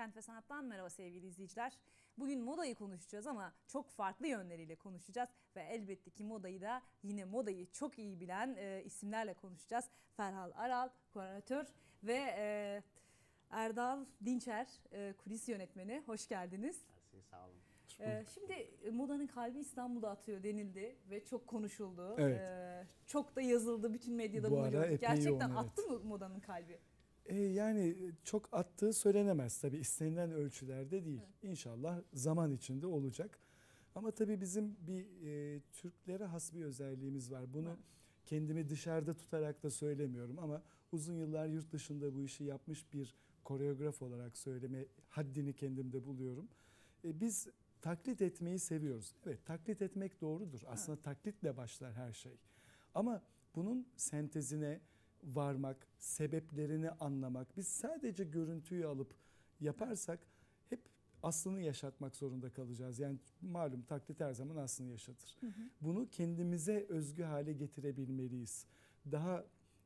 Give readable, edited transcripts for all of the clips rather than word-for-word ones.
Kent ve Sanat'tan merhaba sevgili izleyiciler. Bugün modayı konuşacağız ama çok farklı yönleriyle konuşacağız. Ve elbette ki modayı da yine modayı çok iyi bilen isimlerle konuşacağız. Ferhal Aral, koordinatör ve Erdal Dinçer, kulis yönetmeni. Hoş geldiniz. Sağ olun. Şimdi modanın kalbi İstanbul'da atıyor denildi ve çok konuşuldu. Evet. Çok da yazıldı, bütün medyada bunu gördük. Gerçekten attı mı modanın kalbi? Yani çok attığı söylenemez tabii, istenilen ölçülerde değil. Evet. İnşallah zaman içinde olacak. Ama tabii bizim bir Türklere has bir özelliğimiz var. Bunu kendimi dışarıda tutarak da söylemiyorum ama uzun yıllar yurt dışında bu işi yapmış bir koreograf olarak söyleme haddini kendimde buluyorum. Biz taklit etmeyi seviyoruz. Evet, taklit etmek doğrudur. Aslında taklitle başlar her şey. Ama bunun sentezine varmak, sebeplerini anlamak, biz sadece görüntüyü alıp yaparsak hep aslını yaşatmak zorunda kalacağız. Yani malum taklit her zaman aslını yaşatır. Bunu kendimize özgü hale getirebilmeliyiz. Daha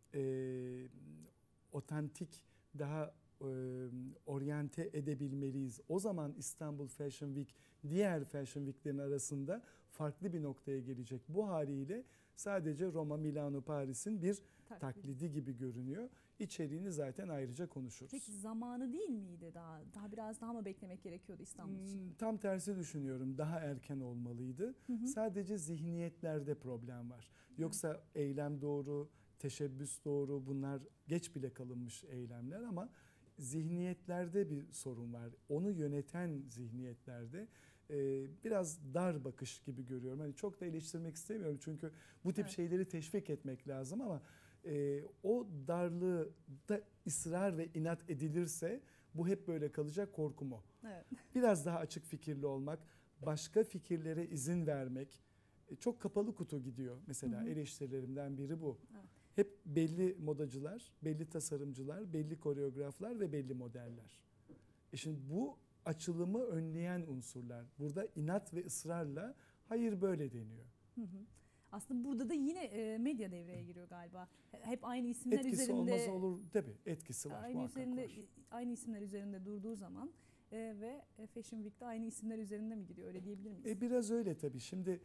otantik, daha oryante edebilmeliyiz. O zaman İstanbul Fashion Week diğer Fashion Week'lerin arasında farklı bir noktaya gelecek. Bu haliyle sadece Roma, Milano, Paris'in bir taklidi gibi görünüyor. İçeriğini zaten ayrıca konuşuruz. Peki zamanı değil miydi daha? Biraz daha mı beklemek gerekiyordu İstanbul için? Tam tersi düşünüyorum. Daha erken olmalıydı. Sadece zihniyetlerde problem var. Yoksa eylem doğru, teşebbüs doğru, bunlar geç bile kalınmış eylemler ama zihniyetlerde bir sorun var. Onu yöneten zihniyetlerde biraz dar bakış gibi görüyorum. Hani çok da eleştirmek istemiyorum çünkü bu tip şeyleri teşvik etmek lazım ama o darlığı da ısrar ve inat edilirse bu hep böyle kalacak, korkum o. Evet. Biraz daha açık fikirli olmak, başka fikirlere izin vermek, çok kapalı kutu gidiyor mesela, eleştirilerimden biri bu. Evet. Hep belli modacılar, belli tasarımcılar, belli koreograflar ve belli modeller. Şimdi bu açılımı önleyen unsurlar. Burada inat ve ısrarla hayır böyle deniyor. Aslında burada da yine medya devreye giriyor galiba. Hep aynı isimler etkisi üzerinde. Etkisi olmaz olur tabii, etkisi var. Aynı isimler üzerinde durduğu zaman ve Fashion Week'te aynı isimler üzerinde mi gidiyor, öyle diyebilir miyiz? Biraz öyle tabii. Şimdi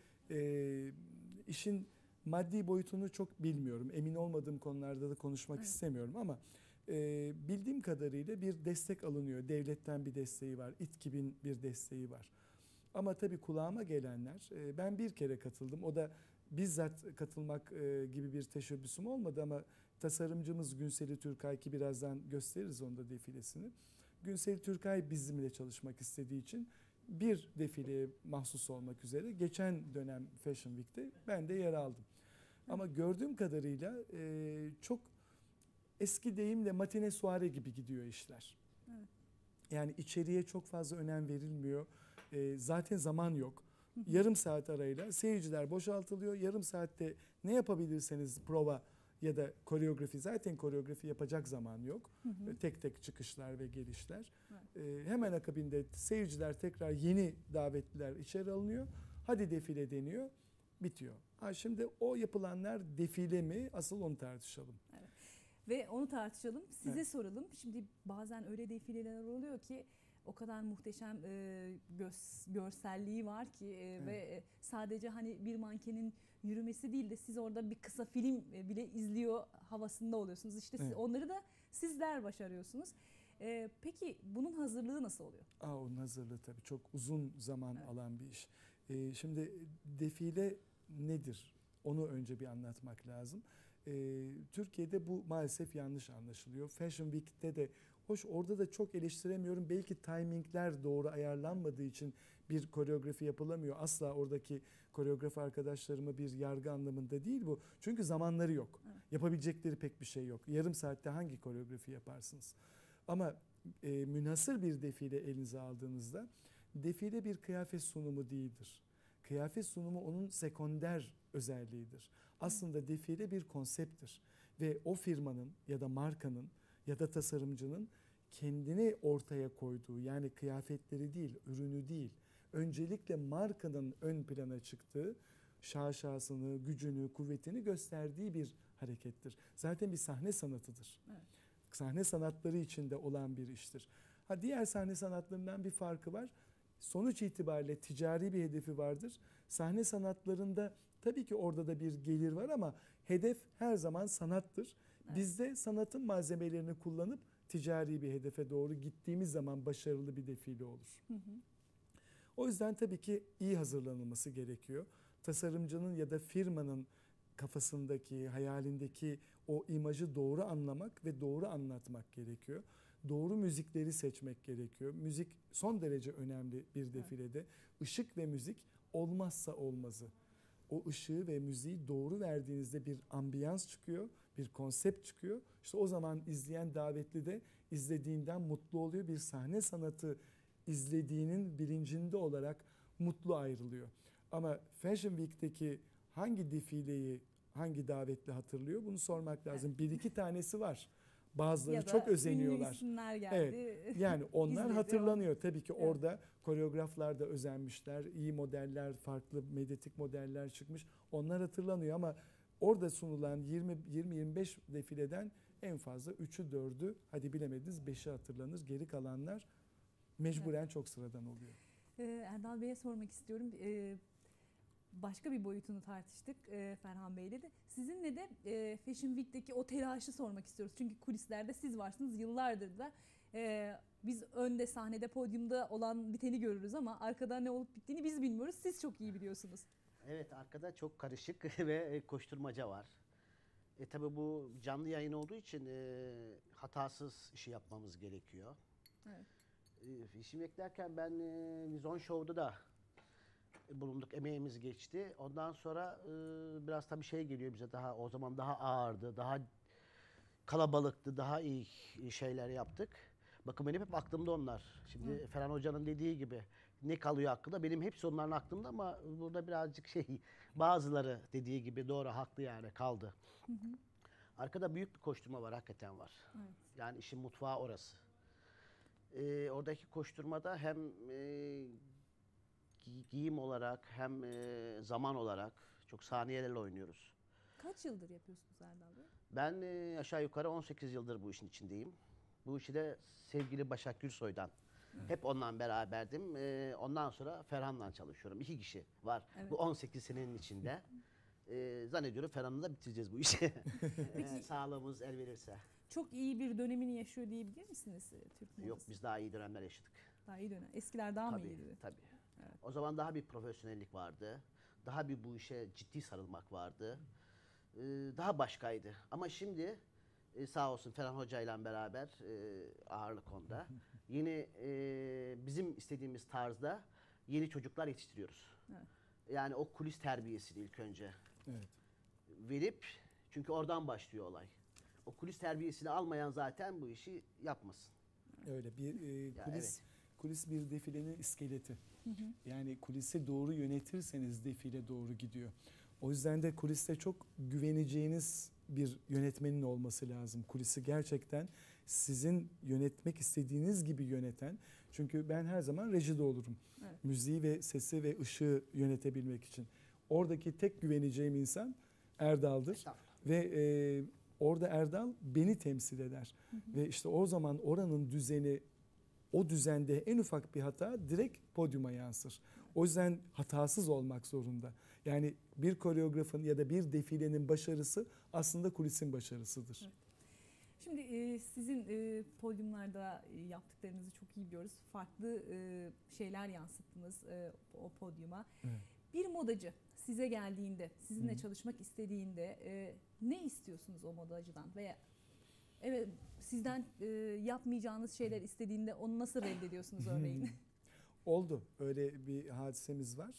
işin maddi boyutunu çok bilmiyorum. Emin olmadığım konularda da konuşmak istemiyorum ama bildiğim kadarıyla bir destek alınıyor. Devletten bir desteği var. İTKİB'in bir desteği var. Ama tabii kulağıma gelenler, ben bir kere katıldım. O da bizzat katılmak gibi bir teşebbüsüm olmadı ama tasarımcımız Günseli Türkay, ki birazdan gösteririz onda defilesini. Günseli Türkay bizimle çalışmak istediği için bir defileye mahsus olmak üzere geçen dönem Fashion Week'te ben de yer aldım. Ama gördüğüm kadarıyla çok eski deyimle matine soare gibi gidiyor işler. Evet. Yani içeriye çok fazla önem verilmiyor. Zaten zaman yok. Yarım saat arayla seyirciler boşaltılıyor. Yarım saatte ne yapabilirseniz prova ya da koreografi, zaten koreografi yapacak zaman yok. Tek tek çıkışlar ve gelişler. Hemen akabinde seyirciler tekrar, yeni davetliler içeri alınıyor. Hadi defile deniyor. Bitiyor. Şimdi o yapılanlar defile mi? Asıl onu tartışalım. Evet. Ve onu tartışalım. Size soralım. Şimdi bazen öyle defileler oluyor ki o kadar muhteşem görselliği var ki ve sadece hani bir mankenin yürümesi değil de siz orada bir kısa film bile izliyor havasında oluyorsunuz. İşte onları da sizler başarıyorsunuz. Peki bunun hazırlığı nasıl oluyor? Onun hazırlığı tabii çok uzun zaman alan bir iş. Şimdi defile nedir? Onu önce bir anlatmak lazım. Türkiye'de bu maalesef yanlış anlaşılıyor. Fashion Week'te de, hoş orada da çok eleştiremiyorum. Belki timingler doğru ayarlanmadığı için bir koreografi yapılamıyor. Asla oradaki koreograf arkadaşlarıma bir yargı anlamında değil bu. Çünkü zamanları yok. Evet. Yapabilecekleri pek bir şey yok. Yarım saatte hangi koreografi yaparsınız? Ama münhasır bir defile elinize aldığınızda, defile bir kıyafet sunumu değildir. Kıyafet sunumu onun sekonder özelliğidir. Aslında defile bir konsepttir ve o firmanın ya da markanın ya da tasarımcının kendini ortaya koyduğu, yani kıyafetleri değil, ürünü değil, öncelikle markanın ön plana çıktığı, şaşasını, gücünü, kuvvetini gösterdiği bir harekettir. Zaten bir sahne sanatıdır. Evet. Sahne sanatları içinde olan bir iştir. Ha, diğer sahne sanatlarından bir farkı var. Sonuç itibariyle ticari bir hedefi vardır. Sahne sanatlarında tabii ki orada da bir gelir var ama hedef her zaman sanattır. Evet. Bizde sanatın malzemelerini kullanıp ticari bir hedefe doğru gittiğimiz zaman başarılı bir defile olur. Hı hı. O yüzden tabii ki iyi hazırlanılması gerekiyor. Tasarımcının ya da firmanın kafasındaki, hayalindeki o imajı doğru anlamak ve doğru anlatmak gerekiyor. Doğru müzikleri seçmek gerekiyor. Müzik son derece önemli bir defilede. Işık ve müzik olmazsa olmazı. O ışığı ve müziği doğru verdiğinizde bir ambiyans çıkıyor, bir konsept çıkıyor. İşte o zaman izleyen davetli de izlediğinden mutlu oluyor. Bir sahne sanatı izlediğinin bilincinde olarak mutlu ayrılıyor. Ama Fashion Week'teki hangi defileyi hangi davetli hatırlıyor? Bunu sormak lazım. Bir iki tanesi var. Bazıları Ya da çok ünlü özeniyorlar. isimler geldi. Evet. Yani onlar İzledi, hatırlanıyor. Tabii ki Evet. orada koreograflar da özenmişler. İyi modeller, farklı medyatik modeller çıkmış. Onlar hatırlanıyor ama orada sunulan 20-25 defileden en fazla 3'ü 4'ü, hadi bilemediniz 5'i hatırlanır. Geri kalanlar mecburen çok sıradan oluyor. Erdal Bey'e sormak istiyorum. Başka bir boyutunu tartıştık Ferhan Bey'le de. Sizinle de Fashion Week'teki o telaşı sormak istiyoruz. Çünkü kulislerde siz varsınız yıllardır da. Biz önde, sahnede, podyumda olan biteni görürüz ama arkada ne olup bittiğini biz bilmiyoruz. Siz çok iyi biliyorsunuz. Evet, arkada çok karışık ve koşturmaca var. Tabii bu canlı yayın olduğu için hatasız işi yapmamız gerekiyor. Evet. İşimi beklerken ben Vizon Show'da da bulunduk, emeğimiz geçti. Ondan sonra biraz tabii şey geliyor bize, daha o zaman daha ağırdı, daha kalabalıktı, daha iyi şeyler yaptık. Bakın benim hep aklımda onlar. Şimdi Ferhan Hoca'nın dediği gibi ne kalıyor aklımda? Benim hepsi onların aklımda ama burada birazcık bazıları dediği gibi doğru, haklı yani kaldı. Hı hı. Arkada büyük bir koşturma var, hakikaten var. Evet. Yani işin mutfağı orası. Oradaki koşturmada hem giyim olarak hem zaman olarak çok saniyelerle oynuyoruz. Kaç yıldır yapıyorsunuz Erdal Bey? Ben aşağı yukarı 18 yıldır bu işin içindeyim. Bu işi de sevgili Başak Gürsoy'dan. Hep onunla beraberdim. Ondan sonra Ferhan'la çalışıyorum. 2 kişi var Evet. bu 18 senenin içinde. Zannediyorum Ferhan'la da bitireceğiz bu işi. Peki Sağlığımız el verirse. çok iyi bir dönemini yaşıyor diyebilir misiniz Türk modası? Yok, biz daha iyi dönemler yaşadık. Daha iyi dönem. Eskiler daha mı Tabii, iyiydi? tabii. Evet. O zaman daha bir profesyonellik vardı. Daha bir bu işe ciddi sarılmak vardı. Daha başkaydı. Ama şimdi sağ olsun Ferhan Hoca ile beraber ağırlık onda. Yeni bizim istediğimiz tarzda yeni çocuklar yetiştiriyoruz. Evet. Yani o kulis terbiyesini ilk önce Evet. verip, çünkü oradan başlıyor olay. O kulis terbiyesini almayan zaten bu işi yapmasın. Öyle bir Ya kulis evet. kulis bir defilenin iskeleti. Yani kulisi doğru yönetirseniz defile doğru gidiyor. O yüzden de kuliste çok güveneceğiniz bir yönetmenin olması lazım. Kulisi gerçekten sizin yönetmek istediğiniz gibi yöneten. Çünkü ben her zaman rejide olurum. Evet. Müziği ve sesi ve ışığı yönetebilmek için. Oradaki tek güveneceğim insan Erdal'dır. Estağfurullah. Ve orada Erdal beni temsil eder. Ve işte o zaman oranın düzeni, o düzende en ufak bir hata direkt podyuma yansır. O yüzden hatasız olmak zorunda. Yani bir koreografın ya da bir defilenin başarısı aslında kulisin başarısıdır. Evet. Şimdi sizin podyumlarda yaptıklarınızı çok iyi biliyoruz. Farklı şeyler yansıttınız o podyuma. Evet. Bir modacı size geldiğinde, sizinle çalışmak istediğinde ne istiyorsunuz o modacıdan? Veya evet, sizden yapmayacağınız şeyler istediğinde onu nasıl reddediyorsunuz örneğin? Oldu. Öyle bir hadisemiz var.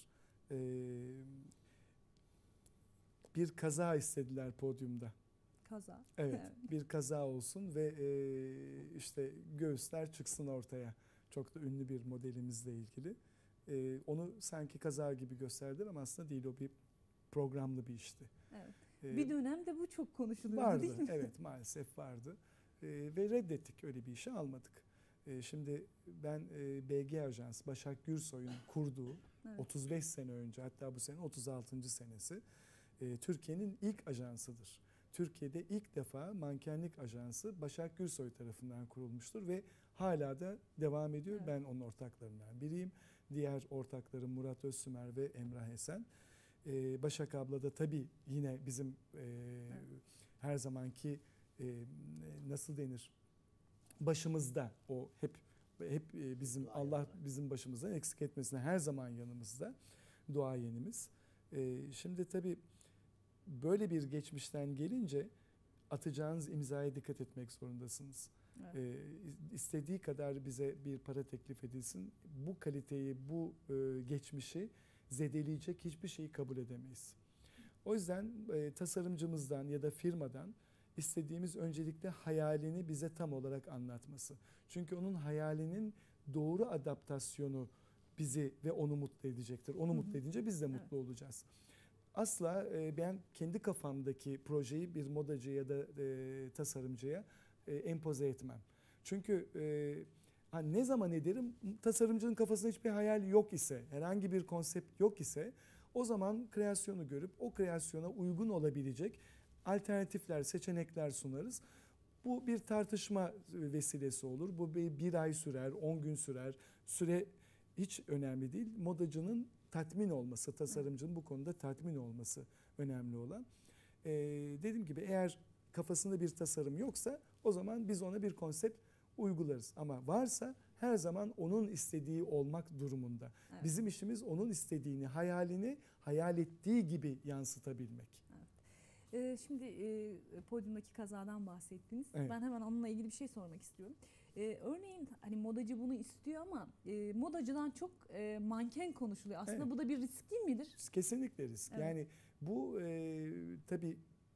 Bir kaza istediler podyumda. Kaza. Evet, bir kaza olsun ve işte göğüsler çıksın ortaya. Çok da ünlü bir modelimizle ilgili. Onu sanki kaza gibi gösterdiler ama aslında değil, o bir programlı bir işti. Evet. Ee, Bir dönemde bu çok konuşuluyordu Vardı, değil mi? evet, maalesef vardı. Ve reddettik, öyle bir işi almadık. Şimdi ben BG Ajans, Başak Gürsoy'un kurduğu Evet. 35 sene önce, hatta bu sene 36. senesi, Türkiye'nin ilk ajansıdır. Türkiye'de ilk defa mankenlik ajansı Başak Gürsoy tarafından kurulmuştur ve hala da devam ediyor. Evet. Ben onun ortaklarından biriyim. Diğer ortaklarım Murat Özsümer ve Emrah Esen. Başak abla da tabii yine bizim her zamanki nasıl denir, başımızda, o hep bizim, Allah bizim başımızdan eksik etmesine, her zaman yanımızda, duayenimiz. Şimdi tabii böyle bir geçmişten gelince atacağınız imzaya dikkat etmek zorundasınız. Evet. İstediği kadar bize bir para teklif edilsin, bu kaliteyi, bu geçmişi zedeleyecek hiçbir şeyi kabul edemeyiz. O yüzden tasarımcımızdan ya da firmadan istediğimiz öncelikle hayalini bize tam olarak anlatması. Çünkü onun hayalinin doğru adaptasyonu bizi ve onu mutlu edecektir. Onu mutlu edince biz de mutlu olacağız. Asla ben kendi kafamdaki projeyi bir modacıya ya da tasarımcıya empoze etmem. Çünkü ne zaman ederim, tasarımcının kafasında hiçbir hayal yok ise, herhangi bir konsept yok ise, o zaman kreasyonu görüp o kreasyona uygun olabilecek alternatifler, seçenekler sunarız. Bu bir tartışma vesilesi olur. Bu bir ay sürer, 10 gün sürer. Süre hiç önemli değil. Modacının tatmin olması, tasarımcının bu konuda tatmin olması önemli olan. Dediğim gibi, eğer kafasında bir tasarım yoksa o zaman biz ona bir konsept uygularız. Ama varsa her zaman onun istediği olmak durumunda. Evet. Bizim işimiz onun istediğini, hayalini hayal ettiği gibi yansıtabilmek. Şimdi podyumdaki kazadan bahsettiniz. Evet. Ben hemen onunla ilgili bir şey sormak istiyorum. Örneğin hani modacı bunu istiyor ama modacıdan çok manken konuşuluyor. Aslında Evet. bu da bir risk değil midir? Kesinlikle risk. Evet. Yani bu tabii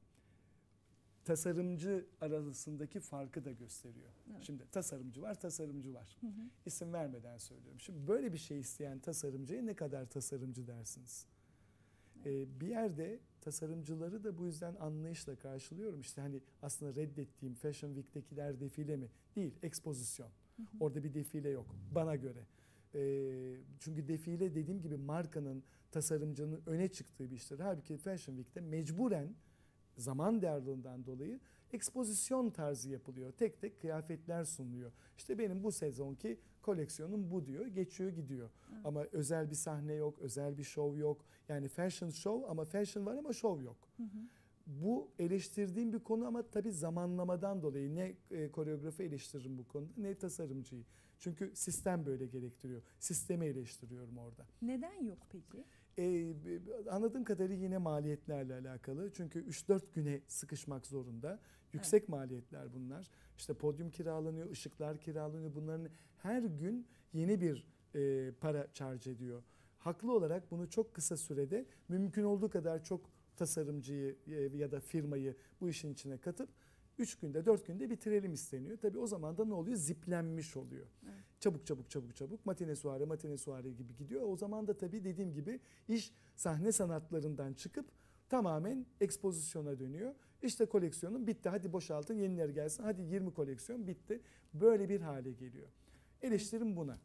tasarımcı arasındaki farkı da gösteriyor. Evet. Şimdi tasarımcı var, tasarımcı var. İsim vermeden söylüyorum. Şimdi böyle bir şey isteyen tasarımcıya ne kadar tasarımcı dersiniz? Bir yerde tasarımcıları da bu yüzden anlayışla karşılıyorum. İşte hani aslında reddettiğim Fashion Week'tekiler defile mi? Değil, ekspozisyon. Orada bir defile yok bana göre. Çünkü defile, dediğim gibi, markanın, tasarımcının öne çıktığı bir iştir. Halbuki Fashion Week'te mecburen zaman darlığından dolayı ekspozisyon tarzı yapılıyor. Tek tek kıyafetler sunuluyor. İşte benim bu sezonki koleksiyonum bu diyor. Geçiyor gidiyor. Evet. Ama özel bir sahne yok, özel bir show yok. Yani fashion show ama fashion var ama show yok. Bu eleştirdiğim bir konu ama tabii zamanlamadan dolayı ne koreografi eleştiririm bu konuda, ne tasarımcıyı. Çünkü sistem böyle gerektiriyor. Sistemi eleştiriyorum orada. Neden yok peki? Anladığım kadarıyla yine maliyetlerle alakalı. Çünkü 3-4 güne sıkışmak zorunda. Yüksek maliyetler bunlar. İşte podyum kiralanıyor, ışıklar kiralanıyor. Bunların her gün yeni bir para charge ediyor. Haklı olarak bunu çok kısa sürede mümkün olduğu kadar çok tasarımcıyı ya da firmayı bu işin içine katıp 3 günde 4 günde bitirelim isteniyor. Tabii o zaman da ne oluyor? Ziplenmiş oluyor. Evet. Çabuk matine suare gibi gidiyor. O zaman da tabii dediğim gibi iş sahne sanatlarından çıkıp tamamen ekspozisyona dönüyor. İşte koleksiyonum bitti, hadi boşaltın, yenileri gelsin, hadi 20 koleksiyon bitti. Böyle bir hale geliyor. Eleştirim buna.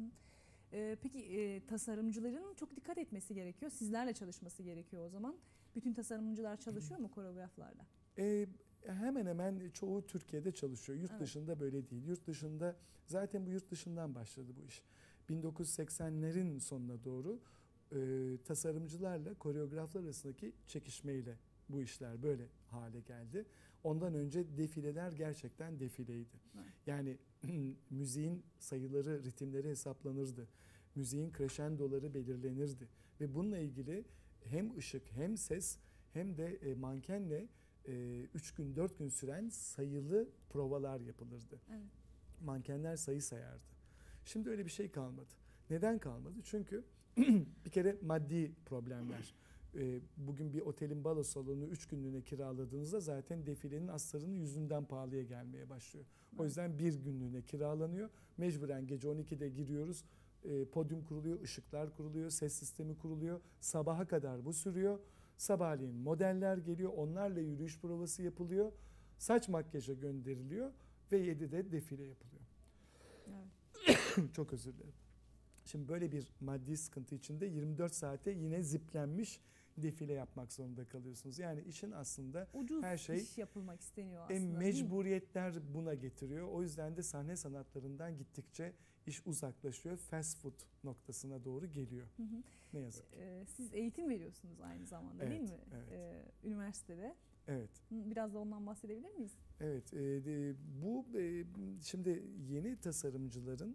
Peki tasarımcıların çok dikkat etmesi gerekiyor. Sizlerle çalışması gerekiyor o zaman. Bütün tasarımcılar çalışıyor mu koreograflarla? Hemen hemen çoğu Türkiye'de çalışıyor. Yurt dışında böyle değil. Yurt dışında zaten bu yurt dışından başladı bu iş. 1980'lerin sonuna doğru tasarımcılarla koreograflar arasındaki çekişmeyle bu işler böyle hale geldi. Ondan önce defileler gerçekten defileydi. Evet. Yani müziğin sayıları, ritimleri hesaplanırdı. Müziğin crescendoları belirlenirdi. Ve bununla ilgili hem ışık hem ses hem de mankenle 3 gün 4 gün süren sayılı provalar yapılırdı. Evet. Mankenler sayı sayardı. Şimdi öyle bir şey kalmadı. Neden kalmadı? Çünkü bir kere maddi problemler. Bugün bir otelin balo salonunu 3 günlüğüne kiraladığınızda zaten defilenin astarının yüzünden pahalıya gelmeye başlıyor. O yüzden bir günlüğüne kiralanıyor. Mecburen gece 12'de giriyoruz. Podyum kuruluyor, ışıklar kuruluyor, ses sistemi kuruluyor. Sabaha kadar bu sürüyor. Sabahleyin modeller geliyor, onlarla yürüyüş provası yapılıyor. Saç makyaja gönderiliyor ve 7'de defile yapılıyor. Evet. Çok özür dilerim. Şimdi böyle bir maddi sıkıntı içinde 24 saate yine ziplenmiş defile yapmak zorunda kalıyorsunuz. Yani işin aslında Ucuz her şey iş yapılmak isteniyor aslında. değil mi? mecburiyetler buna getiriyor. O yüzden de sahne sanatlarından gittikçe iş uzaklaşıyor. Fast food noktasına doğru geliyor. Hı hı. Ne yazık ki. Siz eğitim veriyorsunuz aynı zamanda değil Evet, mi? evet. Üniversitede. Evet. Biraz da ondan bahsedebilir miyiz? Evet, bu şimdi yeni tasarımcıların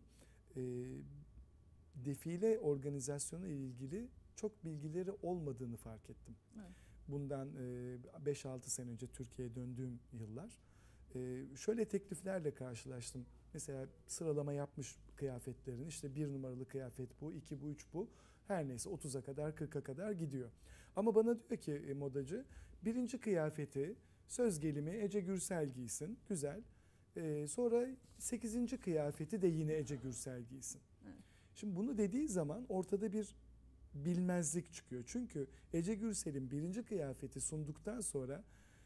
defile organizasyonu ile ilgili çok bilgileri olmadığını fark ettim. Evet. Bundan 5-6 sene önce Türkiye'ye döndüğüm yıllar. Şöyle tekliflerle karşılaştım. Mesela sıralama yapmış kıyafetlerin, işte 1 numaralı kıyafet bu, 2 bu, 3 bu. Her neyse 30'a kadar 40'a kadar gidiyor. Ama bana diyor ki modacı, birinci kıyafeti söz gelimi Ece Gürsel giysin. Güzel. Sonra 8. kıyafeti de yine Ece Gürsel giysin. Evet. Şimdi bunu dediği zaman ortada bir bilmezlik çıkıyor. Çünkü Ece Gürsel'in birinci kıyafeti sunduktan sonra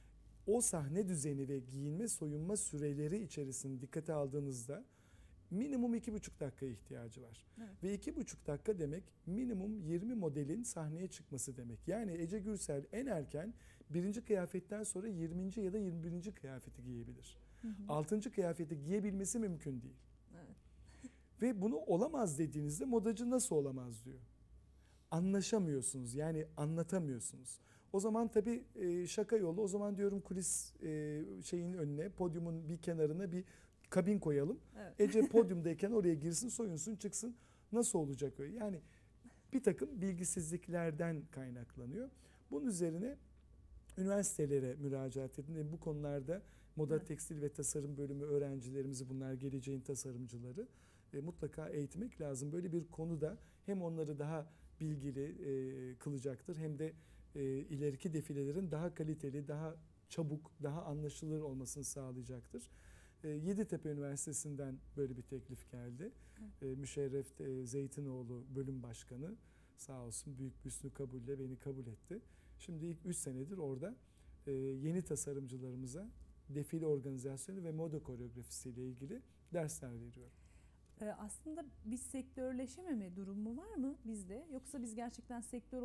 o sahne düzeni ve giyinme soyunma süreleri içerisinde dikkate aldığınızda minimum 2,5 dakikaya ihtiyacı var. Evet. Ve 2,5 dakika demek minimum 20 modelin sahneye çıkması demek. Yani Ece Gürsel en erken birinci kıyafetten sonra 20. ya da 21. kıyafeti giyebilir. Hı hı. 6. kıyafeti giyebilmesi mümkün değil. Evet. Ve bunu olamaz dediğinizde modacı nasıl olamaz diyor. Anlaşamıyorsunuz, yani anlatamıyorsunuz. O zaman tabii şaka yolu, o zaman diyorum kulis şeyin önüne, podyumun bir kenarına bir kabin koyalım. Evet. Ece podyumdayken oraya girsin, soyunsun, çıksın. Nasıl olacak öyle? Yani bir takım bilgisizliklerden kaynaklanıyor. Bunun üzerine üniversitelere müracaat edin. Bu konularda moda, Evet. tekstil ve tasarım bölümü öğrencilerimizi, bunlar geleceğin tasarımcıları, mutlaka eğitmek lazım. Böyle bir konuda hem onları daha bilgili kılacaktır, hem de ileriki defilelerin daha kaliteli, daha çabuk, daha anlaşılır olmasını sağlayacaktır. Yeditepe Üniversitesi'nden böyle bir teklif geldi. Müşerref Zeytinoğlu bölüm başkanı sağ olsun büyük bir üstün kabulle beni kabul etti. Şimdi ilk 3 senedir orada yeni tasarımcılarımıza defile organizasyonu ve moda koreografisiyle ilgili dersler veriyorum. Aslında bir sektörleşememe durumu var mı bizde? Yoksa biz gerçekten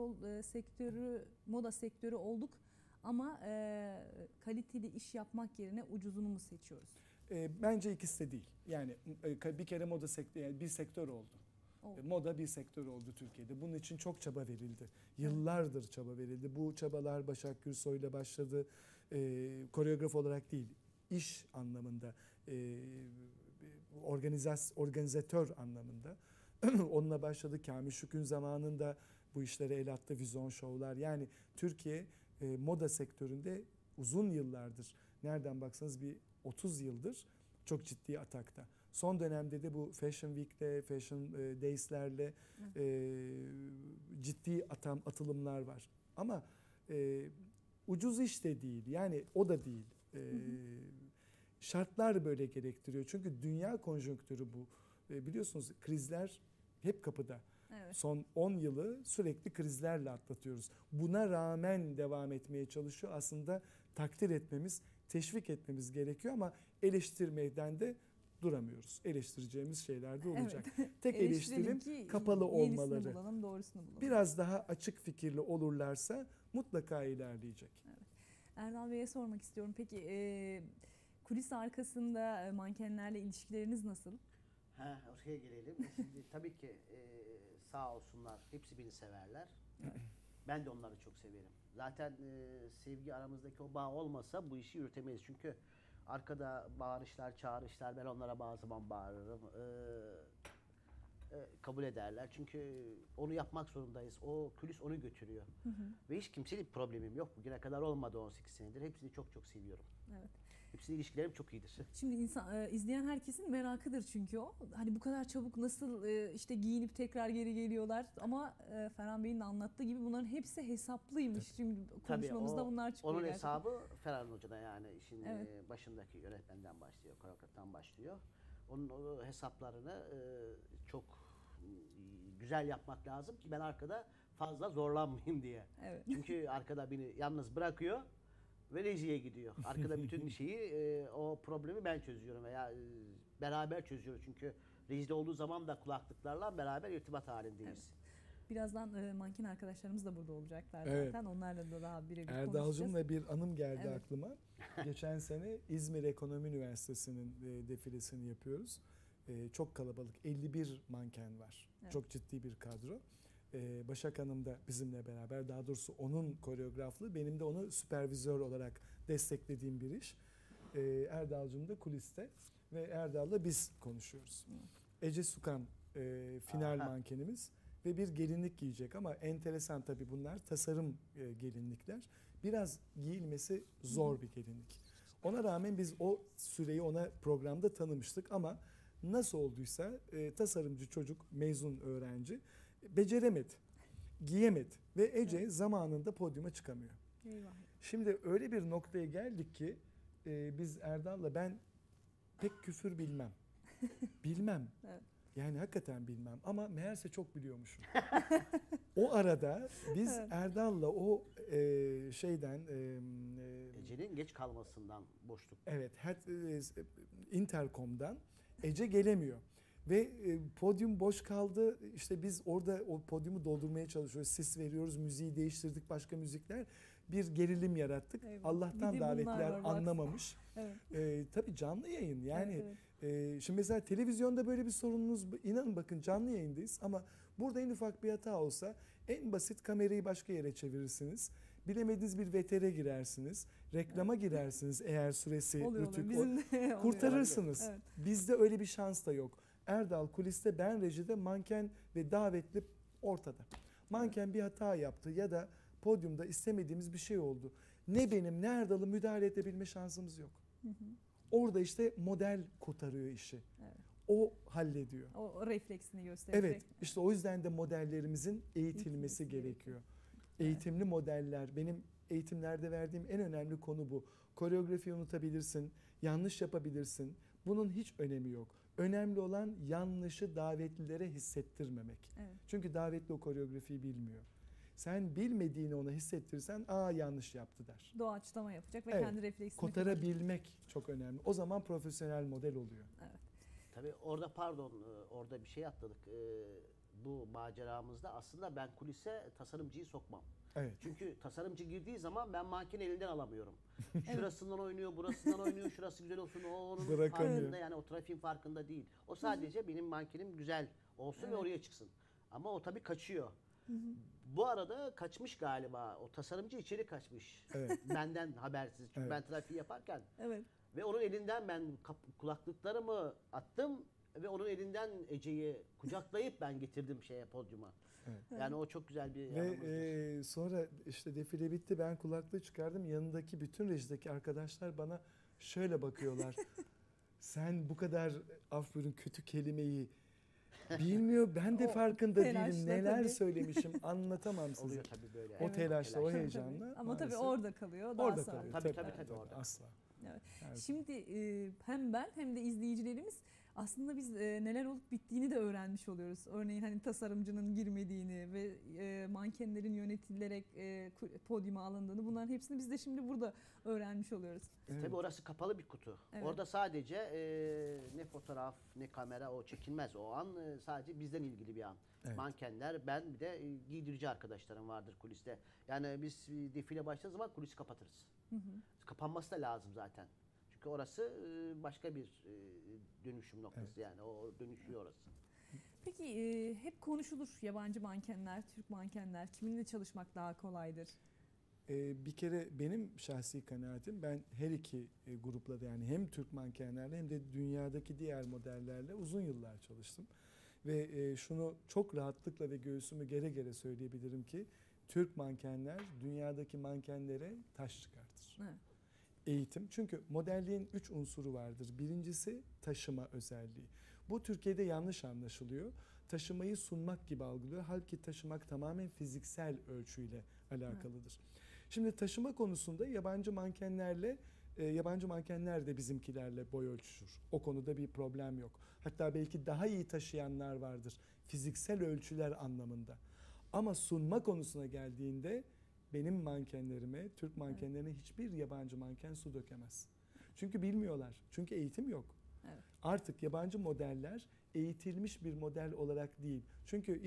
moda sektörü olduk ama kaliteli iş yapmak yerine ucuzunu mu seçiyoruz? Bence ikisi de değil. Yani bir kere moda sektörü, yani bir sektör oldu. Moda bir sektör oldu Türkiye'de. Bunun için çok çaba verildi. Yıllardır çaba verildi. Bu çabalar Başak Gürsoy'la başladı. Koreograf olarak değil, iş anlamında, organizatör anlamında. Onunla başladı. Kamil Şükün zamanında bu işlere el attı. Vizyon şovlar. Yani Türkiye moda sektöründe uzun yıllardır, nereden baksanız bir 30 yıldır çok ciddi atakta. Son dönemde de bu Fashion Week'le, Fashion Days'lerle ciddi atılımlar var. Ama ucuz iş de değil. Yani o da değil. Şartlar böyle gerektiriyor. Çünkü dünya konjonktürü bu. Biliyorsunuz krizler hep kapıda. Evet. Son 10 yılı sürekli krizlerle atlatıyoruz. Buna rağmen devam etmeye çalışıyor. Aslında takdir etmemiz, teşvik etmemiz gerekiyor ama eleştirmeden de duramıyoruz. Eleştireceğimiz şeyler de olacak. Evet. Tek eleştirim kapalı olmaları. Yenisini bulalım, doğrusunu bulalım. Biraz daha açık fikirli olurlarsa mutlaka ilerleyecek. Evet. Erdal Bey'e sormak istiyorum. Peki kulis arkasında mankenlerle ilişkileriniz nasıl? Oraya gelelim. Şimdi tabii ki sağ olsunlar, hepsi beni severler. Ben de onları çok severim. Zaten sevgi aramızdaki o bağ olmasa bu işi yürütemeyiz. Çünkü arkada bağırışlar, çağrışlar, ben onlara bazı zaman bağırırım. Kabul ederler. Çünkü onu yapmak zorundayız. O kulis onu götürüyor. Hı hı. Ve hiç kimseyle bir problemim yok. Bugüne kadar olmadı 18 senedir. Hepsini çok çok seviyorum. Evet. Hepsiyle ilişkilerim çok iyidir. Şimdi izleyen herkesin merakıdır çünkü o. Hani bu kadar çabuk nasıl işte giyinip tekrar geri geliyorlar. Ama Ferhan Bey'in de anlattığı gibi bunların hepsi hesaplıymış. Şimdi konuşmamızda bunlar çıkıyor onun gerçekten. hesabı Ferhan Hoca'da, yani işin Evet. başındaki yönetmenden başlıyor, koreograftan başlıyor. Onun o hesaplarını çok güzel yapmak lazım ki ben arkada fazla zorlanmayayım diye. Evet. Çünkü arkada beni yalnız bırakıyor ve rejiye gidiyor. Arkada bütün şeyi, o problemi ben çözüyorum veya beraber çözüyoruz. Çünkü rejide olduğu zaman da kulaklıklarla beraber irtibat halindeyiz. Evet. Birazdan manken arkadaşlarımız da burada olacaklar Evet. zaten. Onlarla da daha birebir Erdal'cığım konuşacağız. ve bir anım geldi Evet. aklıma. Geçen sene İzmir Ekonomi Üniversitesi'nin defilesini yapıyoruz. Çok kalabalık, 51 manken var. Evet. Çok ciddi bir kadro. Başak Hanım da bizimle beraber, daha doğrusu onun koreograflığı, benim de onu süpervizör olarak desteklediğim bir iş. Erdal'cığım da kuliste ve Erdal'la biz konuşuyoruz. Ece Sukan final Aha. mankenimiz ve bir gelinlik giyecek ama enteresan tabii, bunlar tasarım gelinlikler. Biraz giyilmesi zor bir gelinlik. Ona rağmen biz o süreyi ona programda tanımıştık ama nasıl olduysa tasarımcı çocuk, mezun öğrenci beceremedi, giyemedi ve Ece zamanında podyuma çıkamıyor. Eyvah. Şimdi öyle bir noktaya geldik ki biz Erdal'la, ben pek küfür bilmem. Bilmem. Evet. Yani hakikaten bilmem ama meğerse çok biliyormuşum. O arada biz Evet. Erdal'la o şeyden Ece'nin geç kalmasından boşluk. evet, Intercom'dan Ece gelemiyor. Ve podyum boş kaldı. İşte biz orada o podyumu doldurmaya çalışıyoruz. Sis veriyoruz, müziği değiştirdik, başka müzikler. Bir gerilim yarattık. Eyvah. Allah'tan Bir de bunlar davetliler var, bak. anlamamış. Evet. Tabii canlı yayın yani. Evet, evet. Şimdi mesela televizyonda böyle bir sorununuz, inanın bakın canlı yayındayız ama burada en ufak bir hata olsa en basit kamerayı başka yere çevirirsiniz. Bilemediğiniz bir vetere girersiniz. Reklama girersiniz eğer süresi Oluyor. rütük Bizim de oluyor. kurtarırsınız. Evet. Bizde öyle bir şans da yok. Erdal kuliste, ben rejide, manken ve davetli ortada. Manken bir hata yaptı ya da podyumda istemediğimiz bir şey oldu. Ne benim ne Erdal'ı müdahale edebilme şansımız yok. Orada işte model kurtarıyor işi. Evet. O hallediyor. O refleksini gösterecek. Evet, işte o yüzden de modellerimizin eğitilmesi gerekiyor. Eğitimli modeller, benim eğitimlerde verdiğim en önemli konu bu. Koreografiyi unutabilirsin, yanlış yapabilirsin. Bunun hiç önemi yok. Önemli olan yanlışı davetlilere hissettirmemek. Evet. Çünkü davetli o koreografiyi bilmiyor. Sen bilmediğini ona hissettirsen, aa yanlış yaptı der. Doğaçlama yapacak ve Evet, kendi refleksini kullanacak. Kotarabilmek çok önemli. O zaman profesyonel model oluyor. Tabii orada orada bir şey atladık. Bu maceramızda aslında ben kulise tasarımcıyı sokmam. Evet. Çünkü tasarımcı girdiği zaman ben mankeni elinden alamıyorum. Şurasından oynuyor, burasından oynuyor, şurası güzel olsun, o onun Bırakamıyor. farkında, yani o trafiğin farkında değil. O sadece benim mankenim güzel olsun ve oraya çıksın. Ama o tabii kaçıyor. Bu arada kaçmış galiba, o tasarımcı içeri kaçmış. Evet. Benden habersiz. Çünkü Evet. ben trafiği yaparken Evet. ve onun elinden ben kulaklıklarımı attım ve onun elinden Ece'yi kucaklayıp ben getirdim podyuma. Evet. Yani o çok güzel bir Ve anımızdır. sonra işte defile bitti, ben kulaklığı çıkardım. Yanındaki bütün rejideki arkadaşlar bana şöyle bakıyorlar. Sen bu kadar, af buyurun, kötü kelimeyi bilmiyor. Ben de O farkında telaşla değilim. Neler tabii. söylemişim anlatamam size. Oluyor tabii böyle. O telaşla, o Telaşla. heyecanla. Ama tabii maalesef orada kalıyor. Daha orada sonra. kalıyor. Tabii, orada. Asla. Evet. Evet. Şimdi hem ben hem de izleyicilerimiz aslında biz neler olup bittiğini de öğrenmiş oluyoruz. Örneğin hani tasarımcının girmediğini ve mankenlerin yönetilerek podyuma alındığını, bunların hepsini biz de şimdi burada öğrenmiş oluyoruz. Evet. Tabii orası kapalı bir kutu. Evet. Orada sadece ne fotoğraf ne kamera o çekilmez. O an sadece bizden ilgili bir an. Evet. Mankenler, ben bir de giydirici arkadaşlarım vardır kuliste. Yani biz defile başladığı zaman kulisi kapatırız. Kapanması da lazım zaten. Çünkü orası başka bir dönüşüm noktası, yani o dönüşüyor orası. Peki hep konuşulur yabancı mankenler, Türk mankenler. Kiminle çalışmak daha kolaydır? Bir kere benim şahsi kanaatim, ben her iki grupla da, yani hem Türk mankenlerle hem de dünyadaki diğer modellerle uzun yıllar çalıştım. Ve şunu çok rahatlıkla ve göğsümü gere gere söyleyebilirim ki Türk mankenler dünyadaki mankenlere taş çıkartır. Evet. Eğitim. Çünkü modelliğin 3 unsuru vardır. Birincisi taşıma özelliği. Bu Türkiye'de yanlış anlaşılıyor. Taşımayı sunmak gibi algılıyor. Halbuki taşımak tamamen fiziksel ölçüyle alakalıdır. Şimdi taşıma konusunda yabancı mankenler de bizimkilerle boy ölçüşür. O konuda bir problem yok. Hatta belki daha iyi taşıyanlar vardır fiziksel ölçüler anlamında. Ama sunma konusuna geldiğinde benim mankenlerime, Türk mankenlerine hiçbir yabancı manken su dökemez. Çünkü bilmiyorlar. Çünkü eğitim yok. Evet. Artık yabancı modeller eğitilmiş bir model olarak değil. Çünkü iş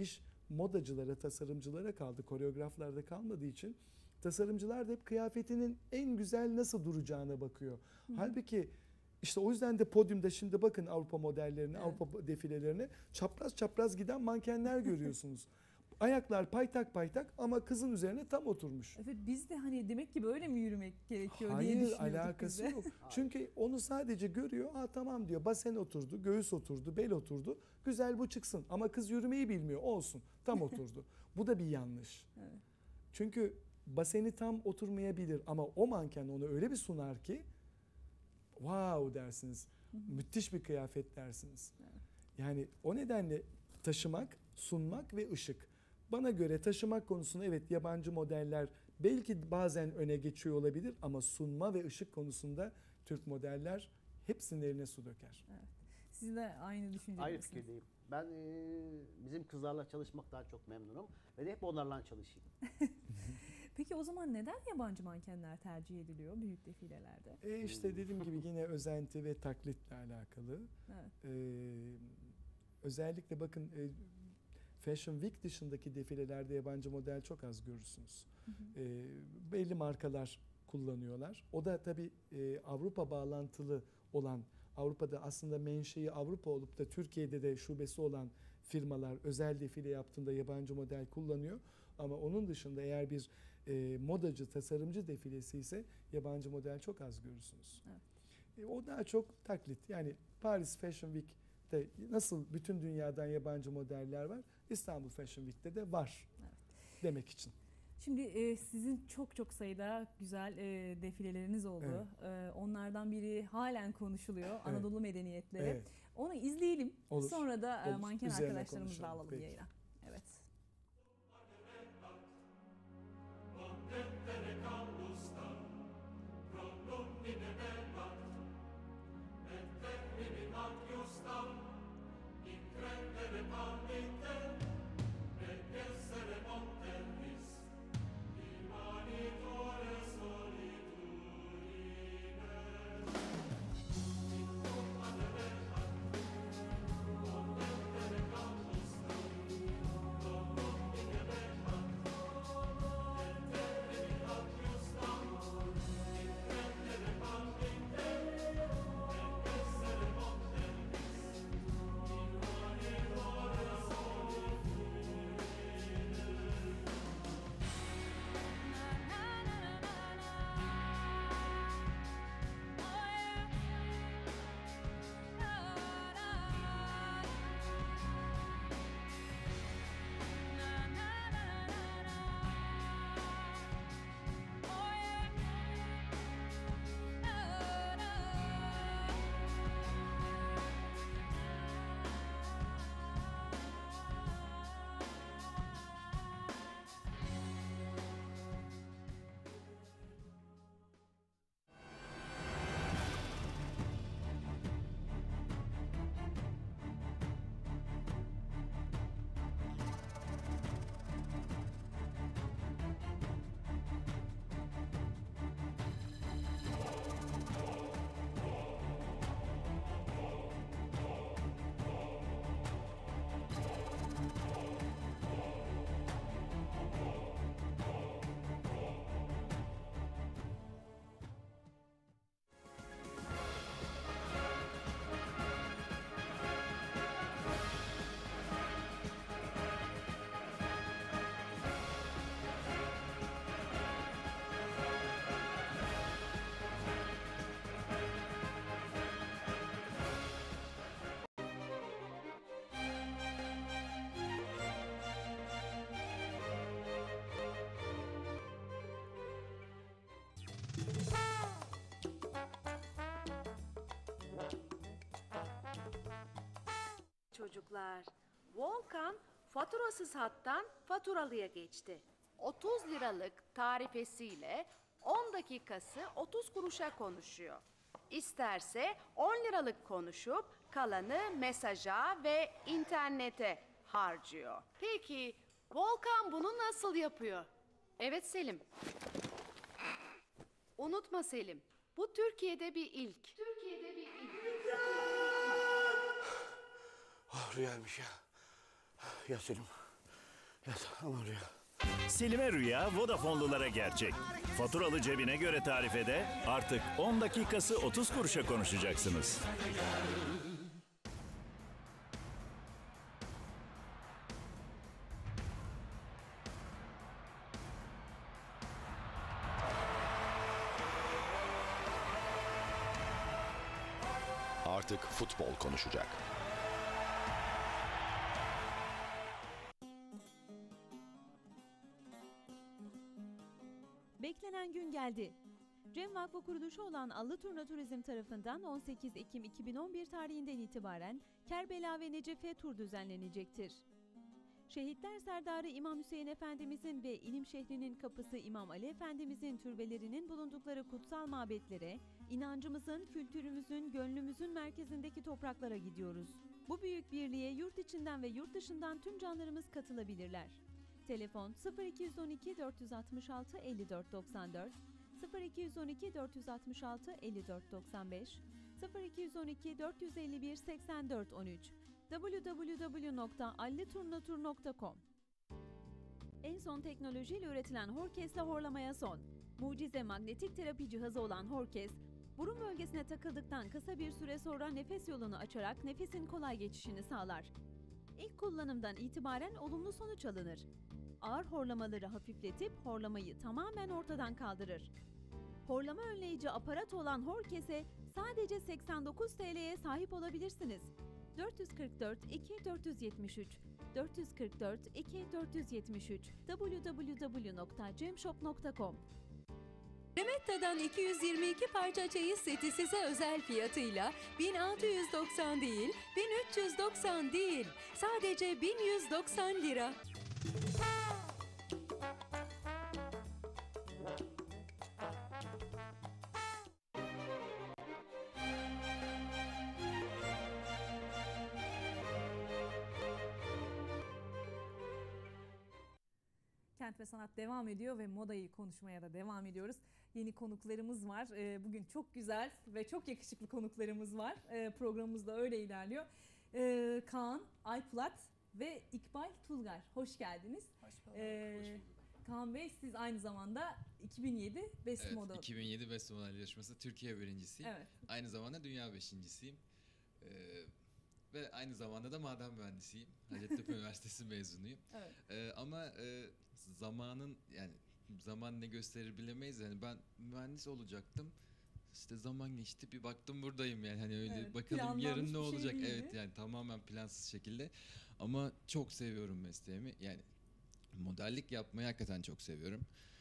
modacılara, tasarımcılara kaldı. Koreograflarda kalmadığı için tasarımcılar da hep kıyafetinin en güzel nasıl duracağına bakıyor. Halbuki işte o yüzden de podyumda şimdi bakın Avrupa modellerine, Avrupa defilelerine çapraz çapraz giden mankenler görüyorsunuz. Ayaklar paytak paytak ama kızın üzerine tam oturmuş. Evet, biz de hani demek ki böyle mi yürümek gerekiyor diye Hayır, düşünüyorduk alakası biz de. yok. Çünkü onu sadece görüyor. Aa tamam diyor. Basen oturdu, göğüs oturdu, bel oturdu. Güzel, bu çıksın. Ama kız yürümeyi bilmiyor. Olsun. Tam oturdu. Bu da bir yanlış. Evet. Çünkü baseni tam oturmayabilir ama o manken onu öyle bir sunar ki wow dersiniz. Müthiş bir kıyafet dersiniz. Yani o nedenle taşımak, sunmak ve ışık. Bana göre taşımak konusunda evet yabancı modeller belki bazen öne geçiyor olabilir ama sunma ve ışık konusunda Türk modeller hepsinin eline su döker. Siz de aynı düşüncede Aynı misiniz? fikirdeyim. Ben bizim kızlarla çalışmaktan çok memnunum ve de hep onlarla çalışayım. Peki o zaman neden yabancı mankenler tercih ediliyor büyük defilelerde? İşte dediğim gibi yine özenti ve taklitle alakalı. Evet. Özellikle bakın Fashion Week dışındaki defilelerde yabancı model çok az görürsünüz. Belli markalar kullanıyorlar. O da tabii Avrupa bağlantılı olan, Avrupa'da aslında menşei Avrupa olup da Türkiye'de de şubesi olan firmalar özel defile yaptığında yabancı model kullanıyor. Ama onun dışında eğer bir modacı, tasarımcı defilesi ise yabancı model çok az görürsünüz. Evet. O daha çok taklit. Yani Paris Fashion Week'te nasıl bütün dünyadan yabancı modeller var, İstanbul Fashion Week'te de var demek için. Şimdi sizin çok sayıda güzel defileleriniz oldu. Onlardan biri halen konuşuluyor. Anadolu Medeniyetleri. Evet. Onu izleyelim. Olur. Sonra da Olur. manken Üzerine arkadaşlarımızla konuşalım. alalım Peki. yayına. Evet. Çocuklar, Volkan faturasız hattan faturalıya geçti. 30 liralık tarifesiyle 10 dakikası 30 kuruşa konuşuyor. İsterse 10 liralık konuşup kalanı mesaja ve internete harcıyor. Peki Volkan bunu nasıl yapıyor? Evet Selim. Unutma Selim, bu Türkiye'de bir ilk. Rüyaymış ya. Ya Selim. Ama rüya. Selim'e rüya, Vodafone'lulara gerçek. Faturalı cebine göre tarifede artık 10 dakikası 30 kuruşa konuşacaksınız. Artık futbol konuşacak. Beklenen gün geldi. Cem Vakfı kuruluşu olan Allıturna Turizm tarafından 18 Ekim 2011 tarihinden itibaren Kerbela ve Necefe tur düzenlenecektir. Şehitler Serdarı İmam Hüseyin Efendimizin ve İlim şehrinin kapısı İmam Ali Efendimizin türbelerinin bulundukları kutsal mabetlere, inancımızın, kültürümüzün, gönlümüzün merkezindeki topraklara gidiyoruz. Bu büyük birliğe yurt içinden ve yurt dışından tüm canlarımız katılabilirler. Telefon 0212 466 54 94, 0212 466 54 95, 0212 451 84 13, www.alliturnatur.com. En son teknolojiyle üretilen Horkes'le horlamaya son. Mucize magnetik terapi cihazı olan Horkes, burun bölgesine takıldıktan kısa bir süre sonra nefes yolunu açarak nefesin kolay geçişini sağlar. İlk kullanımdan itibaren olumlu sonuç alınır. Ağır horlamaları hafifletip horlamayı tamamen ortadan kaldırır. Horlama önleyici aparat olan Horkes'e sadece 89 TL'ye sahip olabilirsiniz. 444 2 473 444 2 473 www.cemshop.com. Remetta'dan 222 parça çeyiz seti size özel fiyatıyla 1690 değil, 1390 değil, sadece 1190 lira. Kent ve Sanat devam ediyor ve modayı konuşmaya da devam ediyoruz. Yeni konuklarımız var. Bugün çok güzel ve çok yakışıklı konuklarımız var. Programımız da öyle ilerliyor. Kaan Aypulat ve İkbal Tulgar. Hoş geldiniz. Hoş bulduk. Kaan Bey, siz aynı zamanda 2007 Best Evet, Model. 2007 Best Model yarışması Türkiye birincisiyim. Evet. Aynı zamanda dünya beşincisiyim. Ve aynı zamanda da maden mühendisiyim. Hacettepe Üniversitesi mezunuyum. Evet. Ama zamanın, yani zaman ne gösterir bilemeyiz. Yani ben mühendis olacaktım. İşte zaman geçti, bir baktım buradayım yani, hani öyle Evet, bakalım planlanmış yarın bir ne şey olacak. değildi. Evet, yani tamamen plansız şekilde. Ama çok seviyorum mesleğimi. Yani modellik yapmayı hakikaten çok seviyorum.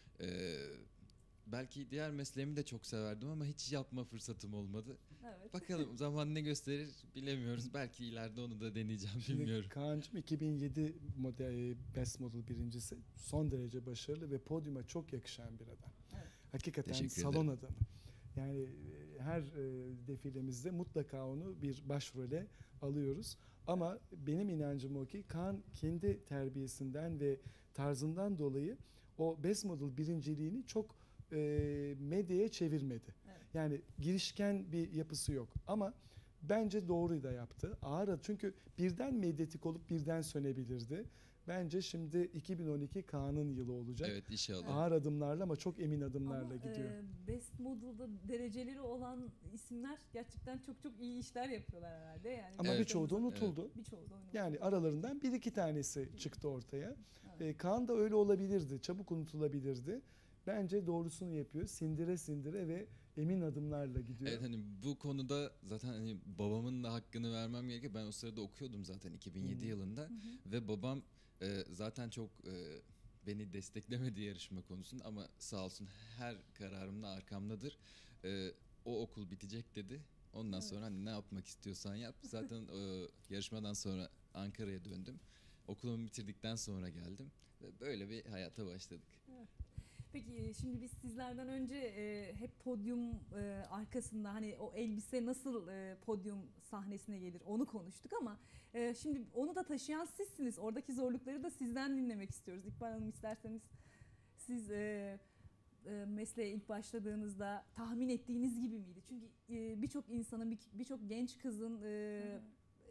Belki diğer mesleğimi de çok severdim ama hiç yapma fırsatım olmadı. Evet. Bakalım zaman ne gösterir bilemiyoruz. Belki ileride onu da deneyeceğim, bilmiyorum. Kaan'cığım 2007 Best Model birincisi, son derece başarılı ve podyuma çok yakışan bir adam. Evet. Hakikaten Teşekkür salon ederim. adamı. Yani her defilemizde mutlaka onu bir başrole alıyoruz. Ama benim inancım o ki Kaan kendi terbiyesinden ve tarzından dolayı o Best Model birinciliğini çok medyaya çevirmedi. Evet. Yani girişken bir yapısı yok. Ama bence doğruyu da yaptı. Çünkü birden medyatik olup birden sönebilirdi. Bence şimdi 2012 Kaan'ın yılı olacak. Evet, inşallah. Ağır adımlarla ama çok emin adımlarla Ama gidiyor. Best Model'da dereceleri olan isimler gerçekten çok çok iyi işler yapıyorlar herhalde. Yani Ama Evet. birçoğu da unutuldu. Birçoğu da unutuldu. Yani aralarından bir iki tanesi çıktı ortaya. Evet. Kaan da öyle olabilirdi. Çabuk unutulabilirdi. Bence doğrusunu yapıyor. Sindire sindire ve emin adımlarla gidiyor. Evet, hani bu konuda zaten hani babamın da hakkını vermem gerekiyor. Ben o sırada okuyordum zaten 2007 yılında ve babam zaten çok beni desteklemedi yarışma konusunda ama sağ olsun her kararımda arkamdadır. O okul bitecek dedi. Ondan sonra hani ne yapmak istiyorsan yap. Zaten yarışmadan sonra Ankara'ya döndüm. Okulumu bitirdikten sonra geldim ve böyle bir hayata başladık. Peki şimdi biz sizlerden önce hep podyum arkasında hani o elbise nasıl podyum sahnesine gelir onu konuştuk ama şimdi onu da taşıyan sizsiniz. Oradaki zorlukları da sizden dinlemek istiyoruz. İkbal Hanım, isterseniz siz mesleğe ilk başladığınızda tahmin ettiğiniz gibi miydi? Çünkü birçok insanın, birçok genç kızın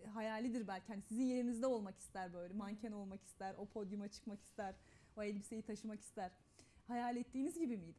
hayalidir belki. Hani sizin yerinizde olmak ister böyle. Manken olmak ister, o podyuma çıkmak ister, o elbiseyi taşımak ister. Hayal ettiğiniz gibi miydi?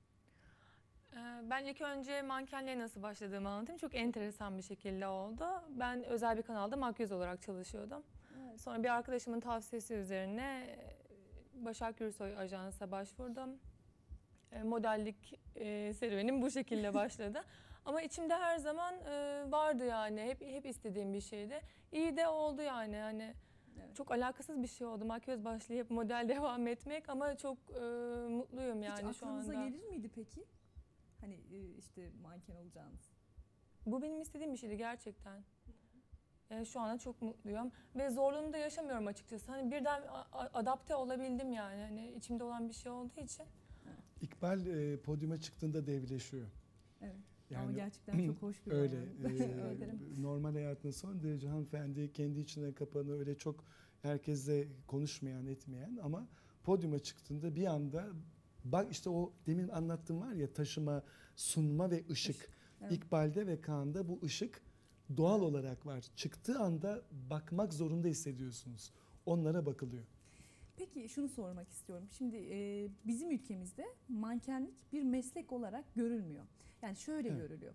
Ben ilk önce mankenliğe nasıl başladığımı anlatayım. Çok enteresan bir şekilde oldu. Ben özel bir kanalda makyöz olarak çalışıyordum. Evet. Sonra bir arkadaşımın tavsiyesi üzerine Başak Gürsoy Ajans'a başvurdum. Modellik serüvenim bu şekilde başladı. Ama içimde her zaman vardı yani. Hep istediğim bir şeydi. İyi de oldu yani. Hani Evet. çok alakasız bir şey oldu. Makyöz başlayıp model devam etmek ama çok mutluyum yani Hiç şu anda. aklınıza gelir miydi peki? Hani işte manken olacağınız. Bu benim istediğim bir şeydi gerçekten. Şu anda çok mutluyum ve zorluğunu da yaşamıyorum açıkçası. Hani birden adapte olabildim yani. Hani içimde olan bir şey olduğu için. İkbal podyuma çıktığında devleşiyor. Evet. Yani ama gerçekten çok hoş bir öyle. bayan. Öyle derim. Normal hayatının son derece hanımefendi, kendi içine kapanı, öyle çok herkesle konuşmayan, etmeyen ama podyuma çıktığında bir anda bak işte o demin anlattığım var ya, taşıma, sunma ve ışık. Evet. İkbal'de ve Kaan'da bu ışık doğal olarak var. Çıktığı anda bakmak zorunda hissediyorsunuz. Onlara bakılıyor. Peki şunu sormak istiyorum. Şimdi bizim ülkemizde mankenlik bir meslek olarak görülmüyor. Yani şöyle Evet. görülüyor.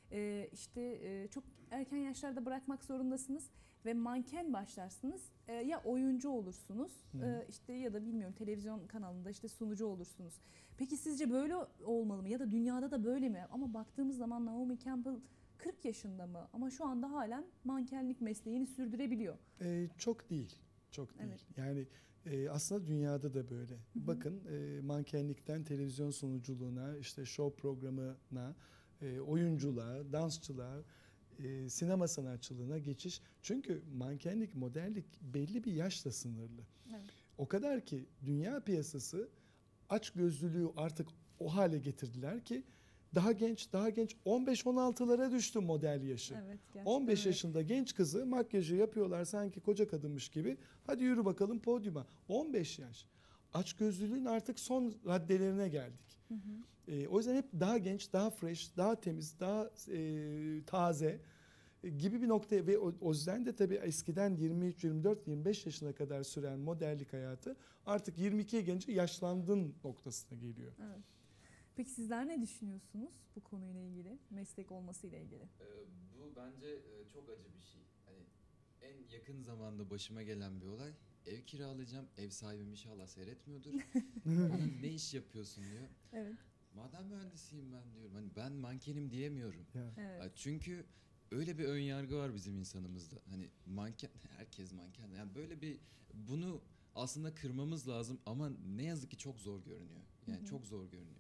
Çok erken yaşlarda bırakmak zorundasınız ve manken başlarsınız. Ya oyuncu olursunuz işte ya da bilmiyorum televizyon kanalında işte sunucu olursunuz. Peki sizce böyle olmalı mı ya da dünyada da böyle mi? Ama baktığımız zaman Naomi Campbell 40 yaşında mı ama şu anda halen mankenlik mesleğini sürdürebiliyor. Çok değil. Çok değil. Evet. Yani aslında dünyada da böyle. Bakın mankenlikten televizyon sunuculuğuna, işte show programına, oyunculuğa, dansçılığa, sinema sanatçılığına geçiş. Çünkü mankenlik, modellik belli bir yaşla sınırlı. Evet. O kadar ki dünya piyasası açgözlülüğü artık o hale getirdiler ki daha genç 15-16'lara düştü model yaşı. Evet, gerçekten 15 öyle. yaşında genç kızı makyajı yapıyorlar sanki koca kadınmış gibi. Hadi yürü bakalım podyuma. 15 yaş. Açgözlülüğün artık son raddelerine geldik. O yüzden hep daha genç, daha fresh, daha temiz, daha taze gibi bir noktaya ve o yüzden de tabii eskiden 23, 24, 25 yaşına kadar süren modellik hayatı artık 22'ye gelince yaşlandın noktasına geliyor. Evet. Peki sizler ne düşünüyorsunuz bu konuyla ilgili, meslek olmasıyla ilgili? Bu bence çok acı bir şey. Hani en yakın zamanda başıma gelen bir olay. Ev kiralayacağım. Ev sahibim inşallah seyretmiyordur. Bana ne iş yapıyorsun diyor. Evet. Maden mühendisiyim ben diyorum. Hani ben mankenim diyemiyorum. Evet. Çünkü öyle bir ön yargı var bizim insanımızda. Hani manken, herkes manken. Yani böyle bir bunu aslında kırmamız lazım ama ne yazık ki çok zor görünüyor. Yani çok zor görünüyor.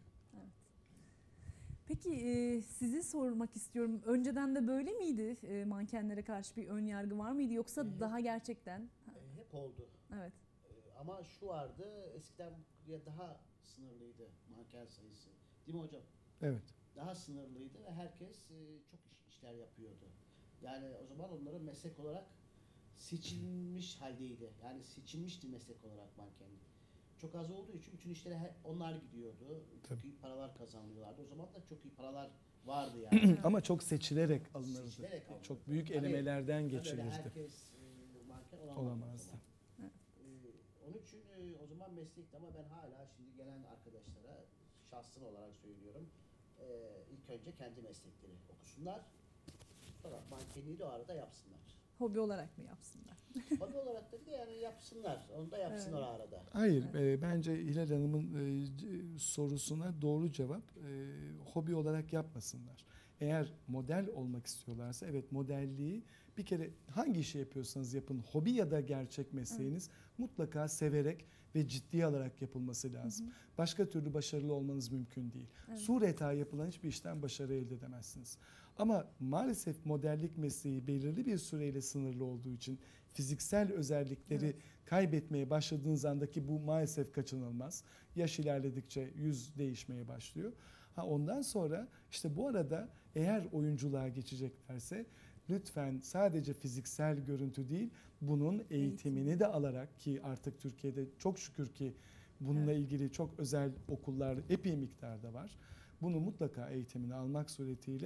Peki sizi sormak istiyorum. Önceden de böyle miydi? Mankenlere karşı bir ön yargı var mıydı yoksa daha gerçekten? Hep oldu. Evet. Ama şu vardı, eskiden daha sınırlıydı manken sayısı. Değil mi hocam? Evet. Daha sınırlıydı ve herkes çok işler yapıyordu. Yani o zaman onların meslek olarak seçilmiş haldeydi. Yani seçilmişti meslek olarak mankenlik. Çok az olduğu için bütün işlere onlar gidiyordu. Çok iyi paralar kazanıyorlardı. O zaman da çok iyi paralar vardı yani. Ama çok seçilerek alınırdı. Seçilerek alınırdı. Çok büyük Tabii, elemelerden tabii geçilirdi. herkes manken Olamazdı. Onun için o zaman meslekti ama ben hala şimdi gelen arkadaşlara şahsım olarak söylüyorum. İlk önce kendi meslekleri okusunlar. Sonra mankenliği de o arada yapsınlar. Hobi olarak mı yapsınlar? Hobi olarak da yani yapsınlar. Onu da yapsınlar o arada. Hayır, bence Hilal Hanım'ın sorusuna doğru cevap hobi olarak yapmasınlar. Eğer model olmak istiyorlarsa evet modelliği bir kere hangi işi yapıyorsanız yapın, hobi ya da gerçek mesleğiniz mutlaka severek ve ciddiye alarak yapılması lazım. Başka türlü başarılı olmanız mümkün değil. Sureta yapılan hiçbir işten başarı elde edemezsiniz. Ama maalesef modellik mesleği belirli bir süreyle sınırlı olduğu için fiziksel özellikleri kaybetmeye başladığınız andaki bu maalesef kaçınılmaz. Yaş ilerledikçe yüz değişmeye başlıyor. Ondan sonra işte bu arada eğer oyunculuğa geçeceklerse lütfen sadece fiziksel görüntü değil bunun eğitimini de alarak ki artık Türkiye'de çok şükür ki bununla ilgili çok özel okullar epey miktarda var. Bunu mutlaka eğitimini almak suretiyle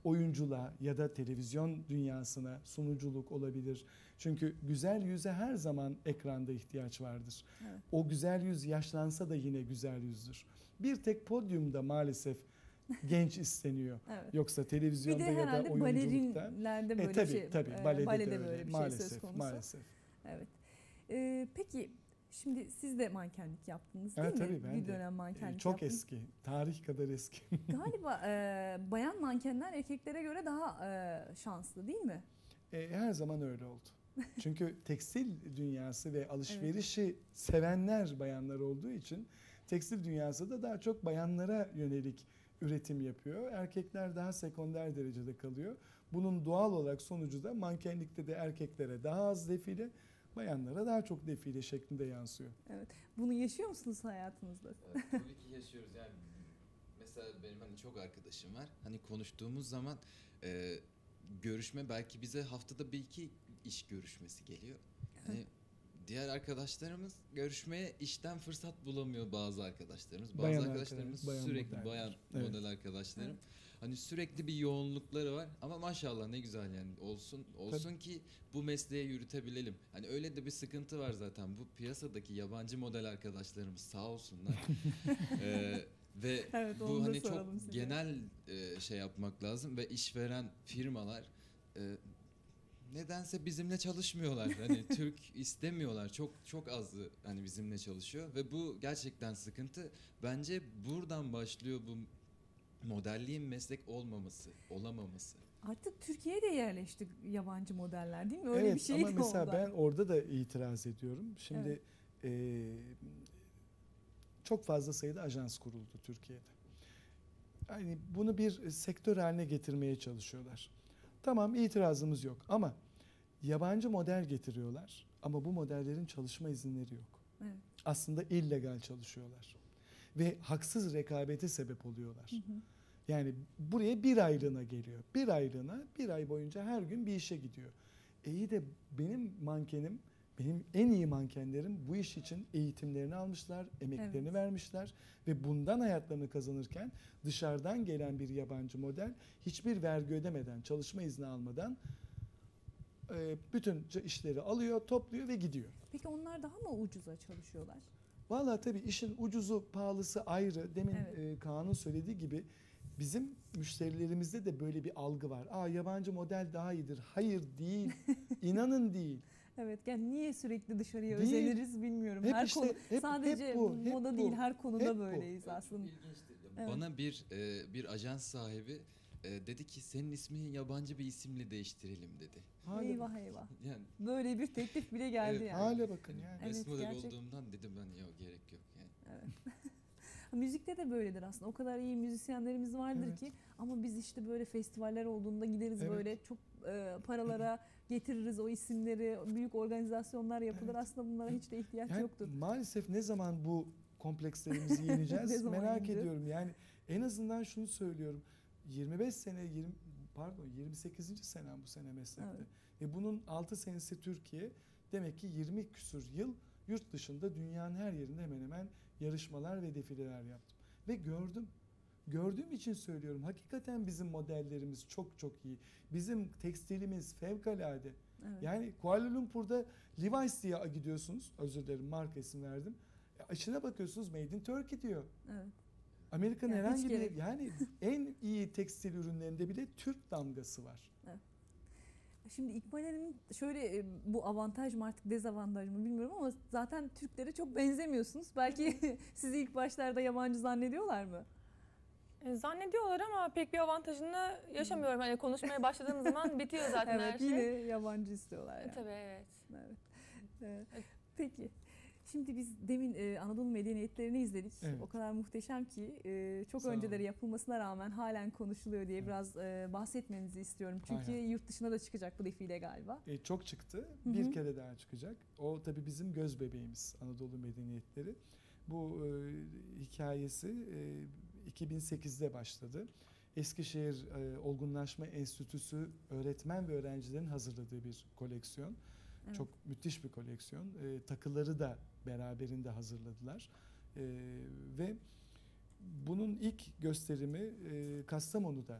oyunculuğa ya da televizyon dünyasına sunuculuk olabilir. Çünkü güzel yüze her zaman ekranda ihtiyaç vardır. Evet. O güzel yüz yaşlansa da yine güzel yüzdür. Bir tek podyumda maalesef genç isteniyor. Evet. Yoksa Bir televizyonda de ya da herhalde oyunculukta. balerinlerde böyle Tabii balede de böyle öyle. bir şey Maalesef, söz konusu. maalesef. Evet. Peki şimdi siz de mankenlik yaptınız değil Evet, mi? tabii ben Bir de. dönem mankenlik Çok yaptınız. eski. Tarih kadar eski. Galiba bayan mankenler erkeklere göre daha şanslı değil mi? Her zaman öyle oldu. Çünkü tekstil dünyası ve alışverişi sevenler bayanlar olduğu için tekstil dünyası da daha çok bayanlara yönelik üretim yapıyor. Erkekler daha sekonder derecede kalıyor. Bunun doğal olarak sonucu da mankenlikte de erkeklere daha az defile, bayanlara daha çok defile şeklinde yansıyor. Evet. Bunu yaşıyor musunuz hayatınızda? Evet, tabii ki yaşıyoruz yani. Mesela benim hani çok arkadaşım var. Hani konuştuğumuz zaman görüşme belki bize haftada bir iki iş görüşmesi geliyor. Hani diğer arkadaşlarımız görüşmeye işten fırsat bulamıyor bazı arkadaşlarımız. Bazı Bayan arkadaşlarımız bayan sürekli modeller. bayan Evet. model arkadaşlarım. Hani sürekli bir yoğunlukları var ama maşallah ne güzel yani olsun ki bu mesleği yürütebilelim. Hani öyle de bir sıkıntı var zaten bu piyasadaki yabancı model arkadaşlarımız sağ olsunlar. Ve Evet, onu bu da hani çok soralım size. genel şey yapmak lazım ve işveren firmalar nedense bizimle çalışmıyorlar. Hani Türk istemiyorlar. Çok azı hani bizimle çalışıyor ve bu gerçekten sıkıntı. Bence buradan başlıyor bu modelliğin meslek olamaması. Artık Türkiye'de yerleşti yabancı modeller değil mi? Öyle Evet, bir şey ama de mesela oldu. ben orada da itiraz ediyorum. Şimdi çok fazla sayıda ajans kuruldu Türkiye'de. Yani bunu bir sektör haline getirmeye çalışıyorlar. Tamam, itirazımız yok ama yabancı model getiriyorlar ama bu modellerin çalışma izinleri yok. Evet. Aslında illegal çalışıyorlar ve haksız rekabete sebep oluyorlar. Hı hı. Yani buraya bir aylığına geliyor. Bir aylığına, bir ay boyunca her gün bir işe gidiyor. İyi de benim mankenim, benim en iyi mankenlerim bu iş için eğitimlerini almışlar, emeklerini vermişler ve bundan hayatlarını kazanırken dışarıdan gelen bir yabancı model hiçbir vergi ödemeden, çalışma izni almadan bütün işleri alıyor, topluyor ve gidiyor. Peki onlar daha mı ucuza çalışıyorlar? Vallahi tabii işin ucuzu, pahalısı ayrı. Demin Kaan'ın söylediği gibi bizim müşterilerimizde de böyle bir algı var. Yabancı model daha iyidir. Hayır, değil. İnanın değil. Evet, yani niye sürekli dışarıya Değil. özeniriz bilmiyorum. Hep Her işte, konu hep sadece moda bu. değil, her konuda Hep bu. böyleyiz aslında. İlginçtir. Evet. Bana bir ajans sahibi dedi ki senin ismini yabancı bir isimle değiştirelim dedi. Eyvah eyvah. Yani Böyle bir teklif bile geldi Evet. yani. Hale bakın yani. Evet, best model gerçek. olduğumdan dedim ben yok gerek yok yani. Evet. Müzikte de böyledir aslında. O kadar iyi müzisyenlerimiz vardır ki ama biz işte böyle festivaller olduğunda gideriz böyle çok paralara getiririz o isimleri. Büyük organizasyonlar yapılır. Aslında bunlara hiç de ihtiyaç Yani yoktur. maalesef ne zaman bu komplekslerimizi yeneceğiz Ne zaman merak yeneceğiz? ediyorum. Yani en azından şunu söylüyorum. 28. senem bu sene meslekte. Evet. Bunun 6 senesi Türkiye. Demek ki 20 küsur yıl yurt dışında dünyanın her yerinde hemen hemen yarışmalar ve defileler yaptım. Ve gördüm. Gördüğüm için söylüyorum. Hakikaten bizim modellerimiz çok çok iyi. Bizim tekstilimiz fevkalade. Evet. Yani Kuala Lumpur'da Levi's diye gidiyorsunuz. Özür dilerim, marka isim verdim. İçine bakıyorsunuz Made in Turkey diyor. Evet. Amerika'nın Yani herhangi hiç bir gerek- yani en iyi tekstil ürünlerinde bile Türk damgası var. Şimdi İkbal Hanım'ın şöyle bu avantaj mı artık dezavantaj mı bilmiyorum ama zaten Türklere çok benzemiyorsunuz. Belki sizi ilk başlarda yabancı zannediyorlar mı? Zannediyorlar ama pek bir avantajını yaşamıyorum. Hani konuşmaya başladığım zaman bitiyor zaten her Evet, şey. yine yabancı istiyorlar yani. Tabii evet. Evet. Peki. Şimdi biz demin Anadolu medeniyetlerini izledik. Evet. O kadar muhteşem ki çok Sağ olun. önceleri yapılmasına rağmen halen konuşuluyor diye biraz bahsetmenizi istiyorum. Çünkü Hay hay. yurt dışına da çıkacak bu defile galiba. Çok çıktı. Hı hı. Bir kere daha çıkacak. O tabii bizim göz bebeğimiz Anadolu medeniyetleri. Bu hikayesi 2008'de başladı. Eskişehir Olgunlaşma Enstitüsü öğretmen ve öğrencilerin hazırladığı bir koleksiyon. Evet. Çok müthiş bir koleksiyon. Takıları da beraberinde hazırladılar. Ve bunun ilk gösterimi Kastamonu'da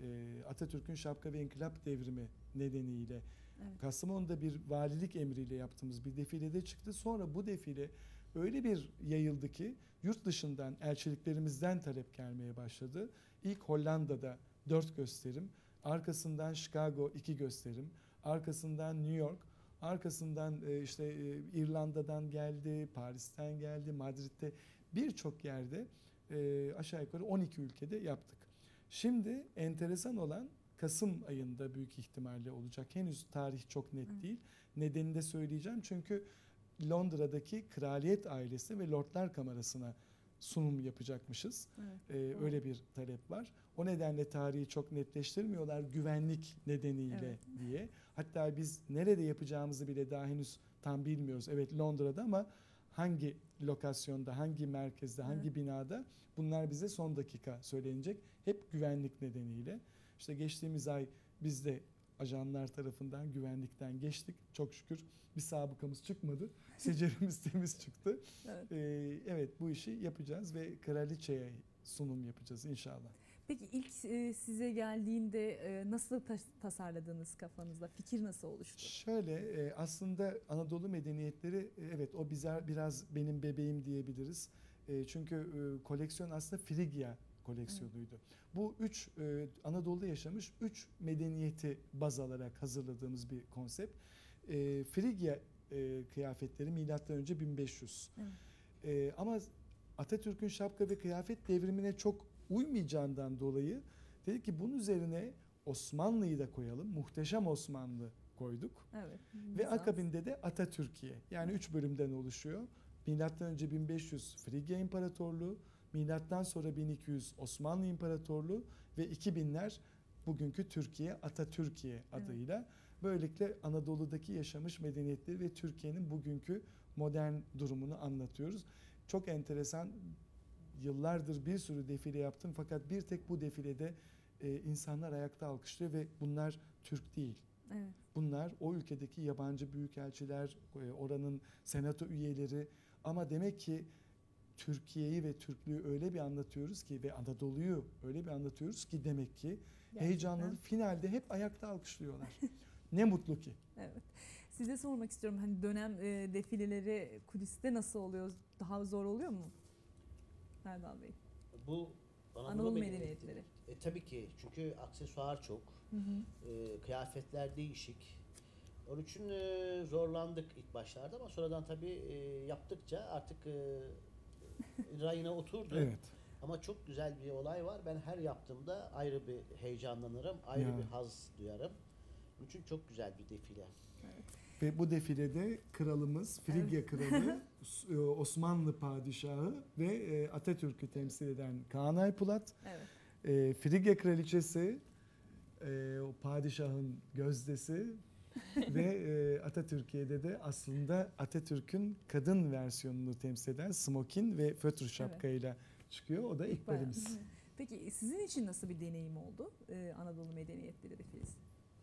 Atatürk'ün Şapka ve İnkılap Devrimi nedeniyle Evet. Kastamonu'da bir valilik emriyle yaptığımız bir defilede çıktı. Sonra bu defile öyle bir yayıldı ki yurt dışından, elçiliklerimizden talep gelmeye başladı. İlk Hollanda'da 4 gösterim, arkasından Chicago 2 gösterim, arkasından New York, arkasından İrlanda'dan geldi, Paris'ten geldi, Madrid'de birçok yerde aşağı yukarı 12 ülkede yaptık. Şimdi enteresan olan Kasım ayında büyük ihtimalle olacak. Henüz tarih çok net değil. Nedenini de söyleyeceğim. Çünkü Londra'daki Kraliyet Ailesi ve Lordlar Kamerası'na sunum yapacakmışız. Öyle bir talep var. O nedenle tarihi çok netleştirmiyorlar güvenlik nedeniyle diye. Hatta biz nerede yapacağımızı bile daha henüz tam bilmiyoruz. Evet, Londra'da ama hangi lokasyonda, hangi merkezde, hangi binada, bunlar bize son dakika söylenecek. Hep güvenlik nedeniyle. İşte geçtiğimiz ay biz de ajanlar tarafından güvenlikten geçtik. Çok şükür bir sabıkamız çıkmadı. Secerimiz temiz çıktı. Evet, bu işi yapacağız ve kraliçeye sunum yapacağız inşallah. Peki ilk size geldiğinde nasıl tasarladınız kafanızda? Fikir nasıl oluştu? Şöyle, aslında Anadolu medeniyetleri, evet, o biraz benim bebeğim diyebiliriz. Çünkü koleksiyon aslında Frigya koleksiyonuydu. Bu Anadolu'da yaşamış 3 medeniyeti baz alarak hazırladığımız bir konsept. Frigya kıyafetleri milattan önce 1500. Ama Atatürk'ün şapka ve kıyafet devrimine çok uymayacağından dolayı dedik ki bunun üzerine Osmanlı'yı da koyalım. Muhteşem Osmanlı koyduk. Evet. Ve akabinde de Atatürkiye. Yani 3 bölümden oluşuyor. Milattan önce 1500 Frigya İmparatorluğu, milattan sonra 1200 Osmanlı İmparatorluğu ve 2000'ler bugünkü Türkiye, Atatürkiye adıyla. Böylelikle Anadolu'daki yaşamış medeniyetleri ve Türkiye'nin bugünkü modern durumunu anlatıyoruz. Çok enteresan, yıllardır bir sürü defile yaptım fakat bir tek bu defilede insanlar ayakta alkışlıyor ve bunlar Türk değil. Evet. Bunlar o ülkedeki yabancı büyükelçiler, oranın senato üyeleri, ama demek ki Türkiye'yi ve Türklüğü öyle bir anlatıyoruz ki ve Anadolu'yu öyle bir anlatıyoruz ki demek ki heyecanlı, finalde hep ayakta alkışlıyorlar. Ne mutlu ki. Evet. Size sormak istiyorum, hani dönem defileleri kuliste nasıl oluyor? Daha zor oluyor mu? Erdal Bey. Bu Anadolu medeniyetleri. Tabii ki, çünkü aksesuar çok, kıyafetler değişik. Onun için zorlandık ilk başlarda ama sonradan tabii yaptıkça artık rayına oturdu. Evet. Ama çok güzel bir olay var. Ben her yaptığımda ayrı bir heyecanlanırım, ayrı bir haz duyarım. Onun için çok güzel bir defile. Evet. Ve bu defilede kralımız, Frigya kralı, Osmanlı padişahı ve Atatürk'ü temsil eden Kaan Aypulat, Frigya kraliçesi, o padişahın gözdesi ve Atatürkiye'de de aslında Atatürk'ün kadın versiyonunu temsil eden smokin ve fötr şapkayla çıkıyor. O da İkbalimiz. Peki sizin için nasıl bir deneyim oldu Anadolu Medeniyetleri defilesi?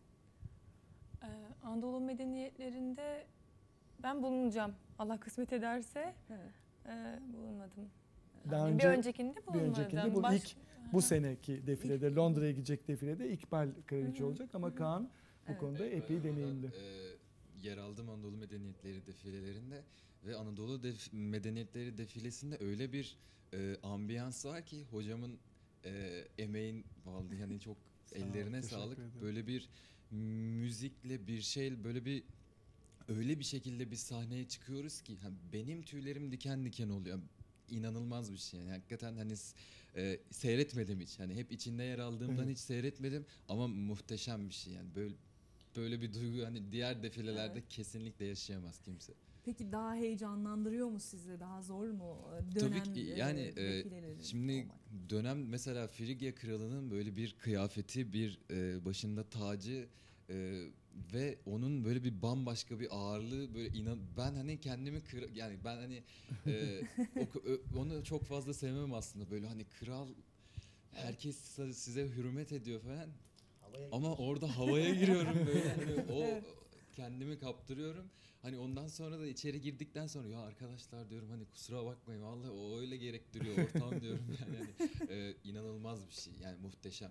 Anadolu medeniyetlerinde ben bulunacağım. Allah kısmet ederse. Bulunmadım. Daha bir öncekinde bulunmadım. Bu seneki defilede, Londra'ya gidecek defilede İkbal kraliçe olacak ama Kaan bu konuda epey deneyimli. Yer aldım Anadolu Medeniyetleri defilelerinde ve Anadolu Medeniyetleri defilesinde öyle bir ambiyans var ki hocamın emeğin vallahi yani çok ellerine sağlık. Böyle bir müzikle bir şey, böyle bir öyle bir şekilde bir sahneye çıkıyoruz ki benim tüylerim diken diken oluyor. İnanılmaz bir şey yani, hakikaten hani seyretmedim hiç, hani hep içinde yer aldığımdan hiç seyretmedim ama muhteşem bir şey yani, böyle bir duygu hani diğer defilelerde kesinlikle yaşayamaz kimse. Peki daha heyecanlandırıyor mu sizi? Daha zor mu Tabii ki yani şimdi dönem mesela Frigya kralının böyle bir kıyafeti, bir başında tacı ve onun böyle bir bambaşka bir ağırlığı, böyle ben hani kendimi yani ben hani onu çok fazla sevmem aslında, böyle hani kral, herkes size hürmet ediyor falan ama orada havaya giriyorum böyle hani o kendimi kaptırıyorum. Hani ondan sonra da içeri girdikten sonra ya arkadaşlar diyorum, hani kusura bakmayın vallahi o öyle gerektiriyor ortam diyorum yani inanılmaz bir şey yani, muhteşem.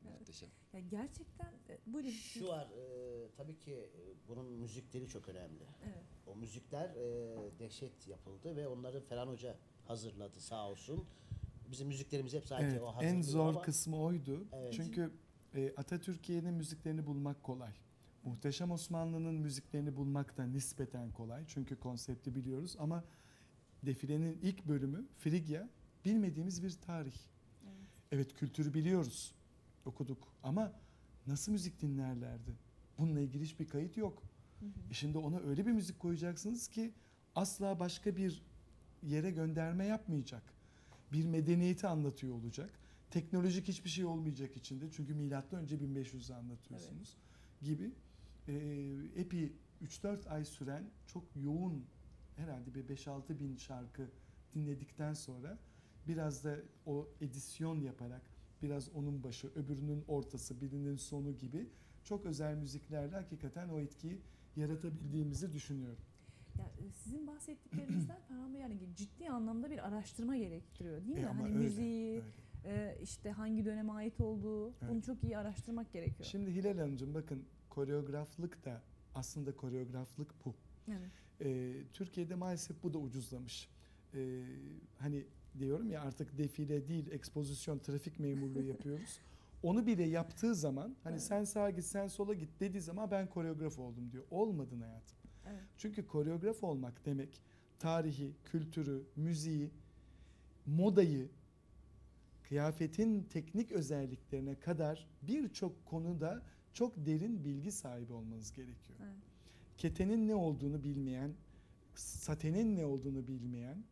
muhteşem. Ya gerçekten buyurun. Şu var, tabii ki bunun müzikleri çok önemli. Evet. O müzikler dehşet yapıldı ve onları Ferhan Hoca hazırladı sağ olsun. Bizim müziklerimiz hep sadece Evet, o hazırlıyor en zor ama kısmı oydu. Evet. Çünkü Atatürkiye'nin müziklerini bulmak kolay. Muhteşem Osmanlı'nın müziklerini bulmak da nispeten kolay. Çünkü konsepti biliyoruz ama defilenin ilk bölümü Frigya bilmediğimiz bir tarih. Evet, kültürü biliyoruz, okuduk ama nasıl müzik dinlerlerdi? Bununla ilgili hiçbir kayıt yok. Şimdi ona öyle bir müzik koyacaksınız ki asla başka bir yere gönderme yapmayacak. Bir medeniyeti anlatıyor olacak. Teknolojik hiçbir şey olmayacak içinde. Çünkü milattan önce 1500'ü anlatıyorsunuz gibi. Epey 3-4 ay süren çok yoğun, herhalde bir 5-6 bin şarkı dinledikten sonra biraz da o edisyon yaparak biraz onun başı, öbürünün ortası, birinin sonu gibi çok özel müziklerle hakikaten o etkiyi yaratabildiğimizi düşünüyorum. Ya, sizin bahsettiklerinizden Ferhan Bey yani ciddi anlamda bir araştırma gerektiriyor değil mi? Ama Hani öyle, müziği, işte hangi döneme ait olduğu, Evet. bunu çok iyi araştırmak gerekiyor. Şimdi Hilal Hanımcığım bakın, koreograflık da aslında koreograflık bu. Evet. Türkiye'de maalesef bu da ucuzlamış. Hani diyorum ya, artık defile değil, ekspozisyon, trafik memurluğu yapıyoruz. Onu bile yaptığı zaman hani Evet. sen sağa git, sen sola git dediği zaman ben koreograf oldum diyor. Olmadın hayatım. Evet. Çünkü koreograf olmak demek tarihi, kültürü, müziği, modayı, kıyafetin teknik özelliklerine kadar birçok konuda çok derin bilgi sahibi olmanız gerekiyor. Evet. Ketenin ne olduğunu bilmeyen, satenin ne olduğunu bilmeyen,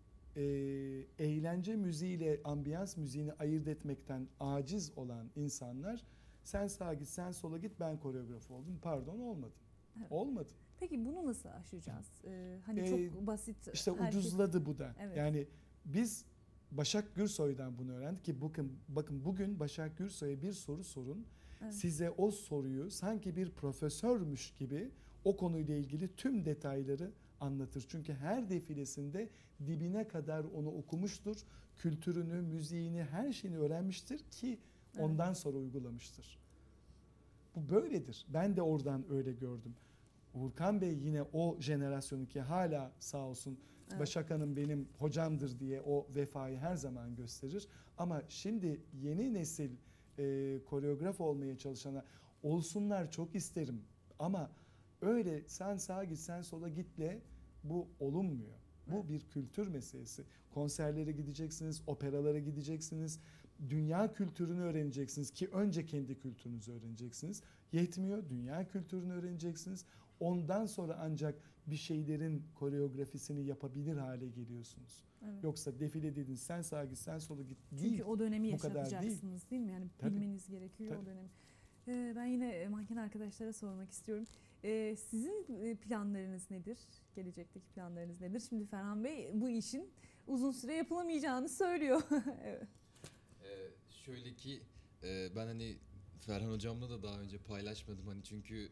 eğlence müziğiyle ambiyans müziğini ayırt etmekten aciz olan insanlar sen sağa git, sen sola git, ben koreograf oldum. Pardon, olmadı. Evet. Olmadı. Peki bunu nasıl aşacağız? Hani çok basit. İşte herkes- ucuzladı bu da. Evet. Yani biz Başak Gürsoy'dan bunu öğrendik ki bakın bugün Başak Gürsoy'a bir soru sorun. Evet. Size o soruyu sanki bir profesörmüş gibi o konuyla ilgili tüm detayları anlatır. Çünkü her defilesinde dibine kadar onu okumuştur. Kültürünü, müziğini, her şeyini öğrenmiştir ki ondan sonra uygulamıştır. Bu böyledir. Ben de oradan öyle gördüm. Uğurkan Bey yine o jenerasyonu ki hala sağ olsun Evet. Başak Hanım benim hocamdır diye o vefayı her zaman gösterir. Ama şimdi yeni nesil koreograf olmaya çalışanlar olsunlar, çok isterim. Ama öyle sen sağa git, sen sola gitle bu olunmuyor. Bu bir kültür meselesi. Konserlere gideceksiniz, operalara gideceksiniz. Dünya kültürünü öğreneceksiniz ki önce kendi kültürünüzü öğreneceksiniz. Yetmiyor, dünya kültürünü öğreneceksiniz. Ondan sonra ancak bir şeylerin koreografisini yapabilir hale geliyorsunuz. Evet. Yoksa defile dedin, sen sağa git, sen sola git Çünkü değil. o dönemi Bu kadar yaşatacaksınız değil mi? Yani Tabii. bilmeniz gerekiyor o Tabii. dönemi. Ben yine manken arkadaşlara sormak istiyorum. Sizin planlarınız nedir? Gelecekteki planlarınız nedir? Şimdi Ferhan Bey bu işin uzun süre yapılamayacağını söylüyor. Evet. Şöyle ki ben hani Ferhan hocamla da daha önce paylaşmadım hani çünkü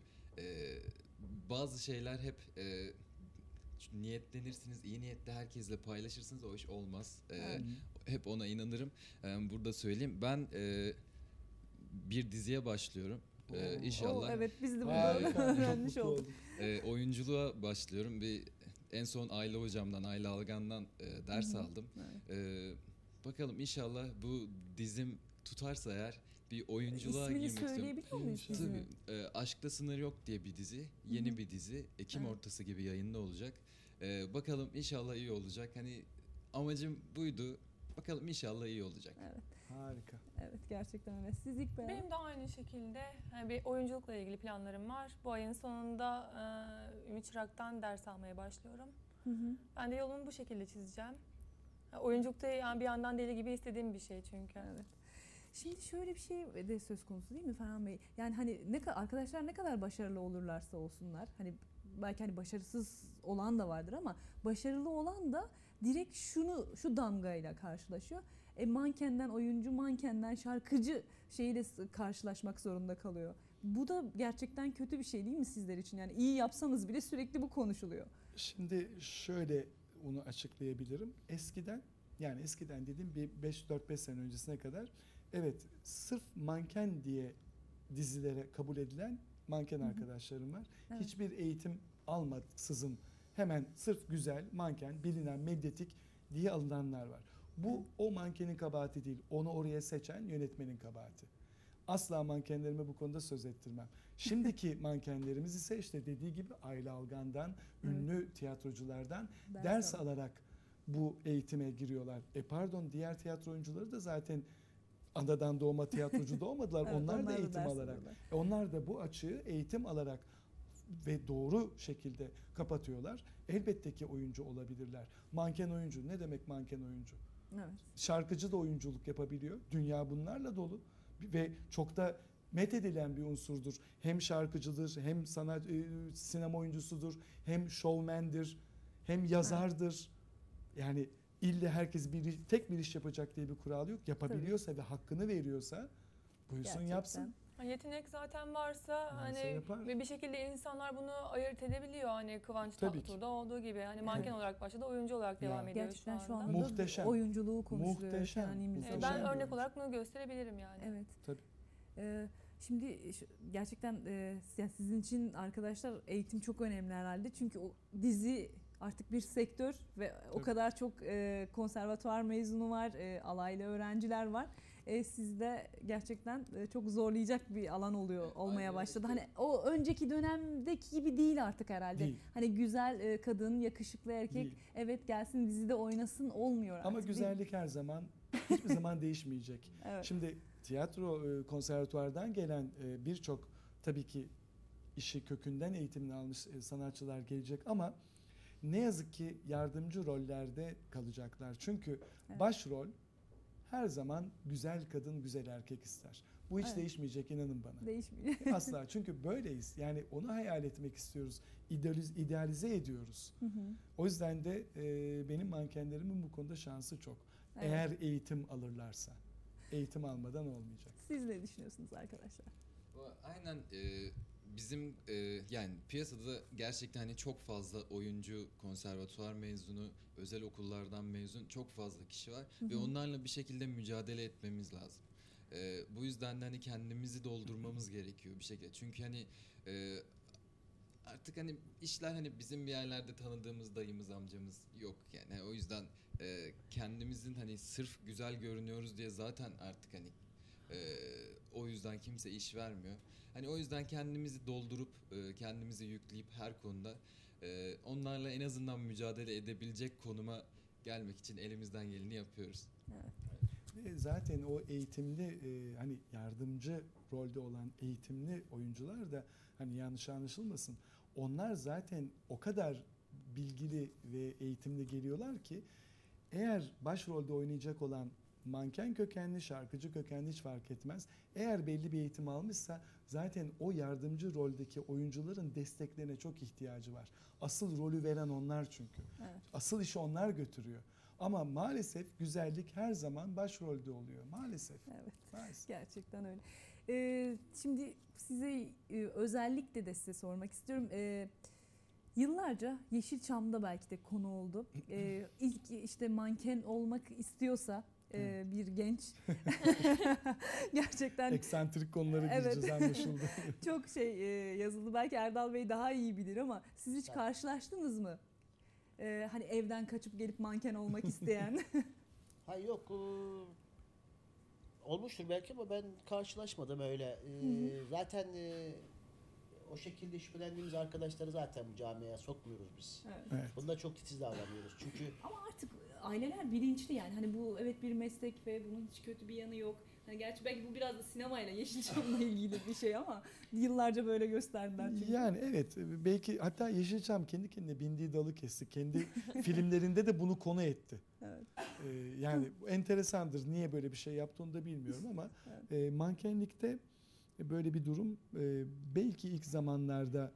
bazı şeyler hep niyetlenirsiniz, iyi niyetle herkesle paylaşırsınız, o iş olmaz. Hep ona inanırım. Burada söyleyeyim. Ben bir diziye başlıyorum. İnşallah. Evet, biz de Harika, bunu çok öğrenmiş mutlu olduk. Oyunculuğa başlıyorum. En son Ayla hocamdan, Ayla Algan'dan ders aldım. Bakalım inşallah bu dizim tutarsa eğer bir oyunculuğa İsmini girmek istiyorum. söyleyebiliyor muyuz dizinin? Tabii. Aşkta Sınır Yok diye bir dizi. Yeni bir dizi. Ekim Evet. ortası gibi yayında olacak. Bakalım inşallah iyi olacak. Hani amacım buydu. Bakalım inşallah iyi olacak. Evet. Harika. Evet, gerçekten öyle. Siz ilk beğen- Benim de aynı şekilde bir oyunculukla ilgili planlarım var. Bu ayın sonunda Ümit Çırak'tan ders almaya başlıyorum. Hı hı. Ben de yolumu bu şekilde çizeceğim. Oyunculukta yani bir yandan deli gibi istediğim bir şey çünkü. Evet. Şimdi şöyle bir şey de söz konusu değil mi Ferhan Bey? Yani hani arkadaşlar ne kadar başarılı olurlarsa olsunlar, hani belki hani başarısız olan da vardır ama başarılı olan da direkt şu damgayla karşılaşıyor. Mankenden oyuncu, mankenden şarkıcı şeyle karşılaşmak zorunda kalıyor. Bu da gerçekten kötü bir şey değil mi sizler için? Yani iyi yapsanız bile sürekli bu konuşuluyor. Şimdi şöyle onu açıklayabilirim. Eskiden dediğim bir 4-5 sene öncesine kadar evet, sırf manken diye dizilere kabul edilen manken arkadaşlarım var. Evet. Hiçbir eğitim almaksızın hemen sırf güzel, manken, bilinen, medyatik diye alınanlar var. Bu o mankenin kabahati değil. Onu oraya seçen yönetmenin kabahati. Asla mankenlerime bu konuda söz ettirmem. Şimdiki mankenlerimiz ise işte dediği gibi Ayla Algan'dan, ünlü tiyatroculardan ders alarak bu eğitime giriyorlar. Pardon, diğer tiyatro oyuncuları da zaten anadan doğma tiyatrocu doğmadılar. Evet, onlar da eğitim ders alarak. alıyorlar. Onlar da bu açığı eğitim alarak ve doğru şekilde kapatıyorlar. Elbette ki oyuncu olabilirler. Manken oyuncu. Ne demek manken oyuncu? Evet. Şarkıcı da oyunculuk yapabiliyor. Dünya bunlarla dolu ve çok da methedilen bir unsurdur. Hem şarkıcıdır, hem sanat sinema oyuncusudur, hem şovmendir, hem yazardır. Yani ille herkes tek bir iş yapacak diye bir kural yok. Yapabiliyorsa ve hakkını veriyorsa buyursun Gerçekten. yapsın. Yetenek zaten varsa hani yapar. ve bir şekilde insanlar bunu ayırt edebiliyor. Hani Kıvanç Tabii ki. Tatlıtuğ'da olduğu gibi. Hani manken olarak başladı, oyuncu olarak devam ediyor Gerçekten şu şu anda. anda Muhteşem. oyunculuğu konuşuluyor. Muhteşem. Kenan İmirzalıoğlu. Muhteşem. Ben bir örnek oyuncu. olarak bunu gösterebilirim yani. Evet. Tabii. Şimdi gerçekten yani sizin için arkadaşlar eğitim çok önemli herhalde. Çünkü o dizi artık bir sektör ve o Tabii. kadar çok konservatuvar mezunu var, alaylı öğrenciler var. Sizde gerçekten çok zorlayacak bir alan olmaya aynen başladı. öyle. Hani o önceki dönemdeki gibi değil artık herhalde. Değil. Hani güzel kadın, yakışıklı erkek, Değil. evet gelsin dizide oynasın olmuyor artık. Ama değil mi? güzellik her zaman hiçbir zaman değişmeyecek. Evet. Şimdi tiyatro konservatuvardan gelen birçok tabii ki işi kökünden eğitimini almış sanatçılar gelecek ama ne yazık ki yardımcı rollerde kalacaklar. Çünkü başrol her zaman güzel kadın, güzel erkek ister. Bu hiç Evet. değişmeyecek, inanın bana. Değişmiyor. Asla, çünkü böyleyiz. Yani onu hayal etmek istiyoruz. İdealize ediyoruz. O yüzden de benim mankenlerimin bu konuda şansı çok. Evet. Eğer eğitim alırlarsa. Eğitim almadan olmayacak. Siz ne düşünüyorsunuz arkadaşlar? Aynen, bizim yani piyasada gerçekten hani çok fazla oyuncu, konservatuvar mezunu, özel okullardan mezun çok fazla kişi var ve onlarla bir şekilde mücadele etmemiz lazım. Bu yüzden de hani kendimizi doldurmamız gerekiyor bir şekilde. Çünkü hani artık hani işler hani bizim bir yerlerde tanıdığımız dayımız, amcamız yok yani. O yüzden kendimizin hani sırf güzel görünüyoruz diye zaten artık hani o yüzden kimse iş vermiyor. Hani o yüzden kendimizi doldurup kendimizi yükleyip her konuda onlarla en azından mücadele edebilecek konuma gelmek için elimizden geleni yapıyoruz. Ve zaten o eğitimli hani yardımcı rolde olan eğitimli oyuncular da hani yanlış anlaşılmasın. Onlar zaten o kadar bilgili ve eğitimli geliyorlar ki eğer başrolde oynayacak olan manken kökenli, şarkıcı kökenli hiç fark etmez. Eğer belli bir eğitim almışsa zaten o yardımcı roldeki oyuncuların desteklerine çok ihtiyacı var. Asıl rolü veren onlar çünkü. Evet. Asıl işi onlar götürüyor. Ama maalesef güzellik her zaman başrolde oluyor. Maalesef. Evet. Maalesef. Gerçekten öyle. Şimdi size özellikle de size sormak istiyorum. Yıllarca Yeşilçam'da belki de konu oldu. İlk işte manken olmak istiyorsa bir genç gerçekten Eksantrik konuları Evet. gireceğiz, anlaşıldı. çok yazıldı. Belki Erdal Bey daha iyi bilir ama siz hiç karşılaştınız mı? Hani evden kaçıp gelip manken olmak isteyen. Hayır, yok. Olmuştur belki ama ben karşılaşmadım öyle. Zaten o şekilde şüphelendiğimiz arkadaşları zaten bu camiaya sokmuyoruz biz. Evet. Bunda çok titiz davranıyoruz. Çünkü Ama artık aileler bilinçli yani. Hani bu evet bir meslek ve bunun hiç kötü bir yanı yok. Hani gerçi belki bu biraz da sinemayla, Yeşilçam'la ilgili bir şey ama yıllarca böyle gösterdiler çünkü. Yani evet, belki hatta Yeşilçam kendi kendine bindiği dalı kesti. Kendi filmlerinde de bunu konu etti. Evet. Yani enteresandır. Niye böyle bir şey yaptı onu da bilmiyorum ama mankenlikte böyle bir durum belki ilk zamanlarda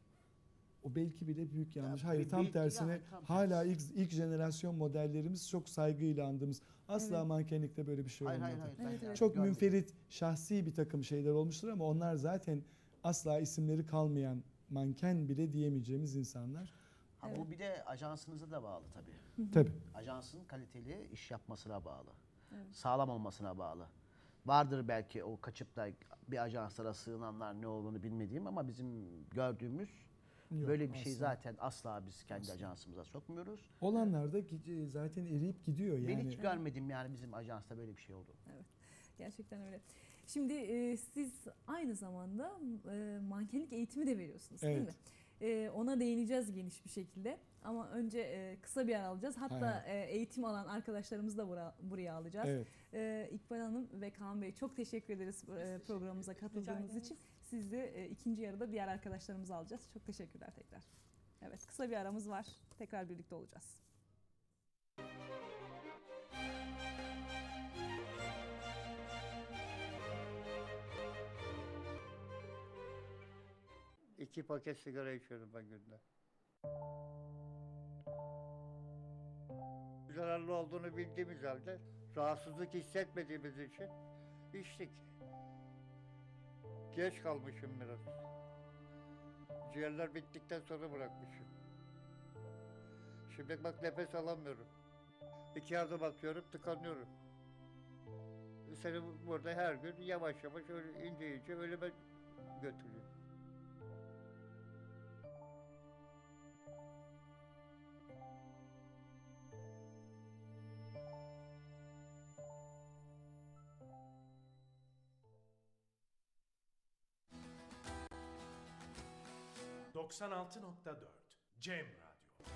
o belki bile büyük yanlış. Hayır, tam belki de tersine tam hala ilk jenerasyon modellerimiz çok saygıyla andığımız. Asla Evet. mankenlikte böyle bir şey hayır olmadı. hayır. Evet, evet. Çok görmedim. münferit, şahsi bir takım şeyler olmuştur ama onlar zaten asla isimleri kalmayan, manken bile diyemeyeceğimiz insanlar. Ha, bu bir de ajansınıza da bağlı tabii. Tabii. Ajansın kaliteli iş yapmasına bağlı. Evet. Sağlam olmasına bağlı. Vardır belki o kaçıp da bir ajanslara sığınanlar, ne olduğunu bilmediğim, ama bizim gördüğümüz Yok, böyle bir şey asla. zaten asla biz kendi ajansımıza sokmuyoruz. Olanlar da zaten eriyip gidiyor yani. Ben hiç görmedim yani bizim ajansta böyle bir şey oldu. Gerçekten öyle. Şimdi siz aynı zamanda mankenlik eğitimi de veriyorsunuz değil mi? Ona değineceğiz geniş bir şekilde. Ama önce kısa bir ara alacağız. Hatta eğitim alan arkadaşlarımızı da buraya alacağız. Evet. İkbal Hanım ve Kaan Bey, çok teşekkür ederiz programımıza katıldığınız için. Siz de ikinci yarıda diğer arkadaşlarımızı alacağız. Çok teşekkürler tekrar. Evet, kısa bir aramız var. Tekrar birlikte olacağız. İki paket sigara içiyorum ben günde. Zararlı olduğunu bildiğimiz halde, rahatsızlık hissetmediğimiz için içtik. Geç kalmışım biraz. Ciğerler bittikten sonra bırakmışım. Şimdi bak nefes alamıyorum. 2 adım atıyorum, tıkanıyorum. Seni burada her gün yavaş yavaş öyle ince ince ölüme götürüyor. ...96.4 Cem Radyo.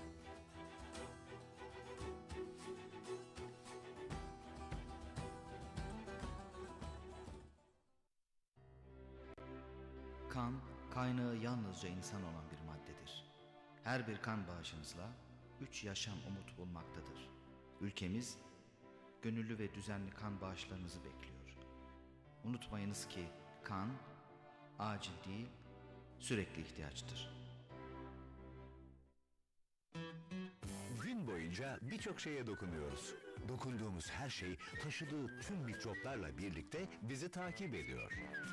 Kan, kaynağı yalnızca insan olan bir maddedir. Her bir kan bağışınızla 3 yaşam umut bulmaktadır. Ülkemiz, gönüllü ve düzenli kan bağışlarınızı bekliyor. Unutmayınız ki kan, acil değil, sürekli ihtiyaçtır. Gün boyunca birçok şeye dokunuyoruz. Dokunduğumuz her şey taşıdığı tüm mikroplarla birlikte bizi takip ediyor.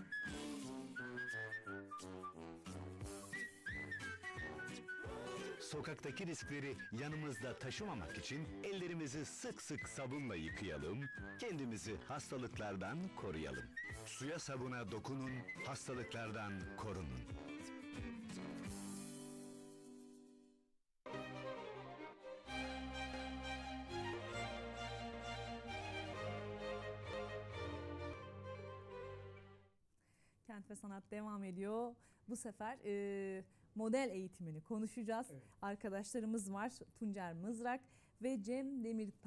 Sokaktaki riskleri yanımızda taşımamak için ellerimizi sık sık sabunla yıkayalım, kendimizi hastalıklardan koruyalım. Suya sabuna dokunun, hastalıklardan korunun. Kent ve Sanat devam ediyor. Bu sefer model eğitimini konuşacağız. Evet. Arkadaşlarımız var. Tuncer Mızrak ve Cem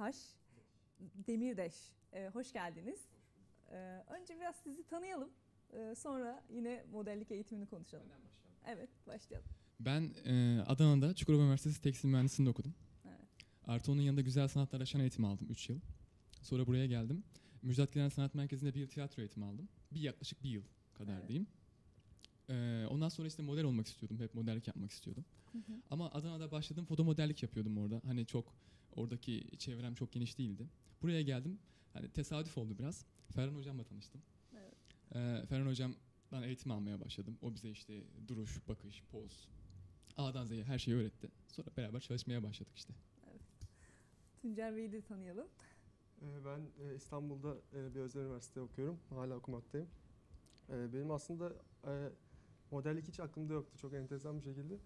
Demirdeş. Hoş geldiniz. Önce biraz sizi tanıyalım. Sonra yine modellik eğitimini konuşalım. Evet, başlayalım. Ben Adana'da Çukurova Üniversitesi Tekstil Mühendisliği'nde okudum. Evet. Artı onun yanında Güzel Sanatlar Aşan eğitimi aldım 3 yıl. Sonra buraya geldim. Müjdat Gezen Sanat Merkezi'nde bir tiyatro eğitimi aldım. Yaklaşık bir yıl kadar diyeyim. Ondan sonra işte model olmak istiyordum. Hep modellik yapmak istiyordum. Ama Adana'da başladım. Foto modellik yapıyordum orada. Hani çok oradaki çevrem çok geniş değildi. Buraya geldim. Hani tesadüf oldu biraz. Ferhan Hocam'la tanıştım. Evet. Ferhan Hocam'dan eğitim almaya başladım. O bize işte duruş, bakış, poz, A'dan Z'ye her şeyi öğretti. Sonra beraber çalışmaya başladık işte. Evet. Tuncer Bey'i de tanıyalım. Ben İstanbul'da bir özel üniversite okuyorum. Hala okumaktayım. Benim aslında modellik hiç aklımda yoktu. Çok enteresan bir şekilde.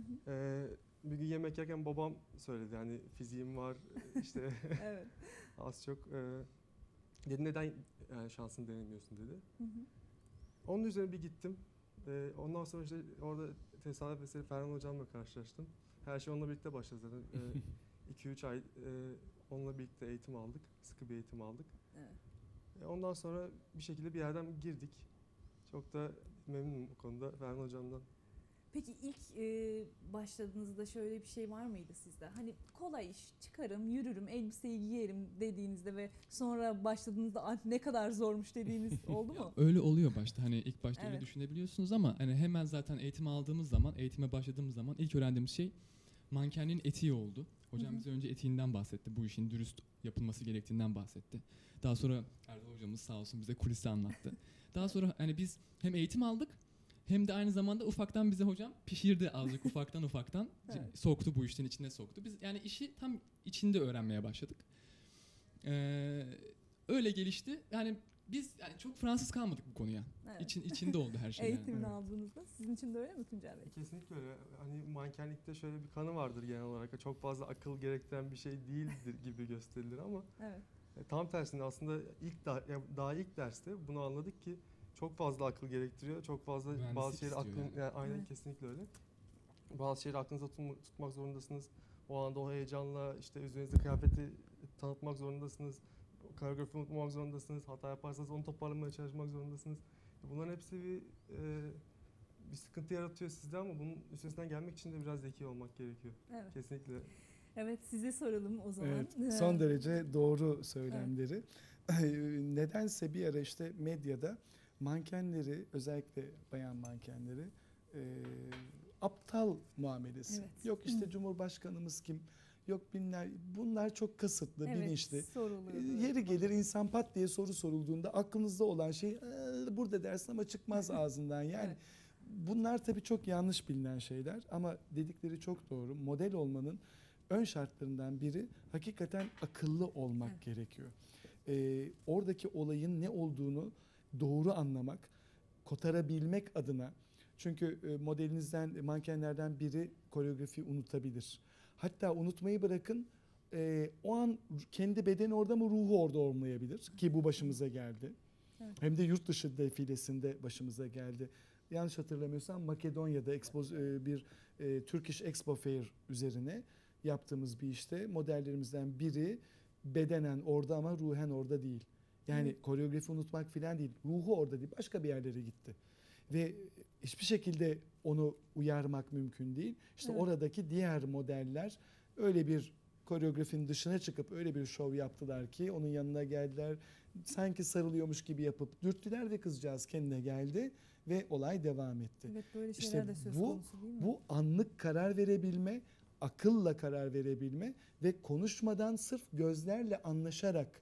Bir gün yemek yerken babam söyledi. Yani fiziğim var işte Evet. az çok. Dedi neden yani şansını denemiyorsun dedi. Onun üzerine bir gittim. Ondan sonra işte orada tesadüf eseri Ferhan Hocam'la karşılaştım. Her şey onunla birlikte başladı zaten. 2-3 ay onunla birlikte eğitim aldık. Sıkı bir eğitim aldık. Evet. Ondan sonra bir şekilde bir yerden girdik. Çok da memnunum bu konuda Ferhan Hocam'dan. Peki ilk başladığınızda şöyle bir şey var mıydı sizde? Hani kolay iş, çıkarım, yürürüm, elbiseyi giyerim dediğinizde ve sonra başladığınızda ne kadar zormuş dediğiniz oldu mu? Öyle oluyor başta. Hani ilk başta öyle Evet. düşünebiliyorsunuz ama hani hemen zaten eğitime başladığımız zaman ilk öğrendiğimiz şey mankenliğin etiği oldu. Hocam bize önce etiğinden bahsetti. Bu işin dürüst yapılması gerektiğinden bahsetti. Daha sonra Erdal hocamız sağ olsun bize kulisi anlattı. Daha sonra hani biz hem eğitim aldık hem de aynı zamanda ufaktan bize hocam pişirdi azıcık ufaktan Evet. soktu, bu işin içine soktu. Biz yani işi tam içinde öğrenmeye başladık. Öyle gelişti. Yani Biz yani çok Fransız kalmadık bu konuya. Evet. İçinde oldu her şey. Eğitimini yani. aldığınızda. Sizin için de öyle mi Tuncay Bey? Kesinlikle öyle. Hani mankenlikte şöyle bir kanı vardır genel olarak. Çok fazla akıl gerektiren bir şey değildir gibi gösterilir ama Evet. tam tersine aslında daha ilk derste bunu anladık ki çok fazla akıl gerektiriyor. Çok fazla Mühendislik bazı şeyleri istiyor aklın yani. aynen Evet. kesinlikle öyle. Bazı şeyleri aklınızda tutmak zorundasınız. O anda o heyecanla işte üzerinizde kıyafeti tanıtmak zorundasınız. Koreografi unutmamak zorundasınız. Hata yaparsanız onu toparlamaya çalışmak zorundasınız. Bunların hepsi bir sıkıntı yaratıyor sizde ama bunun üstesinden gelmek için de biraz zeki olmak gerekiyor. Evet. Kesinlikle. Evet, size soralım o zaman. Evet, son derece doğru söylemleri. Nedense bir ara işte medyada mankenleri, özellikle bayan mankenleri aptal muamelesi. Evet. Yok işte Cumhurbaşkanımız kim? Yok bunlar çok kasıtlı, bilinçli. Yeri gelir insan pat diye soru sorulduğunda aklınızda olan şey burada dersin ama çıkmaz ağzından. Yani Evet. bunlar tabii çok yanlış bilinen şeyler ama dedikleri çok doğru. Model olmanın ön şartlarından biri hakikaten akıllı olmak gerekiyor. Oradaki olayın ne olduğunu doğru anlamak, kotarabilmek adına. Çünkü modelinizden, mankenlerden biri koreografiyi unutabilir. Hatta unutmayı bırakın, o an kendi bedeni orada mı ruhu orada olmayabilir ki bu başımıza geldi. Evet. Hem de yurt dışı defilesinde başımıza geldi. Yanlış hatırlamıyorsam Makedonya'da bir Turkish Expo Fair üzerine yaptığımız bir işte modellerimizden biri bedenen orada ama ruhen orada değil. Yani koreografi unutmak falan değil. Ruhu orada değil. Başka bir yerlere gitti. Ve hiçbir şekilde onu uyarmak mümkün değil. İşte oradaki diğer modeller öyle bir koreografinin dışına çıkıp öyle bir şov yaptılar ki onun yanına geldiler. Sanki sarılıyormuş gibi yapıp dürttüler ve kızcağız kendine geldi ve olay devam etti. Evet, böyle şeyler de söz konusu değil mi? Bu anlık karar verebilme, akılla karar verebilme ve konuşmadan sırf gözlerle anlaşarak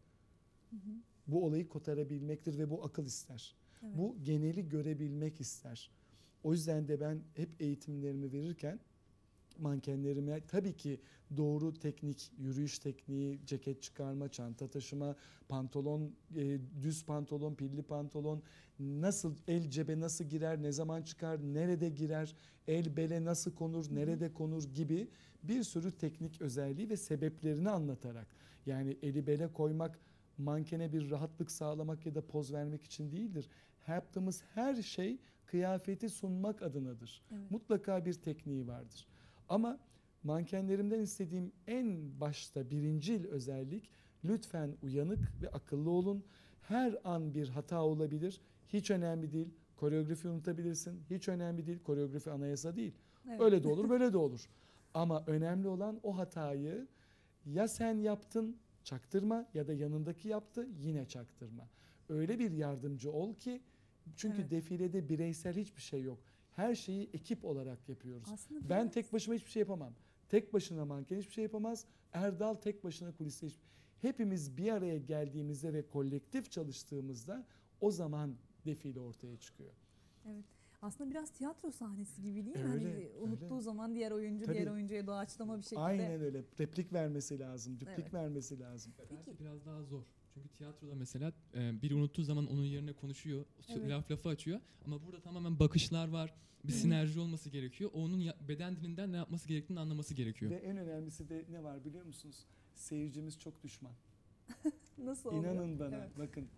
bu olayı kotarabilmektir ve bu akıl ister. Evet. Bu geneli görebilmek ister. O yüzden de ben hep eğitimlerimi verirken mankenlerime tabii ki doğru teknik, yürüyüş tekniği, ceket çıkarma, çanta taşıma, pantolon, düz pantolon, pilli pantolon, nasıl el cebe nasıl girer, ne zaman çıkar, nerede girer, el bele nasıl konur, nerede konur gibi bir sürü teknik özelliği ve sebeplerini anlatarak. Yani eli bele koymak mankene bir rahatlık sağlamak ya da poz vermek için değildir. Yaptığımız her şey kıyafeti sunmak adınadır. Evet. Mutlaka bir tekniği vardır. Ama mankenlerimden istediğim en başta birincil özellik lütfen uyanık ve akıllı olun. Her an bir hata olabilir. Hiç önemli değil. Koreografi unutabilirsin. Hiç önemli değil. Koreografi anayasa değil. Evet. Öyle de olur, böyle de olur. Ama önemli olan o hatayı ya sen yaptın, çaktırma ya da yanındaki yaptı, yine çaktırma. Öyle bir yardımcı ol ki çünkü defilede bireysel hiçbir şey yok. Her şeyi ekip olarak yapıyoruz. Aslında Ben tek başıma hiçbir şey yapamam. Tek başına manken hiçbir şey yapamaz. Erdal tek başına kuliste hepimiz bir araya geldiğimizde ve kolektif çalıştığımızda o zaman defile ortaya çıkıyor. Evet. Aslında biraz tiyatro sahnesi gibi değil mi? Öyle, Hani unuttuğu zaman diğer oyuncu Tabii. diğer oyuncuya doğaçlama bir şekilde. Aynen öyle. Replik vermesi lazım, duplik Evet. vermesi lazım. Belki biraz daha zor. Çünkü tiyatroda mesela biri unuttuğu zaman onun yerine konuşuyor, Evet. lafı açıyor. Ama burada tamamen bakışlar var, bir sinerji olması gerekiyor. Onun beden dilinden ne yapması gerektiğini anlaması gerekiyor. Ve en önemlisi de ne var biliyor musunuz? Seyircimiz çok düşman. Nasıl oluyor? İnanın bana. Evet. Bakın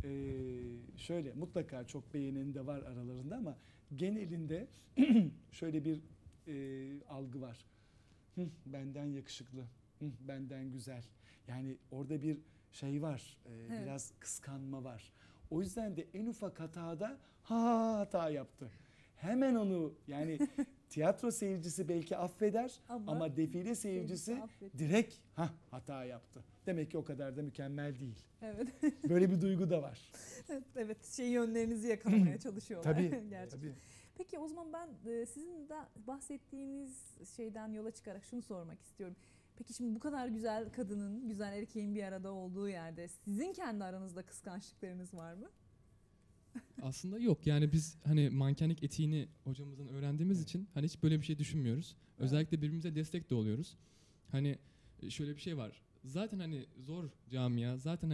şöyle mutlaka çok beğeneni de var aralarında ama genelinde şöyle bir algı var. Benden yakışıklı, benden güzel. Yani orada bir şey var, Evet. biraz kıskanma var. O yüzden de en ufak hatada hata yaptı. Hemen onu yani tiyatro seyircisi belki affeder ama defile seyircisi direkt hata yaptı. Demek ki o kadar da mükemmel değil. Evet. Böyle bir duygu da var. Evet, yönlerinizi yakalamaya çalışıyorlar. Tabii, Gerçekten. tabii. Peki o zaman ben sizin de bahsettiğiniz şeyden yola çıkarak şunu sormak istiyorum. Peki şimdi bu kadar güzel kadının, güzel erkeğin bir arada olduğu yerde sizin kendi aranızda kıskançlıklarınız var mı? Aslında yok. Yani biz hani mankenlik etiğini hocamızdan öğrendiğimiz için hani hiç böyle bir şey düşünmüyoruz. Özellikle birbirimize destek de oluyoruz. Hani şöyle bir şey var. Zaten hani zor camia, zaten hani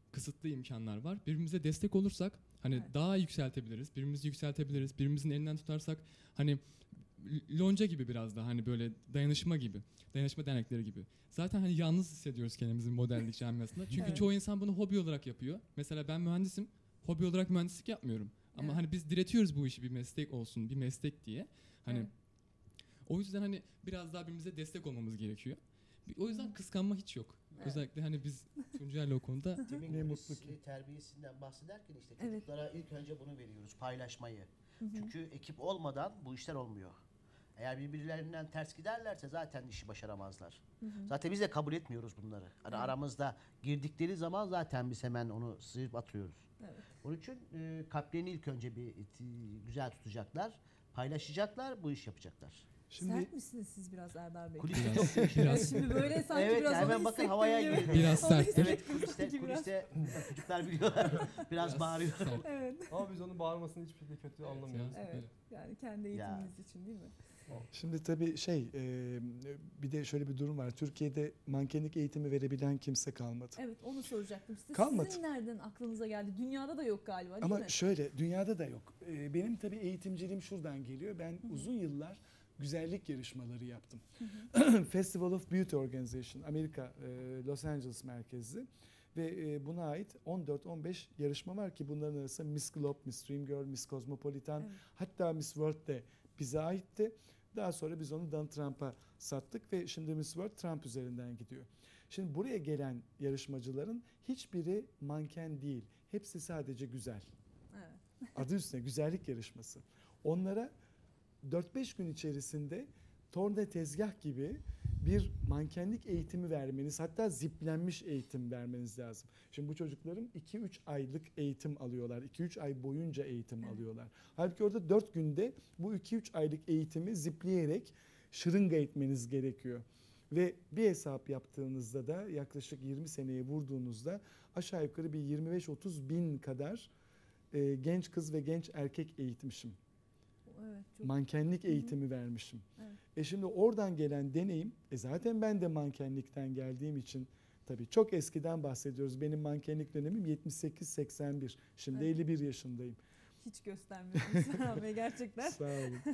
kısıtlı imkanlar var. Birbirimize destek olursak hani daha yükseltebiliriz. Birbirimizi yükseltebiliriz. Birbirimizin elinden tutarsak hani lonca gibi biraz da hani böyle dayanışma gibi. Dayanışma dernekleri gibi. Zaten hani yalnız hissediyoruz kendimizi modellik camiasında. Çünkü çoğu insan bunu hobi olarak yapıyor. Mesela ben mühendisim. Hobi olarak mühendislik yapmıyorum. Ama hani biz diretiyoruz bu işi bir meslek olsun, bir meslek diye. Hani o yüzden hani biraz daha birbirimize destek olmamız gerekiyor. O yüzden kıskanma hiç yok. Özellikle hani biz Tuncay'la o konuda ne mutlu ki. Terbiyesinden bahsederken işte çocuklara ilk önce bunu veriyoruz, paylaşmayı. Çünkü ekip olmadan bu işler olmuyor. Eğer birbirlerinden ters giderlerse zaten işi başaramazlar. Zaten biz de kabul etmiyoruz bunları. Hani aramızda girdikleri zaman zaten biz hemen onu sıyırıp atıyoruz. Onun için kalplerini ilk önce bir güzel tutacaklar, paylaşacaklar, bu iş yapacaklar. Şimdi, sert misiniz siz biraz Erdal Bey? Kuliste çok değişiyor. Şimdi böyle sanki biraz hemen bakın havaya giriyor. Biraz sert. Evet, kuliste çocuklar biliyorlar. Biraz bağırıyor. Ama biz onun bağırmasını hiçbir şekilde kötü anlamıyoruz. Evet. Yani kendi eğitiminiz için değil mi? Şimdi tabii bir de şöyle bir durum var. Türkiye'de mankenlik eğitimi verebilen kimse kalmadı. Evet, onu soracaktım size. Kalmadı. Sizin nereden aklınıza geldi? Dünyada da yok galiba değil Ama mi? şöyle, dünyada da yok. Benim tabii eğitimciliğim şuradan geliyor. Ben uzun yıllar güzellik yarışmaları yaptım. Festival of Beauty Organization, Amerika, Los Angeles merkezli. Ve buna ait 14-15 yarışma var ki bunların arasında Miss Globe, Miss Dream Girl, Miss Cosmopolitan, hatta Miss World de bize aitti. Daha sonra biz onu Donald Trump'a sattık ve şimdi Miss World Trump üzerinden gidiyor. Şimdi buraya gelen yarışmacıların hiçbiri manken değil. Hepsi sadece güzel. Adı üstüne güzellik yarışması. Onlara 4-5 gün içerisinde torna tezgah gibi bir mankenlik eğitimi vermeniz, hatta ziplenmiş eğitim vermeniz lazım. Şimdi bu çocukların 2-3 aylık eğitim alıyorlar. 2-3 ay boyunca eğitim alıyorlar. Halbuki orada 4 günde bu 2-3 aylık eğitimi zipleyerek şırınga etmeniz gerekiyor. Ve bir hesap yaptığınızda da yaklaşık 20 seneye vurduğunuzda aşağı yukarı bir 25-30 bin kadar genç kız ve genç erkek eğitmişim. Mankenlik eğitimi vermişim. Şimdi oradan gelen deneyim, zaten ben de mankenlikten geldiğim için tabii çok eskiden bahsediyoruz. Benim mankenlik dönemim 78-81. Şimdi 51 yaşındayım. Hiç göstermiyorsunuz Serhan Bey gerçekten. Sağ olun.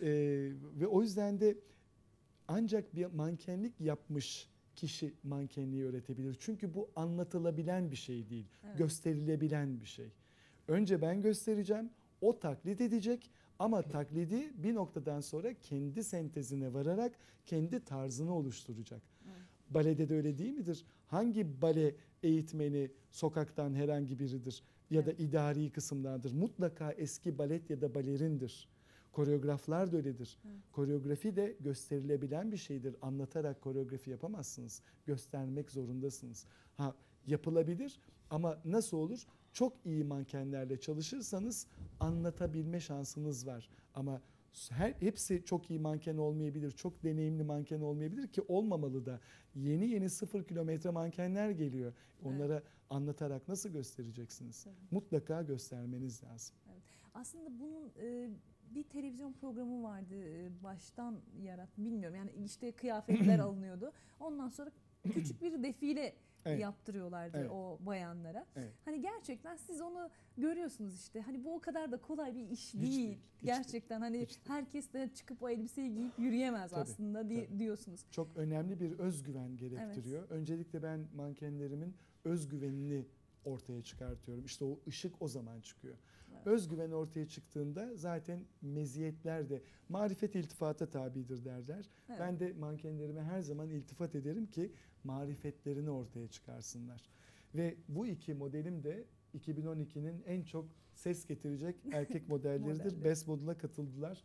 Ve o yüzden de ancak bir mankenlik yapmış kişi mankenliği öğretebilir. Çünkü bu anlatılabilen bir şey değil. Gösterilebilen bir şey. Önce ben göstereceğim, o taklit edecek. Ama taklidi bir noktadan sonra kendi sentezine vararak kendi tarzını oluşturacak. Balede de öyle değil midir? Hangi bale eğitmeni sokaktan herhangi biridir ya da idari kısımdandır? Mutlaka eski balet ya da balerindir. Koreograflar da öyledir. Koreografi de gösterilebilen bir şeydir. Anlatarak koreografi yapamazsınız. Göstermek zorundasınız. Yapılabilir ama nasıl olur? Çok iyi mankenlerle çalışırsanız anlatabilme şansınız var. Ama hepsi çok iyi manken olmayabilir, çok deneyimli manken olmayabilir ki olmamalı da. Yeni 0 kilometre mankenler geliyor. Onlara anlatarak nasıl göstereceksiniz? Mutlaka göstermeniz lazım. Aslında bunun bir televizyon programı vardı baştan bilmiyorum. Yani işte kıyafetler alınıyordu. Ondan sonra küçük bir defile yaptırıyorlardı o bayanlara. Hani gerçekten siz onu görüyorsunuz işte. Hani bu o kadar da kolay bir iş değil. Gerçekten hani herkes de çıkıp o elbiseyi giyip yürüyemez aslında diyorsunuz. Çok önemli bir özgüven gerektiriyor. Öncelikle ben mankenlerimin özgüvenini ortaya çıkartıyorum. İşte o ışık o zaman çıkıyor. Özgüven ortaya çıktığında zaten meziyetler de marifet iltifata tabidir derler. Ben de mankenlerime her zaman iltifat ederim ki marifetlerini ortaya çıkarsınlar. Ve bu iki modelim de 2012'nin en çok ses getirecek erkek modelleridir. Best Model'a katıldılar.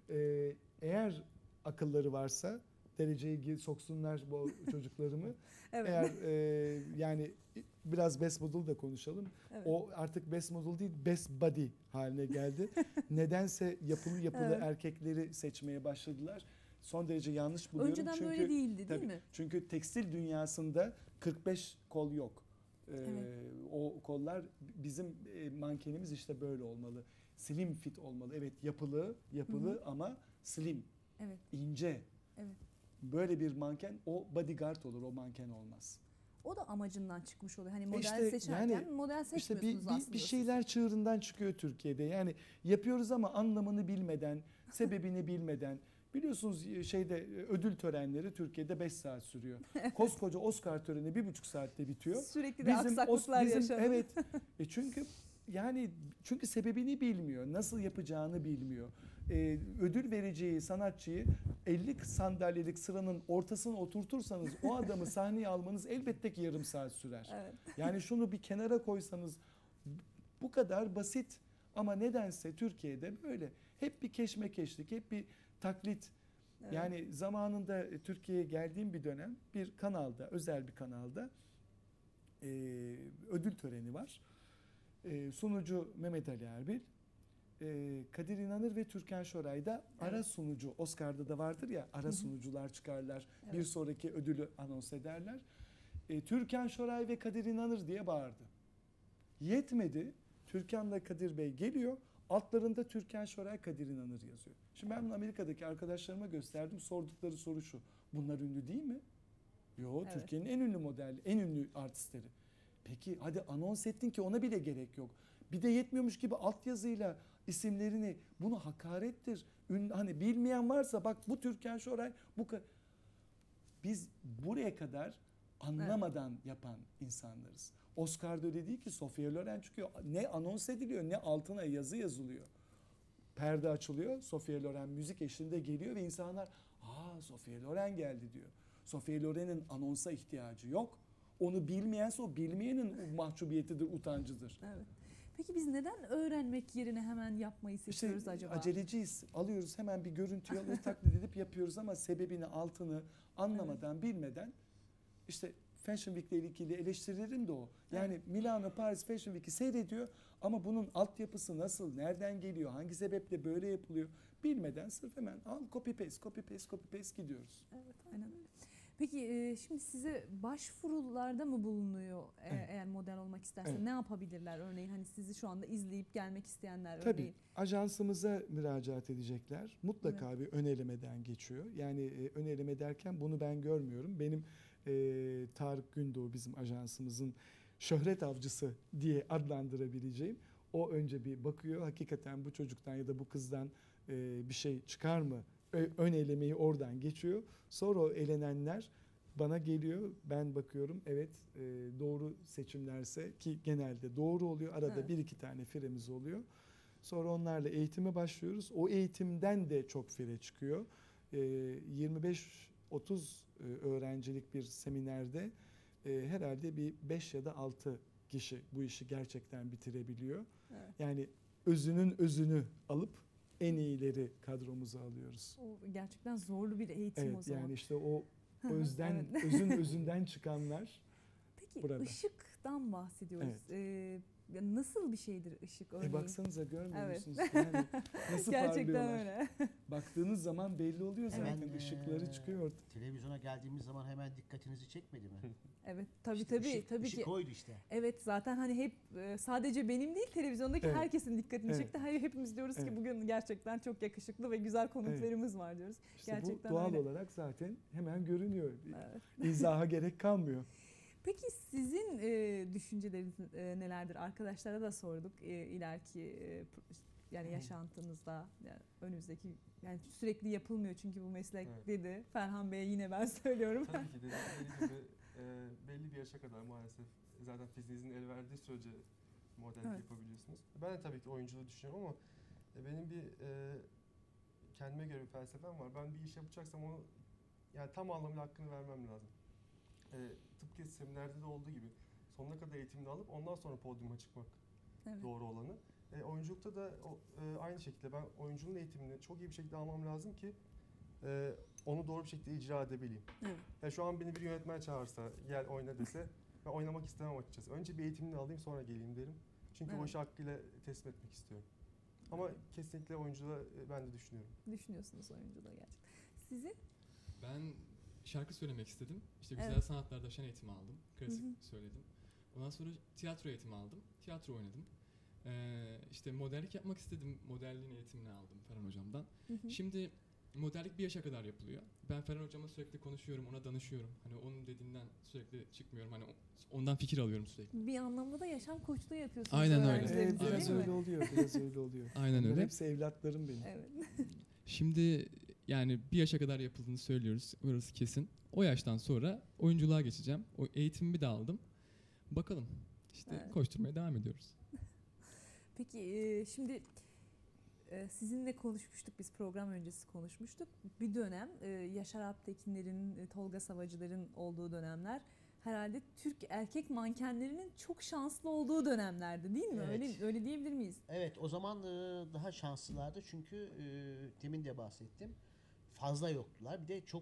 Eğer akılları varsa dereceyi soksunlar bu çocuklarımı. Eğer yani biraz Best Model da konuşalım. O artık Best Model değil, Best Body haline geldi. Nedense yapılı erkekleri seçmeye başladılar. Son derece yanlış buluyorum. Önceden böyle değildi değil mi? Çünkü tekstil dünyasında 45 kol yok. O kollar bizim mankenimiz işte böyle olmalı. Slim fit olmalı. Evet yapılı ama slim. İnce. Böyle bir manken o bodyguard olur, o manken olmaz. o da amacından çıkmış oluyor. Hani model İşte seçerken yani model İşte seçmiyorsunuz aslında. bir şeyler çığırından çıkıyor Türkiye'de. Yani yapıyoruz ama anlamını bilmeden, sebebini bilmeden. Biliyorsunuz şeyde ödül törenleri Türkiye'de 5 saat sürüyor. Koskoca Oscar töreni 1,5 saatte bitiyor. Sürekli de aksaklıklar yaşanıyor. Evet. Çünkü sebebini bilmiyor. Nasıl yapacağını bilmiyor. Ödül vereceği sanatçıyı 50 sandalyelik sıranın ortasına oturtursanız o adamı sahneye almanız elbette ki yarım saat sürer. Evet. Yani şunu bir kenara koysanız bu kadar basit ama nedense Türkiye'de böyle hep bir keşmekeşlik, hep bir taklit. Evet. Yani zamanında Türkiye'ye geldiğim bir dönem bir kanalda, özel bir kanalda ödül töreni var. Sunucu Mehmet Ali Erbil, Kadir İnanır ve Türkan Şoray da ara sunucu. Oscar'da da vardır ya, ara sunucular çıkarlar. Evet. Bir sonraki ödülü anons ederler. Türkan Şoray ve Kadir İnanır diye bağırdı. Yetmedi. Türkan'la Kadir Bey geliyor. Altlarında Türkan Şoray, Kadir İnanır yazıyor. Şimdi ben bunu Amerika'daki arkadaşlarıma gösterdim. Sordukları soru şu: bunlar ünlü değil mi? Yo, Evet. Türkiye'nin en ünlü model, en ünlü artistleri. Peki hadi anons ettin ki ona bile gerek yok. Bir de yetmiyormuş gibi altyazıyla isimlerini, bunu hakarettir. Hani bilmeyen varsa bak bu Türkan Şoray, biz buraya kadar anlamadan yapan insanlarız. Oscar'da öyle değil ki, Sofia Loren çıkıyor. Ne anons ediliyor ne altına yazı yazılıyor. Perde açılıyor, Sofia Loren müzik eşliğinde geliyor ve insanlar Sofia Loren geldi diyor. Sofia Loren'in anonsa ihtiyacı yok. Onu bilmeyense o bilmeyenin mahcubiyetidir, utancıdır. Evet. Peki biz neden öğrenmek yerine hemen yapmayı seçiyoruz acaba? Aceleciyiz. Alıyoruz hemen bir görüntüyü alır taklit edip yapıyoruz ama sebebini, altını anlamadan, bilmeden. İşte Fashion Week ile ilgili eleştirilerim de o. Yani Milano, Paris Fashion Week'i seyrediyor ama bunun altyapısı nasıl, nereden geliyor, hangi sebeple böyle yapılıyor bilmeden sırf hemen copy paste gidiyoruz. Evet, aynen öyle. Peki şimdi size başvurularda mı bulunuyor eğer model olmak isterse? Evet. Ne yapabilirler örneğin? Hani sizi şu anda izleyip gelmek isteyenler Tabii örneğin. ajansımıza müracaat edecekler. Mutlaka bir ön elemeden geçiyor. Yani ön eleme derken bunu ben görmüyorum. Benim Tarık Gündoğu, bizim ajansımızın şöhret avcısı diye adlandırabileceğim. O önce bir bakıyor, hakikaten bu çocuktan ya da bu kızdan bir şey çıkar mı? Ön elemeyi oradan geçiyor. Sonra o elenenler bana geliyor. Ben bakıyorum, evet doğru seçimlerse, ki genelde doğru oluyor. Arada Evet. 1-2 tane firemiz oluyor. Sonra onlarla eğitime başlıyoruz. O eğitimden de çok fire çıkıyor. 25-30 öğrencilik bir seminerde herhalde bir 5 ya da 6 kişi bu işi gerçekten bitirebiliyor. Evet. Yani özünü alıp en iyileri kadromuza alıyoruz. O gerçekten zorlu bir eğitim o zaman. Yani işte o Evet. özünden çıkanlar. Peki burada. ışıktan bahsediyoruz. Nasıl bir şeydir ışık örneğin? Baksanıza, görmüyor Evet. musunuz? Yani nasıl Gerçekten parlıyorlar. öyle. Baktığınız zaman belli oluyor zaten. Hemen, Işıkları çıkıyor ortaya. Televizyona geldiğimiz zaman hemen dikkatinizi çekmedi mi? Evet, tabii İşte tabii tabii ki. ışık oydu işte. Evet, zaten hani hep sadece benim değil, televizyondaki Evet. herkesin dikkatini Evet. çekti. Hayır, hepimiz diyoruz ki Evet. bugün gerçekten çok yakışıklı ve güzel konuklarımız var diyoruz. İşte Gerçekten bu doğal öyle. olarak zaten hemen görünüyor. Evet. İzaha gerek kalmıyor. Peki sizin düşünceleriniz nelerdir? Arkadaşlara da sorduk ileriki yani yaşantınızda, yani önümüzdeki, yani sürekli yapılmıyor çünkü bu meslek dedi. Ferhan Bey'e yine ben söylüyorum. Tabii ki dediğim gibi belli bir yaşa kadar maalesef zaten fiziğinizin el verdiği sürece modellik yapabiliyorsunuz. Ben de tabii ki oyunculuğu düşünüyorum ama benim bir kendime göre bir felsefem var. Ben bir iş yapacaksam onu yani tam anlamıyla hakkını vermem lazım. Tıpkı seminerde de olduğu gibi sonuna kadar eğitimini alıp ondan sonra podyuma çıkmak doğru olanı. Oyunculukta da aynı şekilde ben oyunculuğun eğitimini çok iyi bir şekilde almam lazım ki onu doğru bir şekilde icra edebileyim. Evet. Yani şu an beni bir yönetmen çağırsa, gel oyna dese ben oynamak istemem açıkçası. Önce bir eğitimini alayım, sonra geleyim derim. Çünkü o işi hakkıyla teslim etmek istiyorum. Ama kesinlikle oyunculuğa ben de düşünüyorum. Düşünüyorsunuz oyunculuğa gerçekten. Sizin? Ben şarkı söylemek istedim. İşte güzel sanatlarda şan eğitimi aldım. Klasik söyledim. Ondan sonra tiyatro eğitimi aldım. Tiyatro oynadım. İşte modellik yapmak istedim. Modelliğin eğitimini aldım Ferhan hocamdan. Şimdi modellik bir yaşa kadar yapılıyor. Ben Ferhan hocama sürekli konuşuyorum, ona danışıyorum. Hani onun dediğinden sürekli çıkmıyorum. Hani ondan fikir alıyorum sürekli. Bir anlamda da yaşam koçluğu yapıyorsunuz. Aynen öyle. öğrencilerinize, Biraz değil mi? öyle oluyor, biraz öyle oluyor. Aynen Onlar öyle. hepsi evlatlarım benim. Evet. Şimdi yani bir yaşa kadar yapıldığını söylüyoruz. Orası kesin. O yaştan sonra oyunculuğa geçeceğim. O eğitimi bir de aldım. Bakalım. İşte Evet. koşturmaya devam ediyoruz. Peki şimdi sizinle konuşmuştuk, biz program öncesi konuşmuştuk. Bir dönem Yaşar Alptekinlerin, Tolga Savacıların olduğu dönemler herhalde Türk erkek mankenlerinin çok şanslı olduğu dönemlerdi, değil mi? Evet. Öyle diyebilir miyiz? Evet, o zaman daha şanslılardı çünkü demin de bahsettim. Fazla yoktular. Bir de çok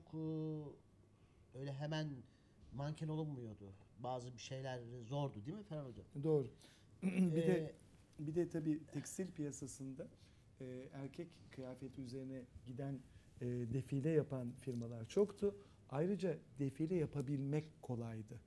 öyle hemen manken olunmuyordu. Bazı bir şeyler zordu, değil mi Ferhan Hocam? Doğru. bir de tabii tekstil piyasasında erkek kıyafeti üzerine giden defile yapan firmalar çoktu. Ayrıca defile yapabilmek kolaydı.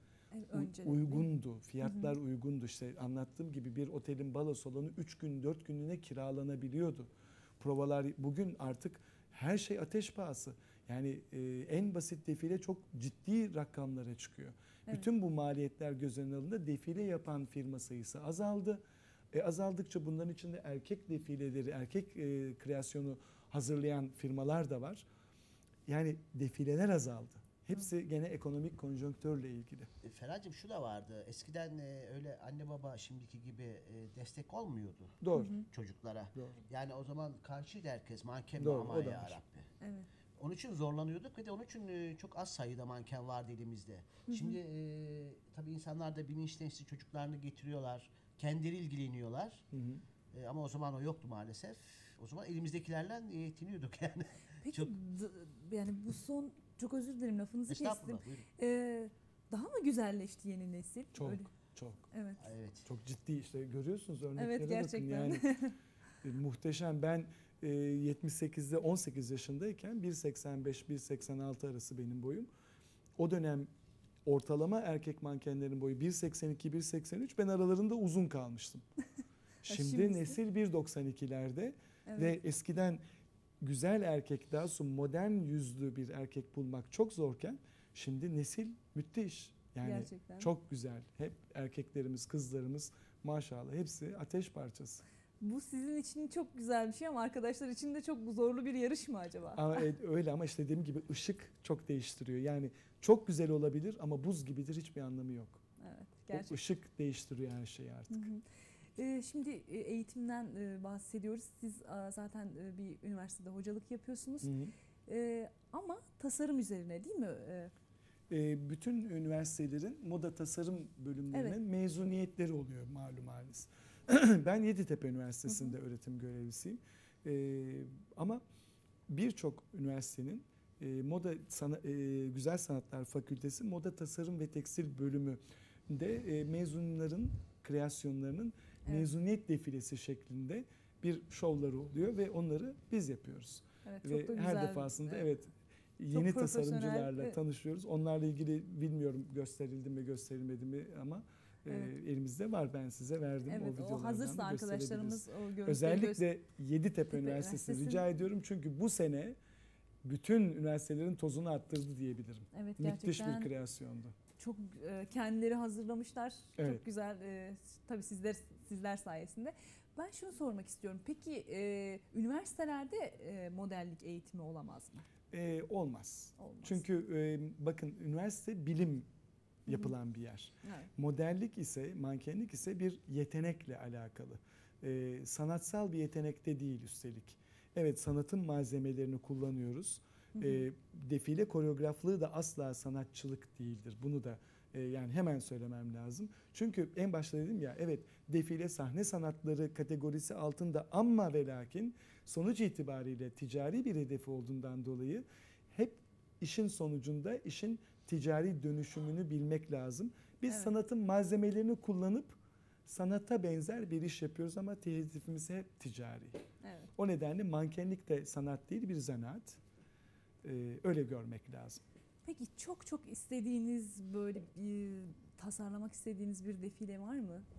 Uygundu. Fiyatlar uygundu. İşte anlattığım gibi bir otelin balo salonu 3 gün 4 gününe kiralanabiliyordu. Provalar bugün artık her şey ateş pahası. Yani en basit defile çok ciddi rakamlara çıkıyor. Evet. Bütün bu maliyetler göz önüne alındığında defile yapan firma sayısı azaldı. Azaldıkça bunların içinde erkek defileleri, erkek kreasyonu hazırlayan firmalar da var. Yani defileler azaldı. Hepsi gene ekonomik konjonktörle ilgili. Ferhan'cığım şu da vardı. Eskiden öyle anne baba şimdiki gibi destek olmuyordu. Doğru. Çocuklara. Doğru. Yani o zaman karşıydı herkes. Manken mi Doğru, ama o da ya var. Rabbi. Evet. Onun için zorlanıyorduk ve de onun için çok az sayıda manken vardı elimizde. Şimdi tabii insanlar da bilinçli çocuklarını getiriyorlar. Kendileri ilgileniyorlar. Ama o zaman o yoktu maalesef. O zaman elimizdekilerle yetiniyorduk yani. Peki Çok- yani bu son, çok özür dilerim lafınızı kestim. Estağfurullah, buyurun. Daha mı güzelleşti yeni nesil? Çok, Öyle. çok. Evet. Evet. Çok ciddi işte görüyorsunuz örneklere Evet, bakın. gerçekten. Yani muhteşem. Ben 78'de 18 yaşındayken 1.85-1.86 arası benim boyum. O dönem ortalama erkek mankenlerin boyu 1.82-1.83, ben aralarında uzun kalmıştım. Şimdi Şimdi- nesil 1.92'lerde Evet. ve eskiden güzel erkek, daha sonra modern yüzlü bir erkek bulmak çok zorken şimdi nesil müthiş. Yani Gerçekten. çok güzel. Hep erkeklerimiz, kızlarımız maşallah hepsi ateş parçası. Bu sizin için çok güzel bir şey ama arkadaşlar için de çok zorlu bir yarış mı acaba? Ama öyle, ama işte dediğim gibi ışık çok değiştiriyor. Yani çok güzel olabilir ama buz gibidir, hiçbir anlamı yok. Evet, O gerçekten. ışık değiştiriyor her şeyi artık. Şimdi eğitimden bahsediyoruz. Siz zaten bir üniversitede hocalık yapıyorsunuz. Ama tasarım üzerine, değil mi? Bütün üniversitelerin moda tasarım bölümlerinin Evet. mezuniyetleri oluyor malum haliniz. Ben Yeditepe Üniversitesi'nde öğretim görevlisiyim. Ama birçok üniversitenin Güzel Sanatlar Fakültesi Moda Tasarım ve Tekstil bölümünde mezunların kreasyonlarının mezuniyet defilesi şeklinde bir şovları oluyor ve onları biz yapıyoruz. Evet, çok Ve da her güzel. defasında Evet. yeni profesyonel, tasarımcılarla evet. tanışıyoruz. Onlarla ilgili bilmiyorum gösterildi mi gösterilmedi mi ama elimizde var, ben size verdim Evet, o o videolardan hazırsa da arkadaşlarımız gösterebiliriz. o görüntüleri Özellikle Yeditepe Tepe Üniversitesi'ni Üniversitesi. rica ediyorum çünkü bu sene bütün üniversitelerin tozunu attırdı diyebilirim. Evet, Müthiş gerçekten bir kreasyondu. çok kendileri hazırlamışlar. Evet. Çok güzel. Tabii sizler sayesinde. Ben şunu sormak istiyorum. Peki üniversitelerde modellik eğitimi olamaz mı? Olmaz. Olmaz. Çünkü bakın üniversite bilim yapılan bir yer. Evet. Modellik ise, mankenlik ise bir yetenekle alakalı. Sanatsal bir yetenekte değil üstelik. Evet, sanatın malzemelerini kullanıyoruz. Defile koreograflığı da asla sanatçılık değildir. Bunu da yani hemen söylemem lazım. Çünkü en başta dedim ya, evet defile sahne sanatları kategorisi altında ama ve lakin sonuç itibariyle ticari bir hedefi olduğundan dolayı hep işin sonucunda işin ticari dönüşümünü bilmek lazım. Biz sanatın malzemelerini kullanıp sanata benzer bir iş yapıyoruz ama hedefimiz hep ticari. Evet. O nedenle mankenlik de sanat değil, bir zanaat. Öyle görmek lazım. Peki çok istediğiniz, böyle tasarlamak istediğiniz bir defile var mı?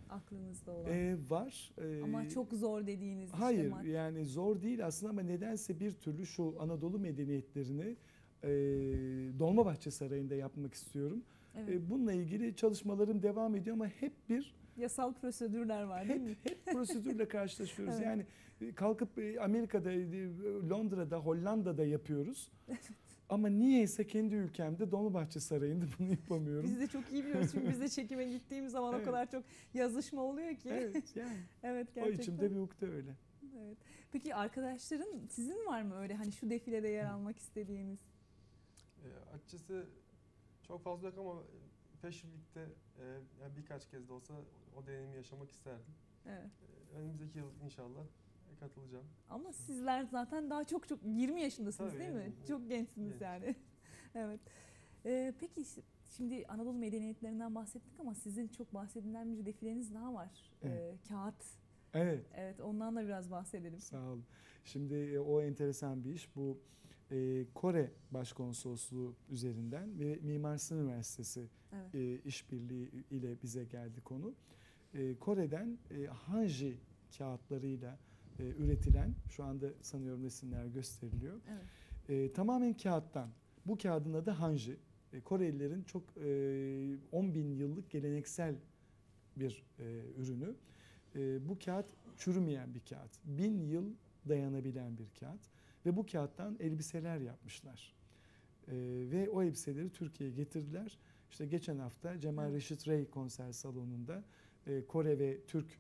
aklınızda olan? Var. Ama çok zor dediğiniz Hayır, işte yani zor değil aslında ama nedense bir türlü şu Anadolu medeniyetlerini Dolmabahçe Sarayı'nda yapmak istiyorum. Evet. Bununla ilgili çalışmalarım devam ediyor ama hep bir yasal prosedürler var değil mi? hep prosedürle karşılaşıyoruz. Evet. Yani kalkıp Amerika'da, Londra'da, Hollanda'da yapıyoruz. Ama niyeyse kendi ülkemde Dolmabahçe Sarayı'nda bunu yapamıyorum. Biz de çok iyi biliyoruz çünkü biz de çekime gittiğimiz zaman o kadar çok yazışma oluyor ki. Evet yani. Evet, O gerçekten. içimde bir ukde öyle. Evet. Peki arkadaşların sizin var mı öyle hani şu defilede yer almak istediğiniz? Açıkçası çok fazla yok ama Fashion Week'te yani birkaç kez de olsa o deneyimi yaşamak isterdim. Evet. Önümüzdeki yıl inşallah katılacağım. Ama sizler zaten daha çok 20 yaşındasınız Tabii, değil mi? Çok gençsiniz genç. yani. Evet. Peki şimdi Anadolu medeniyetlerinden bahsettik ama sizin çok bahsedilen bir defileniz daha var. Evet. Kağıt. Evet. Evet, ondan da biraz bahsedelim. Sağ olun. Şimdi o enteresan bir iş. Bu Kore Başkonsolosluğu üzerinden ve Mimar Sinan Üniversitesi işbirliği ile bize geldi konu. Kore'den Hanji kağıtlarıyla üretilen, şu anda sanıyorum resimler gösteriliyor. Evet. Tamamen kağıttan. Bu kağıdın adı Hanji. Korelilerin çok 10.000 yıllık geleneksel bir ürünü. Bu kağıt çürümeyen bir kağıt. 1000 yıl dayanabilen bir kağıt. Ve bu kağıttan elbiseler yapmışlar. Ve o elbiseleri Türkiye'ye getirdiler. İşte geçen hafta Cemal Reşit Rey konser salonunda Kore ve Türk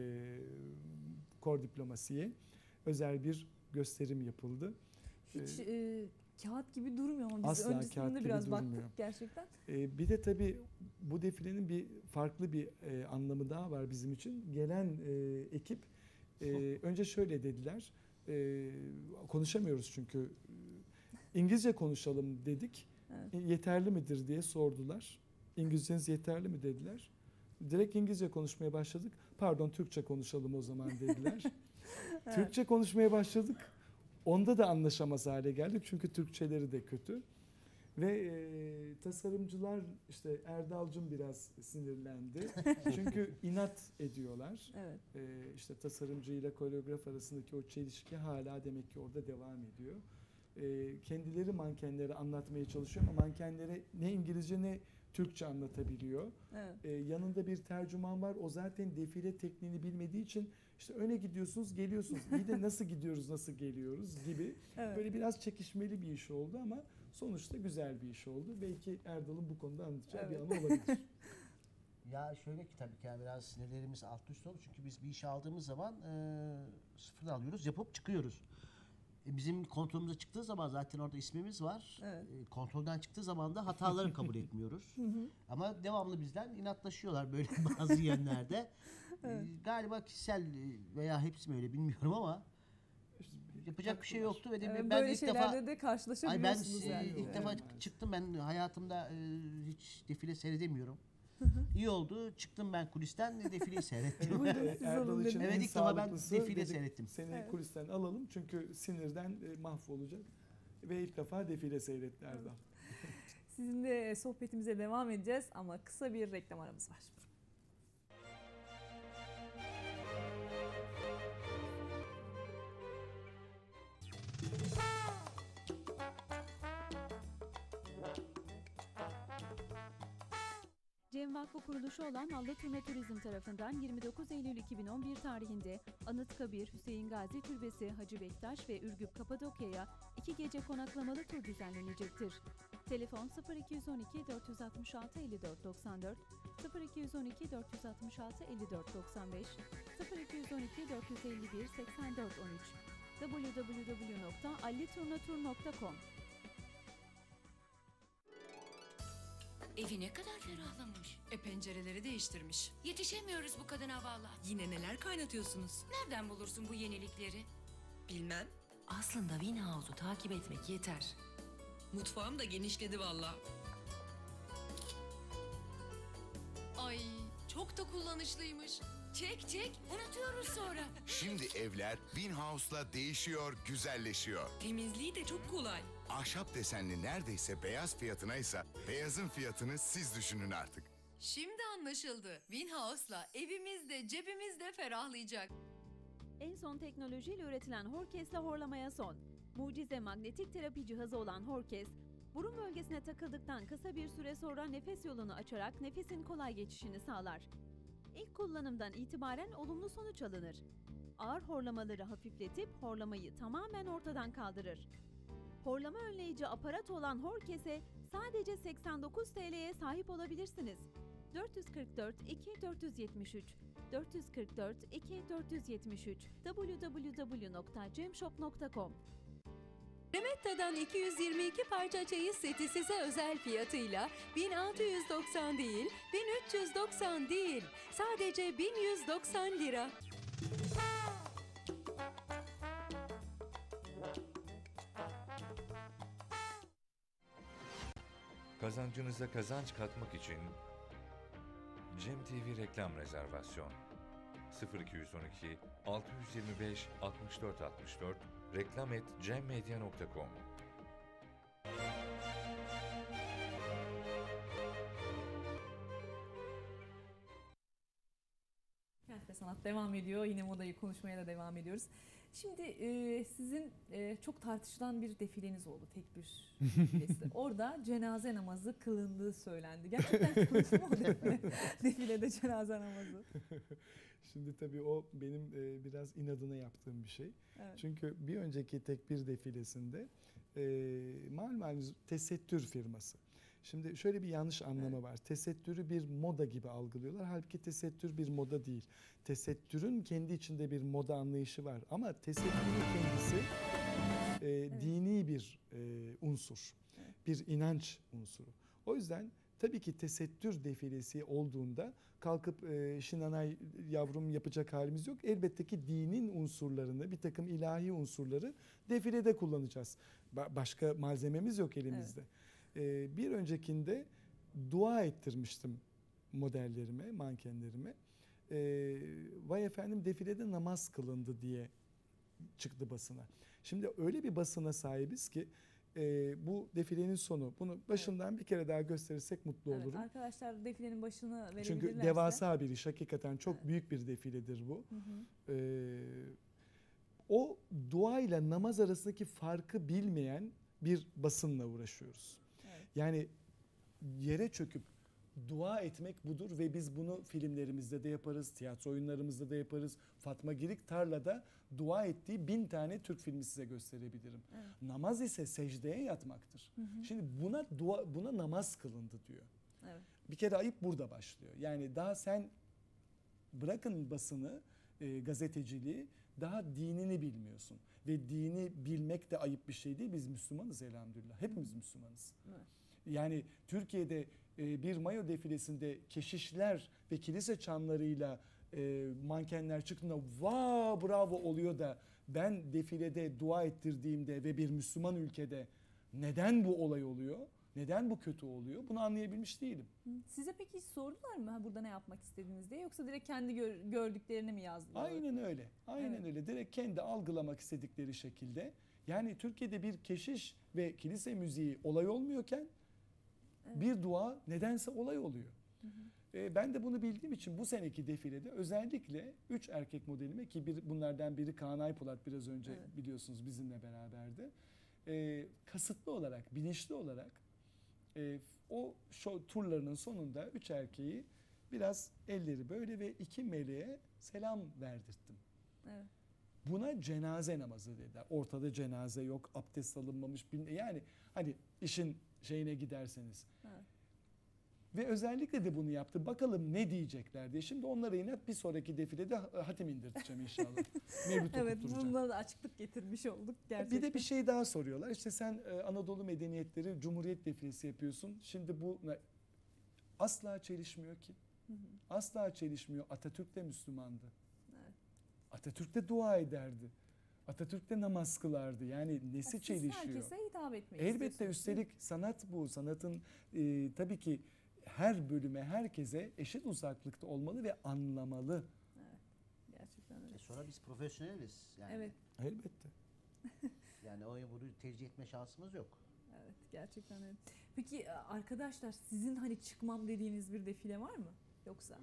kor diplomasiye özel bir gösterim yapıldı. Hiç kağıt gibi durmuyor ama biz asla kağıt öncesinde gibi biraz durmuyor. baktık gerçekten. Bir de tabii bu defilenin bir farklı bir anlamı daha var bizim için. Gelen ekip önce şöyle dediler. Konuşamıyoruz çünkü. İngilizce konuşalım dedik. Evet. Yeterli midir diye sordular. İngilizceniz yeterli mi dediler. Direkt İngilizce konuşmaya başladık. Pardon, Türkçe konuşalım o zaman dediler. Evet. Türkçe konuşmaya başladık. Onda da anlaşamaz hale geldik çünkü Türkçeleri de kötü. Ve tasarımcılar işte Erdalcım biraz sinirlendi. Çünkü inat ediyorlar. Evet. İşte tasarımcı ile koreograf arasındaki o çelişki hala demek ki orada devam ediyor. Kendileri mankenlere anlatmaya çalışıyor ama mankenlere ne İngilizce ne Türkçe anlatabiliyor. Evet. Yanında bir tercüman var. O zaten defile tekniğini bilmediği için işte öne gidiyorsunuz, geliyorsunuz. İyi de nasıl gidiyoruz, nasıl geliyoruz gibi. Evet. Böyle biraz çekişmeli bir iş oldu ama sonuçta güzel bir iş oldu. Belki Erdal'ın bu konuda anlatacağı bir anı olabilir. Ya şöyle ki tabii ki yani biraz sinirlerimiz alt üst oldu. Çünkü biz bir işe aldığımız zaman sıfırdan alıyoruz, yapıp çıkıyoruz. Bizim kontrolümüze çıktığı zaman zaten orada ismimiz var. Evet. Kontrolden çıktığı zaman da hataları kabul etmiyoruz. Hı hı. Ama devamlı bizden inatlaşıyorlar böyle bazı yönlerde. Evet. Galiba kişisel veya hepsi mi öyle bilmiyorum ama yapacak bir şey yoktu ve de Evet, ben böyle ilk defa şeylerle de karşılaşabiliyorsunuz ben yani. ilk defa çıktım, ben hayatımda hiç defile seyredemiyorum. İyi oldu. Çıktım ben kulisten, defileyi seyrettim. Erdal için evet, en ilk defa ben sağlıklısı defile dedik, seyrettim. Seni kulisten alalım çünkü sinirden mahvolacak. Ve ilk defa defile seyretti Erdal. Sizinle sohbetimize devam edeceğiz ama kısa bir reklam aramız var. Cem Vakfı kuruluşu olan Allaturna Turizm tarafından 29 Eylül 2011 tarihinde Anıtkabir, Hüseyin Gazi Türbesi, Hacı Bektaş ve Ürgüp Kapadokya'ya 2 gece konaklamalı tur düzenlenecektir. Telefon 0212 466 54 94, 0212 466 54 95, 0212 451 84 13, www.alliturnatur.com. Evi ne kadar ferahlamış. Pencereleri değiştirmiş. Yetişemiyoruz bu kadına valla. Yine neler kaynatıyorsunuz? Nereden bulursun bu yenilikleri? Bilmem. Aslında Winhouse'u takip etmek yeter. Mutfağım da genişledi valla. Ay çok da kullanışlıymış. Çek çek, unutuyoruz sonra. Şimdi evler Winhouse'la değişiyor, güzelleşiyor. Temizliği de çok kolay. Ahşap desenli neredeyse beyaz fiyatına ise beyazın fiyatını siz düşünün artık. Şimdi anlaşıldı. Winhouse'la evimizde, cebimizde ferahlayacak. En son teknolojiyle üretilen Horkes'le horlamaya son. Mucize magnetik terapi cihazı olan Horkes, burun bölgesine takıldıktan kısa bir süre sonra nefes yolunu açarak nefesin kolay geçişini sağlar. İlk kullanımdan itibaren olumlu sonuç alınır. Ağır horlamaları hafifletip horlamayı tamamen ortadan kaldırır. Horlama önleyici aparat olan Horkes'e sadece 89 TL'ye sahip olabilirsiniz. 444 2 473 444 2 473 www.cemshop.com. Remetta'dan 222 parça çeyiz seti size özel fiyatıyla 1690 değil, 1390 değil, sadece 1190 lira. Kazancınıza kazanç katmak için Cem TV reklam rezervasyon 0212 625 64 64 reklam@cemmedya.com. Kent ve Sanat devam ediyor. Yine modayı konuşmaya da devam ediyoruz. Şimdi sizin çok tartışılan bir defileniz oldu. Tek bir defilesi. Orada cenaze namazı kılındığı söylendi. Gerçekten kılındı mı o defilede cenaze namazı? Şimdi tabii o benim biraz inadına yaptığım bir şey. Evet. Çünkü bir önceki tekbir defilesinde malum tesettür firması. Şimdi şöyle bir yanlış anlamı var. Tesettürü bir moda gibi algılıyorlar. Halbuki tesettür bir moda değil. Tesettürün kendi içinde bir moda anlayışı var. Ama tesettürün kendisi dini bir unsur. Bir inanç unsuru. O yüzden tabii ki tesettür defilesi olduğunda kalkıp şinanay yavrum yapacak halimiz yok. Elbette ki dinin unsurlarını, bir takım ilahi unsurları defilede kullanacağız. Başka malzememiz yok elimizde. Evet. Bir öncekinde dua ettirmiştim modellerime, mankenlerime. Vay efendim defilede namaz kılındı diye çıktı basına. Şimdi öyle bir basına sahibiz ki bu defilenin sonu. Bunu başından bir kere daha gösterirsek mutlu olurum. Evet, arkadaşlar defilenin başını verebilirlerse. Çünkü devasa bir iş. Hakikaten çok büyük bir defiledir bu. O dua ile namaz arasındaki farkı bilmeyen bir basınla uğraşıyoruz. Yani yere çöküp dua etmek budur ve biz bunu filmlerimizde de yaparız, tiyatro oyunlarımızda da yaparız. Fatma Girik tarlada dua ettiği 1000 tane Türk filmi size gösterebilirim. Evet. Namaz ise secdeye yatmaktır. Şimdi buna namaz kılındı diyor. Evet. Bir kere ayıp burada başlıyor. Yani daha sen bırakın basını, gazeteciliği, daha dinini bilmiyorsun. Ve dini bilmek de ayıp bir şey değil. Biz Müslümanız elhamdülillah. Hepimiz Müslümanız. Evet. Yani Türkiye'de bir mayo defilesinde keşişler ve kilise çanlarıyla mankenler çıktığında vaa bravo oluyor da ben defilede dua ettirdiğimde ve bir Müslüman ülkede neden bu olay oluyor? Neden bu kötü oluyor? Bunu anlayabilmiş değilim. Size peki hiç sordular mı burada ne yapmak istediğiniz diye, yoksa direkt kendi gördüklerini mi yazdılar? Aynen öyle. Aynen öyle. Direkt kendi algılamak istedikleri şekilde. Yani Türkiye'de bir keşiş ve kilise müziği olay olmuyorken bir dua nedense olay oluyor. Ben de bunu bildiğim için bu seneki defilede özellikle 3 erkek modelime, ki bunlardan biri Kaan Aypolat biraz önce biliyorsunuz bizimle beraberdi. Kasıtlı olarak, bilinçli olarak o turlarının sonunda 3 erkeği biraz elleri böyle ve 2 meleğe selam verdirttim. Evet. Buna cenaze namazı dediler. Ortada cenaze yok, abdest alınmamış. Yani hani işin şeyine giderseniz. Evet. Ve özellikle de bunu yaptı. Bakalım ne diyecekler diye. Şimdi onlara inat bir sonraki defilede hatim indirteceğim inşallah. Mevlüt evet, bununla da açıklık getirmiş olduk gerçekten. Bir de bir şey daha soruyorlar. İşte sen Anadolu Medeniyetleri Cumhuriyet defilesi yapıyorsun. Şimdi bu asla çelişmiyor ki. Asla çelişmiyor. Atatürk de Müslümandı. Evet. Atatürk de dua ederdi. Atatürk de namaz kılardı. Yani nesi çelişiyor? Herkese hitap etmek elbette, üstelik sanat bu. Sanatın tabii ki her bölüme, herkese eşit uzaklıkta olmalı ve anlamalı. Evet. Gerçekten öyle. Sonra biz profesyoneliz. Yani. Evet. Elbette. Yani bunu tercih etme şansımız yok. Evet, gerçekten öyle. Peki arkadaşlar, sizin hani çıkmam dediğiniz bir defile var mı? Yoksa?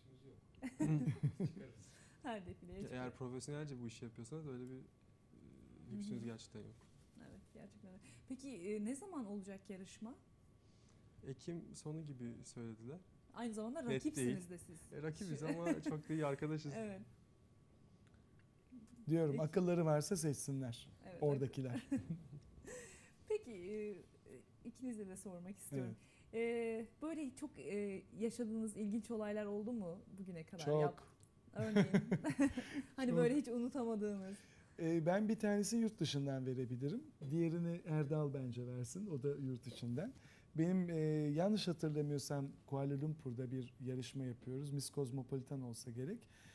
Her defileye Eğer çıkıyor. profesyonelce bu işi yapıyorsanız öyle bir lüksünüz gerçekten yok. Evet, gerçekten öyle. Peki ne zaman olacak yarışma? Ekim sonu gibi söylediler. Aynı zamanda Net rakipsiniz değil. de siz. Rakibiz ama çok da iyi arkadaşız. Evet. Diyorum Peki. akılları varsa seçsinler Evet, oradakiler. Peki ikinize de sormak istiyorum. Böyle çok yaşadığınız ilginç olaylar oldu mu bugüne kadar? Çok. Örneğin. Hani Çok. böyle hiç unutamadığınız. Ben bir tanesini yurt dışından verebilirim. Diğerini Erdal bence versin. O da yurt içinden. Benim yanlış hatırlamıyorsam Kuala Lumpur'da bir yarışma yapıyoruz. Miss Cosmopolitan olsa gerek.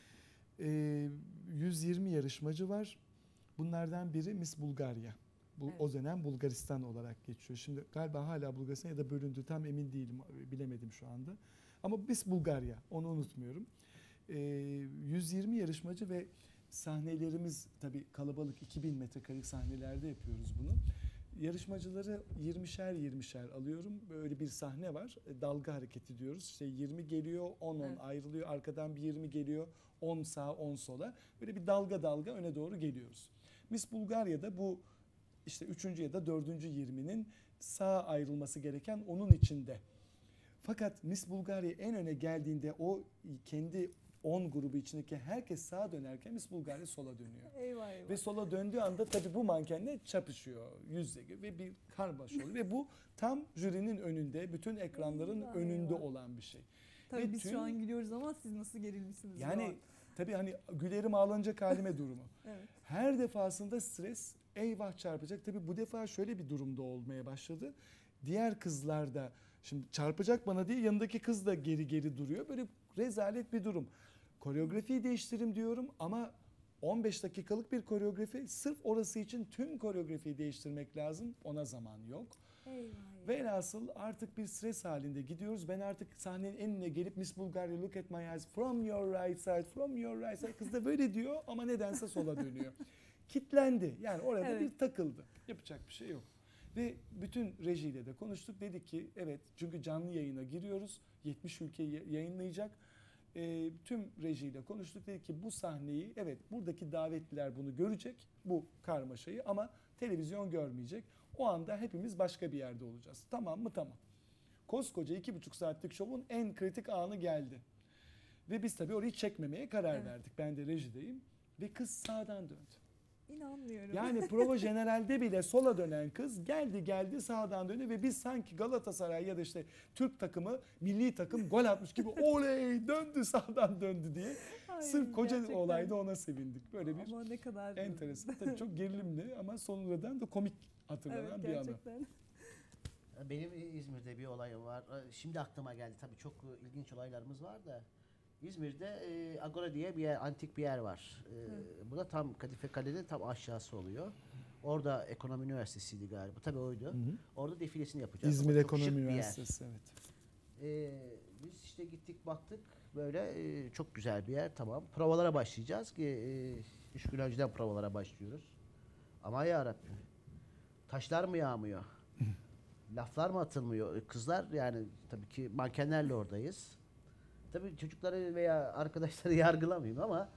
120 yarışmacı var. Bunlardan biri Miss Bulgarya. Bu o dönem Bulgaristan olarak geçiyor. Şimdi galiba hala Bulgaristan ya da bölündü. Tam emin değilim. Bilemedim şu anda. Ama Miss Bulgarya. Onu unutmuyorum. 120 yarışmacı ve sahnelerimiz tabii kalabalık 2000 metrekarelik sahnelerde yapıyoruz bunu. Yarışmacıları 20'şer alıyorum. Böyle bir sahne var. Dalga hareketi diyoruz. İşte 20 geliyor, 10 ayrılıyor. Arkadan bir 20 geliyor. 10 sağa, 10 sola. Böyle bir dalga öne doğru geliyoruz. Miss Bulgarya'da bu işte 3. ya da 4. 20'nin sağa ayrılması gereken onun içinde. Fakat Miss Bulgarya en öne geldiğinde o kendi 10 grubu içindeki herkes sağa dönerken Miss Bulgarya sola dönüyor. Eyvah eyvah. Ve sola döndüğü anda tabii bu mankenle çapışıyor yüzle ve bir karmaşa oluyor. Ve bu tam jürinin önünde, bütün ekranların Eyvah, önünde eyvah. olan bir şey. Tabii Ve biz şu an gülüyoruz ama siz nasıl gerilmişsiniz? yani tabii hani gülerim ağlanacak halime durumu. Evet. Her defasında stres, eyvah çarpacak. Tabii bu defa şöyle bir durumda olmaya başladı. Diğer kızlar da şimdi çarpacak bana diye yanındaki kız da geri duruyor. Böyle rezalet bir durum. Koreografiyi değiştirim diyorum ama 15 dakikalık bir koreografi, sırf orası için tüm koreografiyi değiştirmek lazım. Ona zaman yok. Eyvah. Velhasıl artık bir stres halinde gidiyoruz. Ben artık sahnenin en önüne gelip Miss Bulgaria look at my eyes from your right side, from your right side. Kız da böyle diyor ama nedense sola dönüyor. Kitlendi. Yani orada Evet. bir takıldı. Yapacak bir şey yok. Ve bütün rejiyle de konuştuk. Dedik ki evet, çünkü canlı yayına giriyoruz. 70 ülke yayınlayacak. Tüm rejiyle konuştuk. Dedik ki bu sahneyi, evet buradaki davetliler bunu görecek. Bu karmaşayı, ama televizyon görmeyecek. O anda hepimiz başka bir yerde olacağız. Tamam mı? Tamam. Koskoca 2,5 saatlik şovun en kritik anı geldi. Ve biz tabii orayı çekmemeye karar verdik. Ben de rejideyim. Ve kız sağdan döndü. İnanmıyorum. Yani prova generalde bile sola dönen kız geldi sağdan döndü ve biz sanki Galatasaray ya da işte Türk takımı, milli takım gol atmış gibi oley döndü, sağdan döndü diye. Ay, Sırf koca gerçekten. olayda ona sevindik. Böyle bir Ama ne kadar enteresan. Tabii çok gerilimli ama sonradan da komik hatırlanan bir anı. gerçekten. Benim İzmir'de bir olay var. Şimdi aklıma geldi. Tabii çok ilginç olaylarımız var da. İzmir'de Agora diye bir yer, antik bir yer var. Bu da tam Kadife Kale'nin tam aşağısı oluyor. Orada Ekonomi Üniversitesi'ydi galiba. Tabii oydu. Orada defilesini yapacağız. İzmir Ama çok Ekonomi şık bir yer. Üniversitesi, evet. Biz işte gittik baktık. Böyle çok güzel bir yer, tamam. Provalara başlayacağız ki 3 gün önceden provalara başlıyoruz. Ama yarabbim, taşlar mı yağmıyor? Laflar mı atılmıyor? Kızlar, yani tabii ki mankenlerle oradayız. Tabii çocukları veya arkadaşları yargılamayayım ama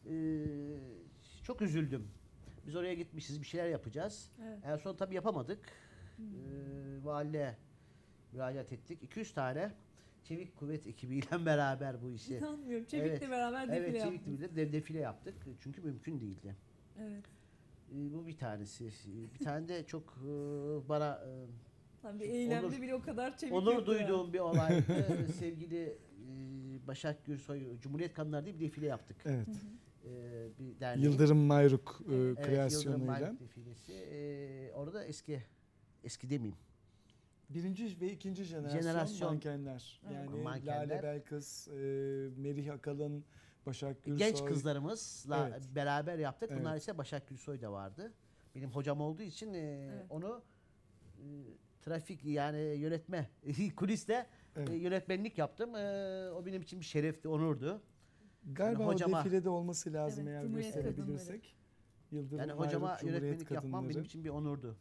çok üzüldüm. Biz oraya gitmişiz, bir şeyler yapacağız. Evet. En son tabii yapamadık. Valiliğe müracaat ettik. 200 tane Çevik Kuvvet ekibiyle beraber bu işi. İnanmıyorum. Çevik'le beraber defile Evet, yaptınız. Çevik'le defile yaptık. Çünkü mümkün değildi. Evet. Bu bir tanesi. Bir tane de çok bana Tabii eylemde bile o kadar çevik onur yok duyduğum yani. bir olaydı. Sevgili Başak Gürsoy Cumhuriyet Kadınlar diye bir defile yaptık. Evet. Bir derneğin. Yıldırım Mayruk Evet, kreasyonuyla. Yıldırım Mayruk defilesi. Orada eski demeyeyim. Birinci ve ikinci jenerasyon mankenler. Yani mankenler. Lale Belkıs, Merih Akalın, Başak Gürsoy. Genç kızlarımızla Evet. beraber yaptık. Bunlar Evet. ise Başak Gürsoy da vardı. Benim hocam olduğu için onu trafik, yani yönetme kuliste yönetmenlik yaptım. O benim için bir şerefti, onurdu. Galiba yani o defilede olması lazım, Evet, eğer Cumhuriyet gösterebilirsek. Yıldırım Yani hocama Mayruk, Cumhuriyet yönetmenlik yapmam Kadınları. benim için bir onurdu.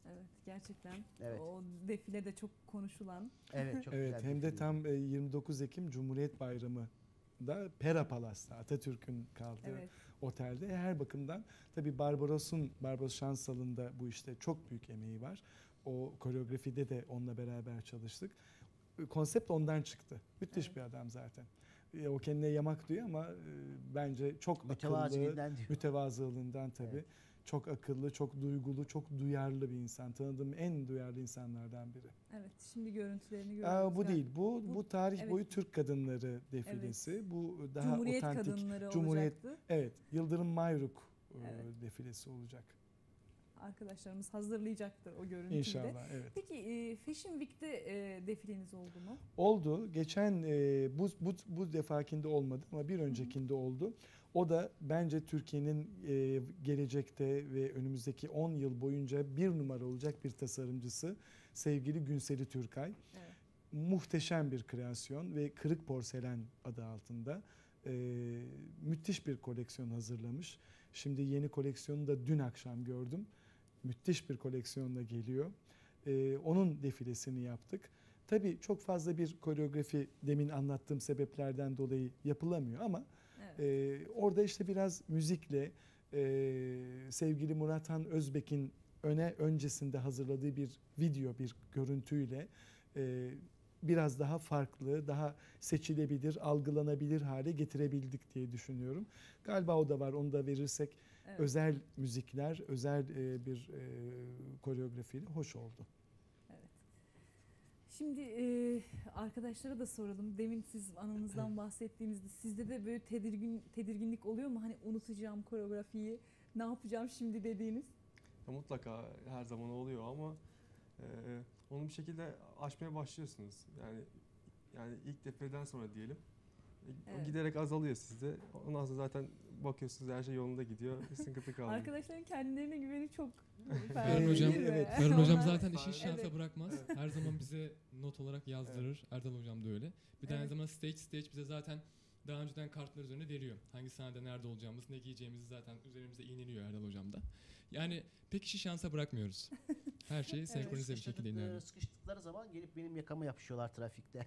Evet, gerçekten Evet. o defile de çok konuşulan. Evet, çok Evet, güzel hem bir de film. tam 29 Ekim Cumhuriyet Bayramı da Pera Palas'ta, Atatürk'ün kaldığı Evet. otelde. Her bakımdan tabii Barbaros Şansal'ın bu işte çok büyük emeği var. O koreografide de onunla beraber çalıştık. Konsept ondan çıktı. Müthiş Evet. bir adam zaten. O kendine yamak diyor ama bence çok akıllı, Mütevaziliğinden diyor. mütevazılığından tabii. Evet. Çok akıllı, çok duygulu, çok duyarlı bir insan. Tanıdığım en duyarlı insanlardan biri. Evet, şimdi görüntülerini görüyoruz. Bu değil. Bu tarih evet. boyu Türk kadınları defilesi. Bu daha Cumhuriyet otantik. kadınları Cumhuriyet, olacaktı. evet. Yıldırım Mayruk Evet. defilesi olacak. Arkadaşlarımız hazırlayacaktır o görüntüyü de. İnşallah, evet. Peki Fashion Week'te defileniz oldu mu? Oldu. Geçen bu defakinde olmadı ama bir öncekinde oldu. O da bence Türkiye'nin gelecekte ve önümüzdeki 10 yıl boyunca bir numara olacak bir tasarımcısı sevgili Günseli Türkay. Evet. Muhteşem bir kreasyon ve Kırık Porselen adı altında müthiş bir koleksiyon hazırlamış. Şimdi yeni koleksiyonu da dün akşam gördüm. Müthiş bir koleksiyonla geliyor. Onun defilesini yaptık. Tabii çok fazla bir koreografi demin anlattığım sebeplerden dolayı yapılamıyor ama orada işte biraz müzikle sevgili Murathan Özbek'in öncesinde hazırladığı bir video, bir görüntüyle biraz daha farklı, daha seçilebilir, algılanabilir hale getirebildik diye düşünüyorum. Galiba o da var, onu da verirsek özel müzikler, özel bir koreografiyle hoş oldu. Şimdi arkadaşlara da soralım. Demin siz anınızdan bahsettiğinizde sizde de böyle tedirginlik oluyor mu? Hani unutacağım koreografiyi, ne yapacağım şimdi dediğiniz? Mutlaka her zaman oluyor ama onu bir şekilde aşmaya başlıyorsunuz. Yani ilk defileden sonra diyelim. Evet. Giderek azalıyor sizde. Ondan sonra zaten bakıyorsunuz her şey yolunda gidiyor. Sıkıntı kalmıyor. Arkadaşların kendilerine güveni çok Ferhan Hocam, evet. Ferhan Hocam zaten işi şansa Evet. bırakmaz. Her zaman bize not olarak yazdırır. Erdal Hocam da öyle. Bir de aynı zamanda stage bize zaten daha önceden kartlar üzerine veriyor. Hangi sahnede nerede olacağımız, ne giyeceğimizi zaten üzerimize iğneliyor Erdal Hocam da. Yani pek işi şansa bırakmıyoruz. Her şey senkronize bir şekilde ilerliyor. Sıkıştıkları zaman gelip benim yakama yapışıyorlar trafikte.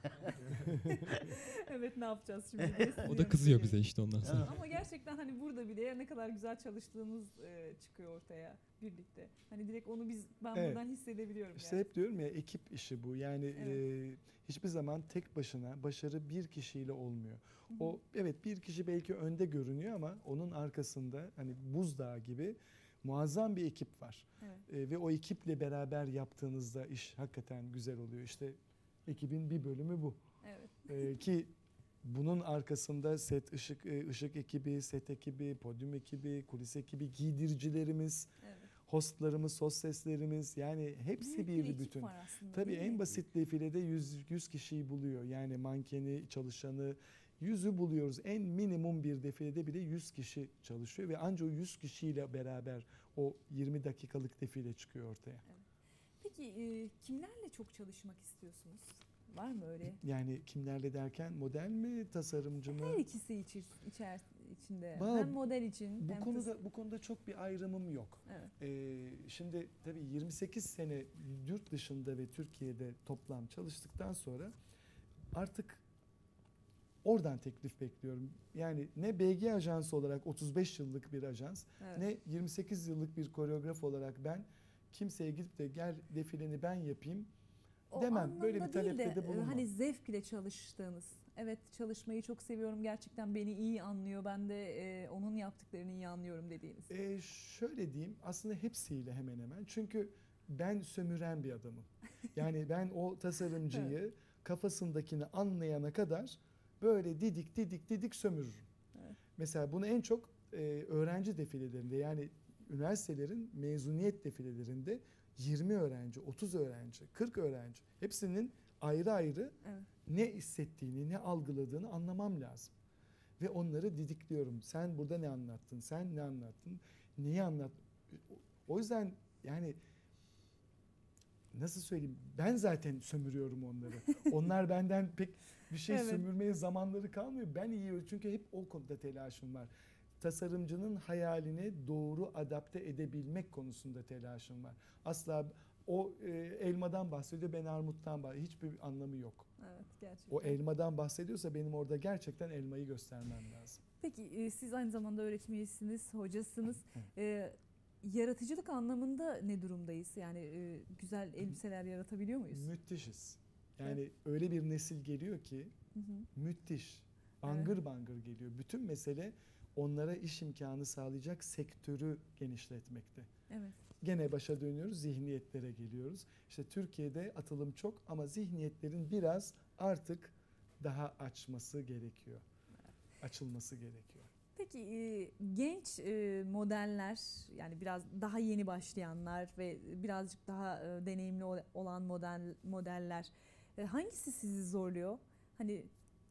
Evet, ne yapacağız şimdi? O da kızıyor bize işte ondan sonra. Ama gerçekten hani burada bile ne kadar güzel çalıştığımız çıkıyor ortaya birlikte. Hani direkt onu ben buradan hissedebiliyorum. İşte hep diyorum ya, ekip işi bu. Yani hiçbir zaman tek başına başarı bir kişiyle olmuyor. O bir kişi belki önde görünüyor ama onun arkasında hani buzdağı gibi muazzam bir ekip var. Ve o ekiple beraber yaptığınızda iş hakikaten güzel oluyor. İşte ekibin bir bölümü bu. Evet. Ki bunun arkasında ışık ekibi, set ekibi, podyum ekibi, kulis ekibi, giydiricilerimiz, hostlarımız, hosteslerimiz, yani hepsi bir bütün. Tabii en basit defilede 100 kişiyi buluyor. Yani mankeni, çalışanı, 100'ü buluyoruz. En minimum bir defilede bile 100 kişi çalışıyor ve ancak o 100 kişiyle beraber o 20 dakikalık defile çıkıyor ortaya. Peki kimlerle çok çalışmak istiyorsunuz? Var mı öyle? Yani kimlerle derken model mi, tasarımcı mı? Her ikisi içinde. Vallahi Hem model için hem bu konuda çok bir ayrımım yok. Şimdi tabii 28 sene yurt dışında ve Türkiye'de toplam çalıştıktan sonra artık oradan teklif bekliyorum. Yani ne BG ajansı olarak 35 yıllık bir ajans, ne 28 yıllık bir koreograf olarak ben kimseye gidip de gel defileni ben yapayım demem. Böyle bir talepte de bulunmam. Hani zevkle çalıştığınız. Evet, çalışmayı çok seviyorum. Gerçekten beni iyi anlıyor. Ben de onun yaptıklarını iyi anlıyorum dediğiniz. Şöyle diyeyim, aslında hepsiyle hemen hemen. Çünkü ben sömüren bir adamım. Yani ben o tasarımcıyı kafasındakini anlayana kadar böyle didik sömürürüm. Mesela bunu en çok öğrenci defilelerinde, yani üniversitelerin mezuniyet defilelerinde 20 öğrenci, 30 öğrenci, 40 öğrenci hepsinin ayrı ayrı ne hissettiğini, ne algıladığını anlamam lazım. Ve onları didikliyorum. Sen burada ne anlattın? Sen ne anlattın? Neyi anlattın? O yüzden yani nasıl söyleyeyim? Ben zaten sömürüyorum onları. Onlar benden pek bir şey sömürmeye zamanları kalmıyor. Ben iyi, çünkü hep o konuda telaşım var. Tasarımcının hayalini doğru adapte edebilmek konusunda telaşım var. Asla O elmadan bahsediyor, ben armuttan bahsediyor. Hiçbir anlamı yok. Evet, gerçekten. O elmadan bahsediyorsa benim orada gerçekten elmayı göstermem lazım. Peki siz aynı zamanda öğretim üyesiniz, hocasınız. Yaratıcılık anlamında ne durumdayız? Yani güzel elbiseler yaratabiliyor muyuz? Müthişiz. Yani öyle bir nesil geliyor ki müthiş. Bangır bangır geliyor. Bütün mesele onlara iş imkanı sağlayacak sektörü genişletmekte. Evet. Gene başa dönüyoruz, zihniyetlere geliyoruz. İşte Türkiye'de atılım çok ama zihniyetlerin biraz artık daha açması gerekiyor. Açılması gerekiyor. Peki genç modeller, yani biraz daha yeni başlayanlar ve birazcık daha deneyimli olan modeller hangisi sizi zorluyor? Hani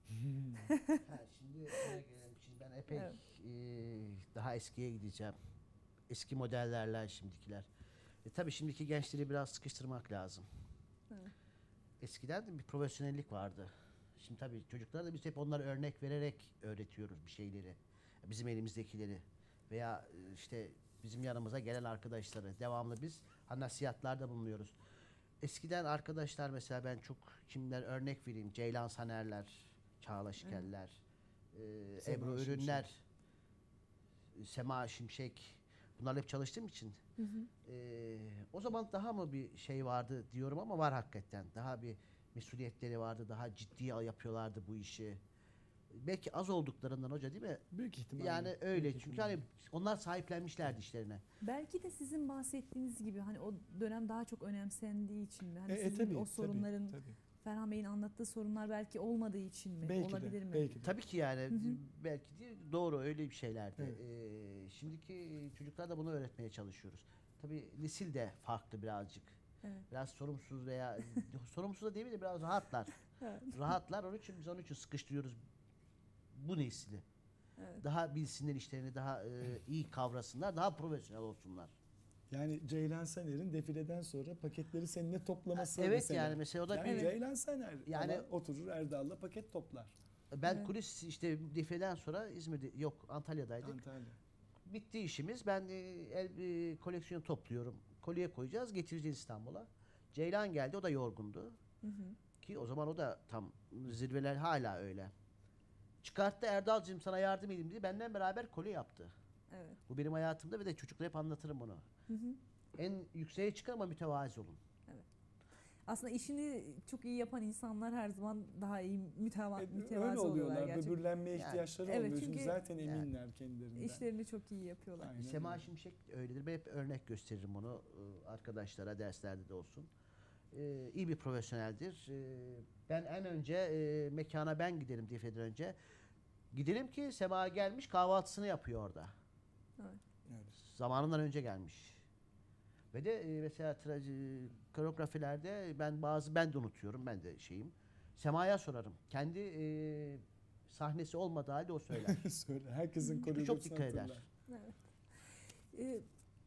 Şimdi oraya gelelim. Şimdi ben epey daha eskiye gideceğim. Eski modellerle şimdikiler. Tabii şimdiki gençleri biraz sıkıştırmak lazım. Evet. Eskiden de bir profesyonellik vardı. Şimdi tabii çocuklara da biz hep onlara örnek vererek öğretiyoruz bir şeyleri. Bizim elimizdekileri veya işte bizim yanımıza gelen arkadaşları devamlı biz nasihatlarda bulunuyoruz. Eskiden arkadaşlar mesela ben çok kimler örnek vereyim. Ceylan Sanerler, Çağla Şikerler, Ebru Ürünler, Sema Şimşek. Bunlarla hep çalıştığım için o zaman daha mı bir şey vardı diyorum ama var hakikaten. Daha bir mesuliyetleri vardı. Daha ciddi yapıyorlardı bu işi. Belki az olduklarından hoca değil mi? Büyük ihtimalle. Yani öyle. Çünkü hani onlar sahiplenmişlerdi işlerine. belki de sizin bahsettiğiniz gibi hani o dönem daha çok önemsendiği için mi? Hani sizin tabii, o sorunların, tabii. Ferhan Bey'in anlattığı sorunlar belki olmadığı için mi? Belki Olabilir de, mi? belki de. Tabii ki yani belki de doğru öyle bir şeylerdi. Şimdiki çocuklara da bunu öğretmeye çalışıyoruz. Tabii nesil de farklı birazcık. Evet. Biraz sorumsuz veya sorumsuz da değil de biraz rahatlar. Evet. Rahatlar. Onun için biz onun için sıkıştırıyoruz bu nesli. Evet. Daha bilsinler işlerini, daha iyi kavrasınlar, daha profesyonel olsunlar. Yani Ceylan Saner'in defileden sonra paketleri seninle toplaması Evet, mesela. yani mesela o da yani bir- Ceylan Saner Yani- ama oturur Erdal'la paket toplar. Ben kulis işte defileden sonra İzmir'de yok Antalya'daydık. Antalya. Bitti işimiz. Ben koleksiyon topluyorum. Kolye koyacağız, getireceğiz İstanbul'a. Ceylan geldi, o da yorgundu. Ki o zaman o da tam zirveler hala öyle. Çıkarttı, Erdal'cığım sana yardım edeyim dedi. Benden beraber kolye yaptı. Evet. Bu benim hayatımda ve de çocuklara hep anlatırım bunu. En yükseğe çıkın ama mütevazi olun. Aslında işini çok iyi yapan insanlar her zaman daha iyi mütevazı Öyle oluyorlar oluyorlar. gerçekten. Böbürlenmeye ihtiyaçları Evet, olmuyor. Çünkü çünkü zaten eminler kendilerinden. İşlerini çok iyi yapıyorlar. Aynen Sema öyle. Şimşek öyledir. Ben hep örnek gösteririm onu arkadaşlara, derslerde de olsun. İyi bir profesyoneldir. Ben en önce mekana ben giderim defileden önce. Gidelim ki Sema gelmiş kahvaltısını yapıyor orada. Evet. Zamanından önce gelmiş. Ve de mesela koreografilerde ben de unutuyorum. Ben de şeyim. Sema'ya sorarım. Kendi sahnesi olmadığı halde o söyler. Söyle. Herkesin Çünkü çok koreografisini dikkat eder. hatırlar. Evet.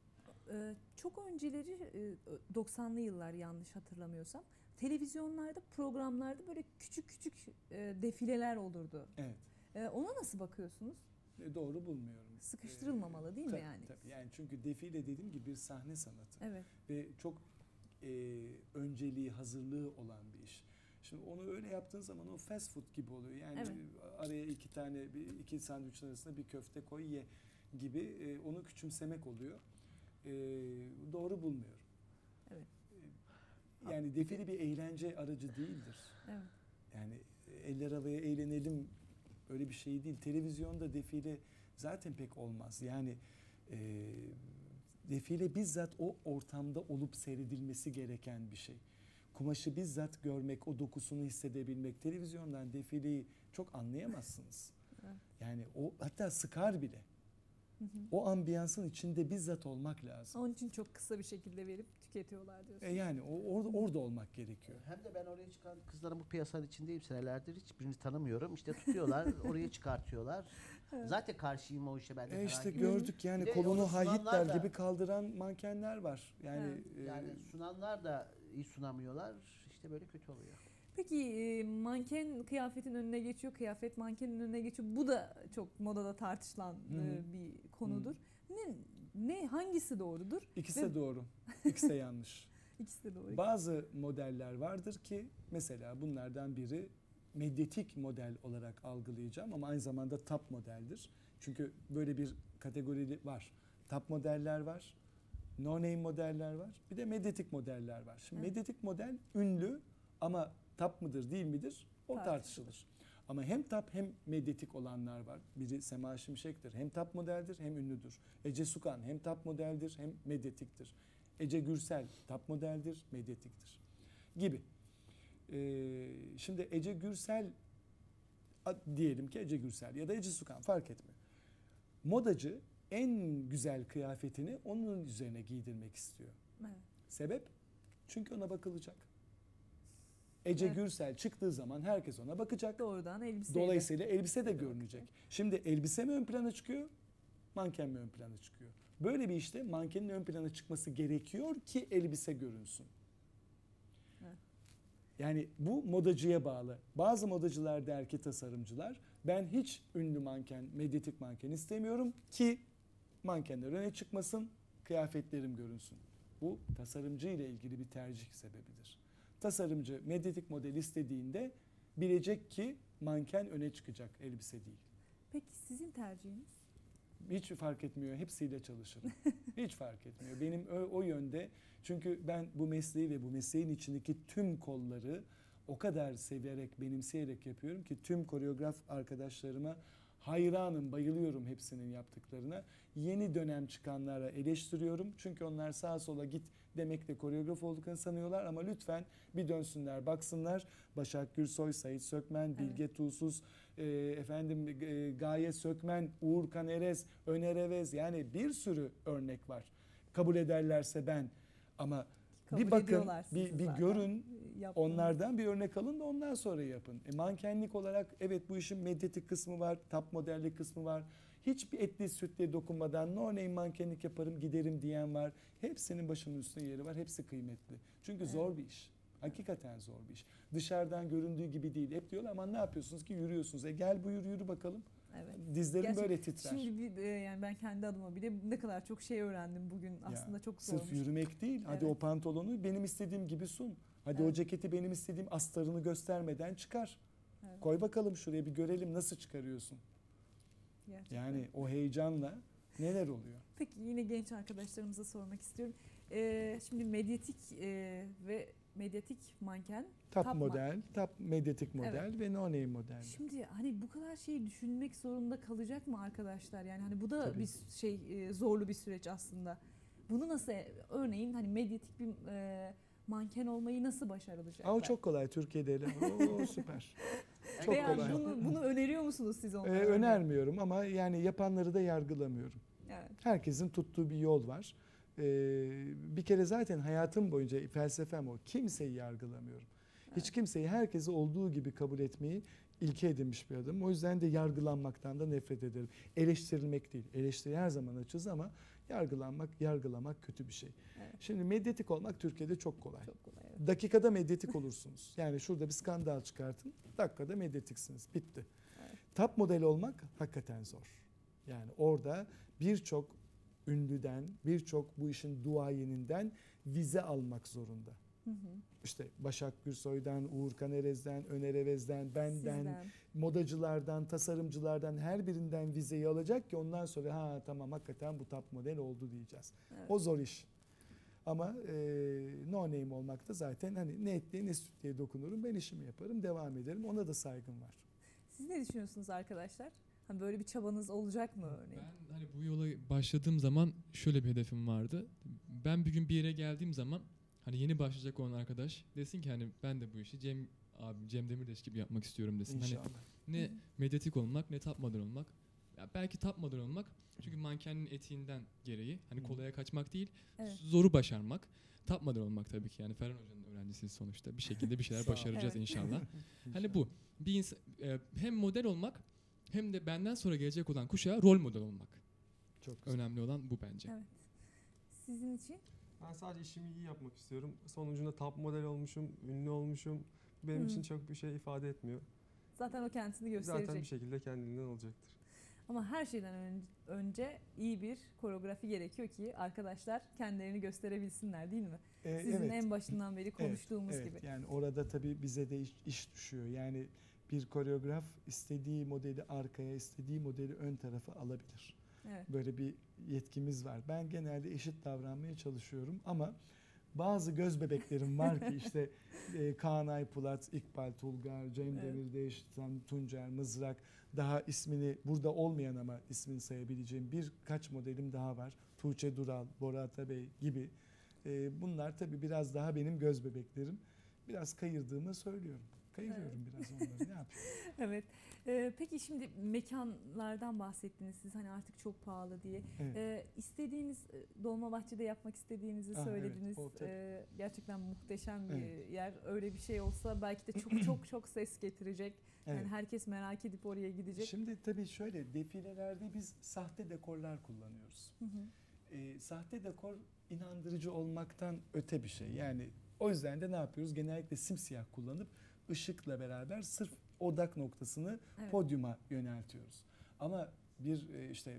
Çok önceleri 90'lı yıllar yanlış hatırlamıyorsam televizyonlarda, programlarda böyle küçük küçük defileler olurdu. Evet. Ona nasıl bakıyorsunuz? Doğru bulmuyorum. Sıkıştırılmamalı değil mi Tabii, yani? Tabii. Yani çünkü defile dediğim gibi bir sahne sanatı. Evet. Ve çok önceliği, hazırlığı olan bir iş. Şimdi onu öyle yaptığın zaman o fast food gibi oluyor. Yani Evet. araya iki sandviçin arasında bir köfte koy ye gibi onu küçümsemek oluyor. Doğru bulmuyorum. Evet. Yani defile bir eğlence aracı değildir. Evet. Yani eller havaya eğlenelim öyle bir şey değil. Televizyonda defile zaten pek olmaz. Yani defile bizzat o ortamda olup seyredilmesi gereken bir şey. Kumaşı bizzat görmek, o dokusunu hissedebilmek. Televizyondan defileyi çok anlayamazsınız. Evet. Yani o hatta sıkar bile. O ambiyansın içinde bizzat olmak lazım. Onun için çok kısa bir şekilde verip tüketiyorlar diyorsunuz. Yani orada olmak gerekiyor. Hem de ben oraya çıkan kızların bu piyasanın içindeyim senelerdir. Hiçbirini tanımıyorum. İşte tutuyorlar, oraya çıkartıyorlar. Zaten karşıyım o işe ben de. İşte herhangi bir- gördük yani Bir de kolunu onu sunanlar Haydutler da- gibi kaldıran mankenler var. Yani Yani sunanlar da iyi sunamıyorlar. İşte böyle kötü oluyor. Peki manken kıyafetin önüne geçiyor, kıyafet mankenin önüne geçiyor. Bu da çok modada tartışılan bir konudur. Ne hangisi doğrudur? İkisi de doğru. İkisi de yanlış. İkisi de doğru. Bazı modeller vardır ki mesela bunlardan biri medyatik model olarak algılayacağım ama aynı zamanda top modeldir. Çünkü böyle bir kategori var. Top modeller var, no name modeller var, bir de medyatik modeller var. Şimdi medyatik model ünlü ama top mıdır değil midir o tartışılır. Ama hem top hem medyatik olanlar var. Biri Sema Şimşek'tir. Hem top modeldir hem ünlüdür. Ece Sukan hem top modeldir hem medyatiktir. Ece Gürsel top modeldir, medyatiktir gibi. Şimdi Ece Gürsel diyelim ki Ece Gürsel ya da Ece Sukan fark etmiyor. Modacı en güzel kıyafetini onun üzerine giydirmek istiyor. Evet. Sebep? Çünkü ona bakılacak. Ece Gürsel çıktığı zaman herkes ona bakacak. Doğrudan elbiseyle. Dolayısıyla elbise de görünecek. Şimdi elbise mi ön plana çıkıyor, manken mi ön plana çıkıyor? Böyle bir işte mankenin ön plana çıkması gerekiyor ki elbise görünsün. Evet. Yani bu modacıya bağlı. Bazı modacılar der ki tasarımcılar, ben hiç ünlü manken, medyatik manken istemiyorum ki mankenler öne çıkmasın, kıyafetlerim görünsün. Bu tasarımcı ile ilgili bir tercih sebebidir. Tasarımcı medyatik model istediğinde bilecek ki manken öne çıkacak, elbise değil. Peki sizin tercihiniz? Hiç fark etmiyor. Hepsiyle çalışırım. Hiç fark etmiyor. Benim o yönde, çünkü ben bu mesleği ve bu mesleğin içindeki tüm kolları o kadar severek, benimseyerek yapıyorum ki tüm koreograf arkadaşlarıma hayranım, bayılıyorum hepsinin yaptıklarına. Yeni dönem çıkanlara eleştiriyorum. Çünkü onlar sağa sola git demekle koreograf olduklarını sanıyorlar ama lütfen bir dönsünler, baksınlar. Başak Gürsoy, Sait Sökmen, Bilge Tuğsuz, Gaye Sökmen, Uğur Kanerez, Öner Evez, yani bir sürü örnek var. Kabul ederlerse ben, ama bir bakın, bir görün, onlardan bir örnek alın da ondan sonra yapın. Mankenlik olarak evet bu işin medyatik kısmı var, top modellik kısmı var. Hiçbir etli sütle dokunmadan no name mankenlik yaparım giderim diyen var. Hepsinin başının üstüne yeri var. Hepsi kıymetli. Çünkü zor bir iş. Hakikaten zor bir iş. Dışarıdan göründüğü gibi değil. Hep diyorlar ama ne yapıyorsunuz ki yürüyorsunuz. Gel buyur yürü bakalım. Evet. Dizlerim böyle titrer. Şimdi yani ben kendi adıma bile ne kadar çok şey öğrendim bugün. Aslında çok zormuş. Sırf yürümek değil. Hadi o pantolonu benim istediğim gibi sun. Hadi o ceketi benim istediğim astarını göstermeden çıkar. Koy bakalım şuraya, bir görelim nasıl çıkarıyorsun. Gerçekten. Yani o heyecanla neler oluyor? Peki yine genç arkadaşlarımıza sormak istiyorum. Şimdi medyatik ve medyatik manken. Top model, top medyatik model ve no name model. Şimdi hani bu kadar şeyi düşünmek zorunda kalacak mı arkadaşlar? Yani hani bu da bir zorlu bir süreç aslında. Bunu nasıl, örneğin hani medyatik bir manken olmayı nasıl başarılacaklar? O çok kolay Türkiye'de. Süper. Çok Veya kolay. Bunu öneriyor musunuz siz onlara? Önermiyorum ama yani yapanları da yargılamıyorum. Evet. Herkesin tuttuğu bir yol var. Bir kere zaten hayatım boyunca felsefem o. Kimseyi yargılamıyorum. Hiç kimseyi, herkesi olduğu gibi kabul etmeyi ilke edinmiş bir adamım. O yüzden de yargılanmaktan da nefret ederim. Eleştirilmek değil. Eleştiri her zaman açız ama yargılamak kötü bir şey. Evet. Şimdi medyatik olmak Türkiye'de çok kolay. Çok kolay, evet. Dakikada medyatik olursunuz. Yani şurada bir skandal çıkartın, dakikada medyatiksiniz. Bitti. Evet. Top model olmak hakikaten zor. Yani orada birçok ünlüden, birçok bu işin duayeninden vize almak zorunda. Hı hı. İşte Başak Gürsoy'dan, Uğur Kanerez'den, Öner Evez'den, benden, modacılardan, tasarımcılardan her birinden vizeyi alacak ki ondan sonra tamam hakikaten bu top model oldu diyeceğiz. Evet. O zor iş. Ama no name olmakta zaten hani ne etliye ne sütlüye dokunurum, ben işimi yaparım, devam ederim. Ona da saygım var. Siz ne düşünüyorsunuz arkadaşlar? Hani böyle bir çabanız olacak mı örneğin? Ben hani bu yola başladığım zaman şöyle bir hedefim vardı. Ben bir gün bir yere geldiğim zaman hani yeni başlayacak olan arkadaş desin ki hani ben de bu işi Cem Demirtaş gibi yapmak istiyorum desin. İnşallah. Hani ne medyatik olmak ne top model olmak. Ya belki top model olmak çünkü mankenin etiğinden gereği hani kolaya kaçmak değil, zoru başarmak. Top model olmak tabii ki yani Ferhan Hoca'nın öğrencisiyiz sonuçta. Bir şekilde bir şeyler başaracağız inşallah. Hani bu bir hem model olmak hem de benden sonra gelecek olan kuşağa rol model olmak. Çok güzel. Önemli olan bu bence. Evet. Sizin için? Ben sadece işimi iyi yapmak istiyorum. Sonucunda top model olmuşum, ünlü olmuşum. Benim için çok bir şey ifade etmiyor. Zaten o kendisini gösterecek. Zaten bir şekilde kendinden olacaktır. Ama her şeyden önce iyi bir koreografi gerekiyor ki arkadaşlar kendilerini gösterebilsinler, değil mi? Sizin Evet. en başından beri konuştuğumuz evet. gibi. Yani orada tabii bize de iş düşüyor. Yani bir koreograf istediği modeli arkaya, istediği modeli ön tarafa alabilir. Evet. Böyle bir yetkimiz var. Ben genelde eşit davranmaya çalışıyorum ama bazı göz bebeklerim var ki işte Kaan Aypulat, İkbal Tulgar, Cem Evet. Demirdeş, Tuncer Mızrak, daha ismini burada olmayan ama ismini sayabileceğim birkaç modelim daha var. Tuğçe Dural, Bora Atabey gibi. Bunlar tabii biraz daha benim göz bebeklerim. Biraz kayırdığımı söylüyorum. Kayırıyorum biraz onları. Ne yapayım? Evet. Peki şimdi mekanlardan bahsettiniz siz, hani artık çok pahalı diye. Evet. İstediğiniz, Dolmabahçe'de yapmak istediğinizi söylediniz. Evet, Gerçekten muhteşem bir Evet. yer. Öyle bir şey olsa belki de çok çok çok ses getirecek. Yani Evet. herkes merak edip oraya gidecek. Şimdi tabii şöyle, defilelerde biz sahte dekorlar kullanıyoruz. Hı hı. Sahte dekor inandırıcı olmaktan öte bir şey. Yani o yüzden de ne yapıyoruz? Genellikle simsiyah kullanıp ışıkla beraber sırf odak noktasını Evet. podyuma yöneltiyoruz. Ama bir işte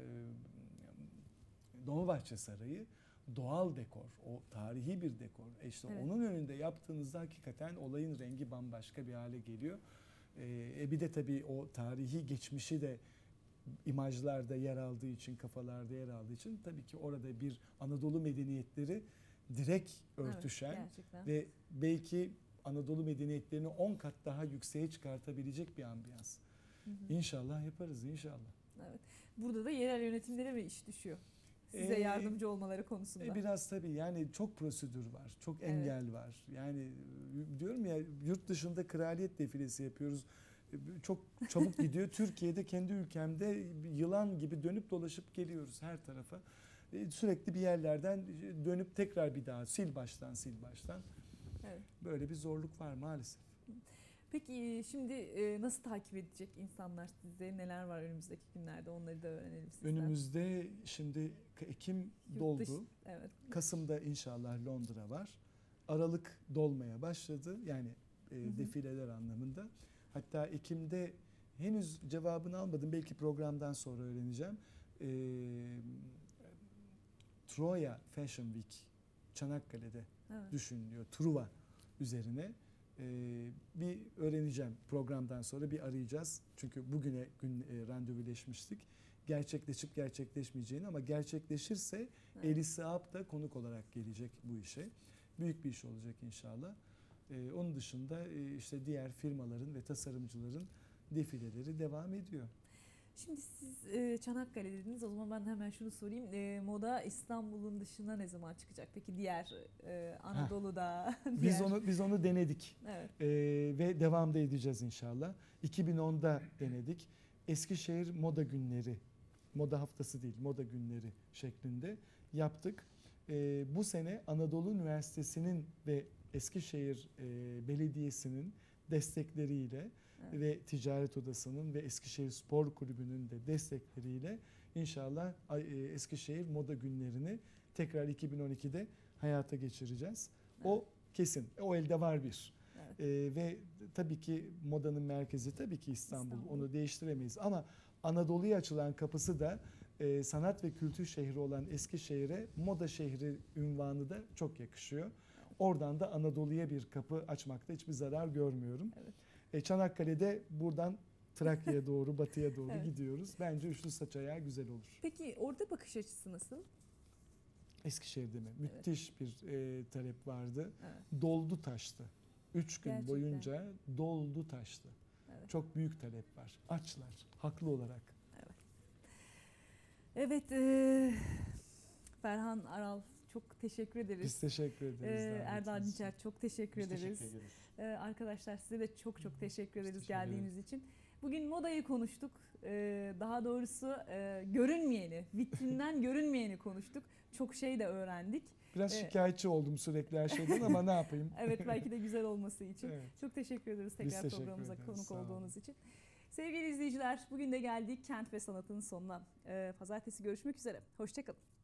Dolmabahçe Sarayı doğal dekor, o tarihi bir dekor. İşte Evet. onun önünde yaptığınızda hakikaten olayın rengi bambaşka bir hale geliyor. Bir de tabii o tarihi geçmişi de imajlarda yer aldığı için, kafalarda yer aldığı için tabii ki orada bir Anadolu medeniyetleri direkt örtüşen gerçekten. ve belki Anadolu medeniyetlerini 10 kat daha yükseğe çıkartabilecek bir ambiyans. Hı hı. İnşallah yaparız, inşallah. Evet. Burada da yerel yönetimlere mi iş düşüyor? Size yardımcı olmaları konusunda. Biraz tabii, yani çok prosedür var, çok Evet. engel var. Yani diyorum ya, yurt dışında kraliyet defilesi yapıyoruz. Çok çabuk gidiyor. Türkiye'de, kendi ülkemde yılan gibi dönüp dolaşıp geliyoruz her tarafa. Sürekli bir yerlerden dönüp tekrar bir daha sil baştan. Evet. Böyle bir zorluk var maalesef. Peki şimdi nasıl takip edecek insanlar sizi? Neler var önümüzdeki günlerde? Onları da öğrenelim sizden. Önümüzde şimdi Ekim Yurt dışı- doldu. evet. Kasım'da inşallah Londra var. Aralık dolmaya başladı. Yani defileler anlamında. Hatta Ekim'de henüz cevabını almadım. Belki programdan sonra öğreneceğim. Troya Fashion Week Çanakkale'de Evet. düşünülüyor. Truva üzerine. Bir öğreneceğim programdan sonra, bir arayacağız. Çünkü bugüne randevuleşmiştik. Gerçekleşip gerçekleşmeyeceğini, ama gerçekleşirse Evet. Eli Saab da konuk olarak gelecek bu işe. Büyük bir iş olacak inşallah. Onun dışında işte diğer firmaların ve tasarımcıların defileleri devam ediyor. Şimdi siz Çanakkale dediniz. O zaman ben hemen şunu sorayım. Moda İstanbul'un dışına ne zaman çıkacak? Peki diğer Anadolu'da? Biz onu denedik. Evet. Ve devam da edeceğiz inşallah. 2010'da denedik. Eskişehir Moda Günleri, moda haftası değil, moda günleri şeklinde yaptık. Bu sene Anadolu Üniversitesi'nin ve Eskişehir Belediyesi'nin destekleriyle ve Ticaret Odası'nın ve Eskişehir Spor Kulübü'nün de destekleriyle inşallah Eskişehir Moda Günlerini tekrar 2012'de hayata geçireceğiz. O kesin. O elde var bir. Evet. Ve tabii ki modanın merkezi tabii ki İstanbul. Onu değiştiremeyiz. Ama Anadolu'ya açılan kapısı da sanat ve kültür şehri olan Eskişehir'e moda şehri unvanı da çok yakışıyor. Oradan da Anadolu'ya bir kapı açmakta hiçbir zarar görmüyorum. Evet. Çanakkale'de buradan Trakya'ya doğru, batıya doğru Evet. gidiyoruz. Bence üçlü saç ayağı güzel olur. Peki orada bakış açısı nasıl? Eskişehir'de mi? Müthiş bir talep vardı. Evet. Doldu taştı. 3 gün Gerçekten. boyunca doldu taştı. Evet. Çok büyük talep var. Açlar. Haklı olarak. Evet. Ferhan Aral, çok teşekkür ederiz. Biz teşekkür ederiz. davetiniz Erdal için. Niçer, çok teşekkür Biz ederiz. teşekkür ederiz. Arkadaşlar size de çok çok teşekkür ederiz teşekkür geldiğiniz için. Bugün modayı konuştuk. Daha doğrusu görünmeyeni, vitrinden görünmeyeni konuştuk. Çok şey de öğrendik. Biraz şikayetçi oldum sürekli her şeyden ama ne yapayım? Evet, belki de güzel olması için. Evet. Çok teşekkür ederiz Biz tekrar teşekkür programımıza ederiz, konuk sağ olun. olduğunuz için. Sevgili izleyiciler, bugün de geldik Kent ve Sanat'ın sonuna. Pazartesi görüşmek üzere. Hoşça kalın.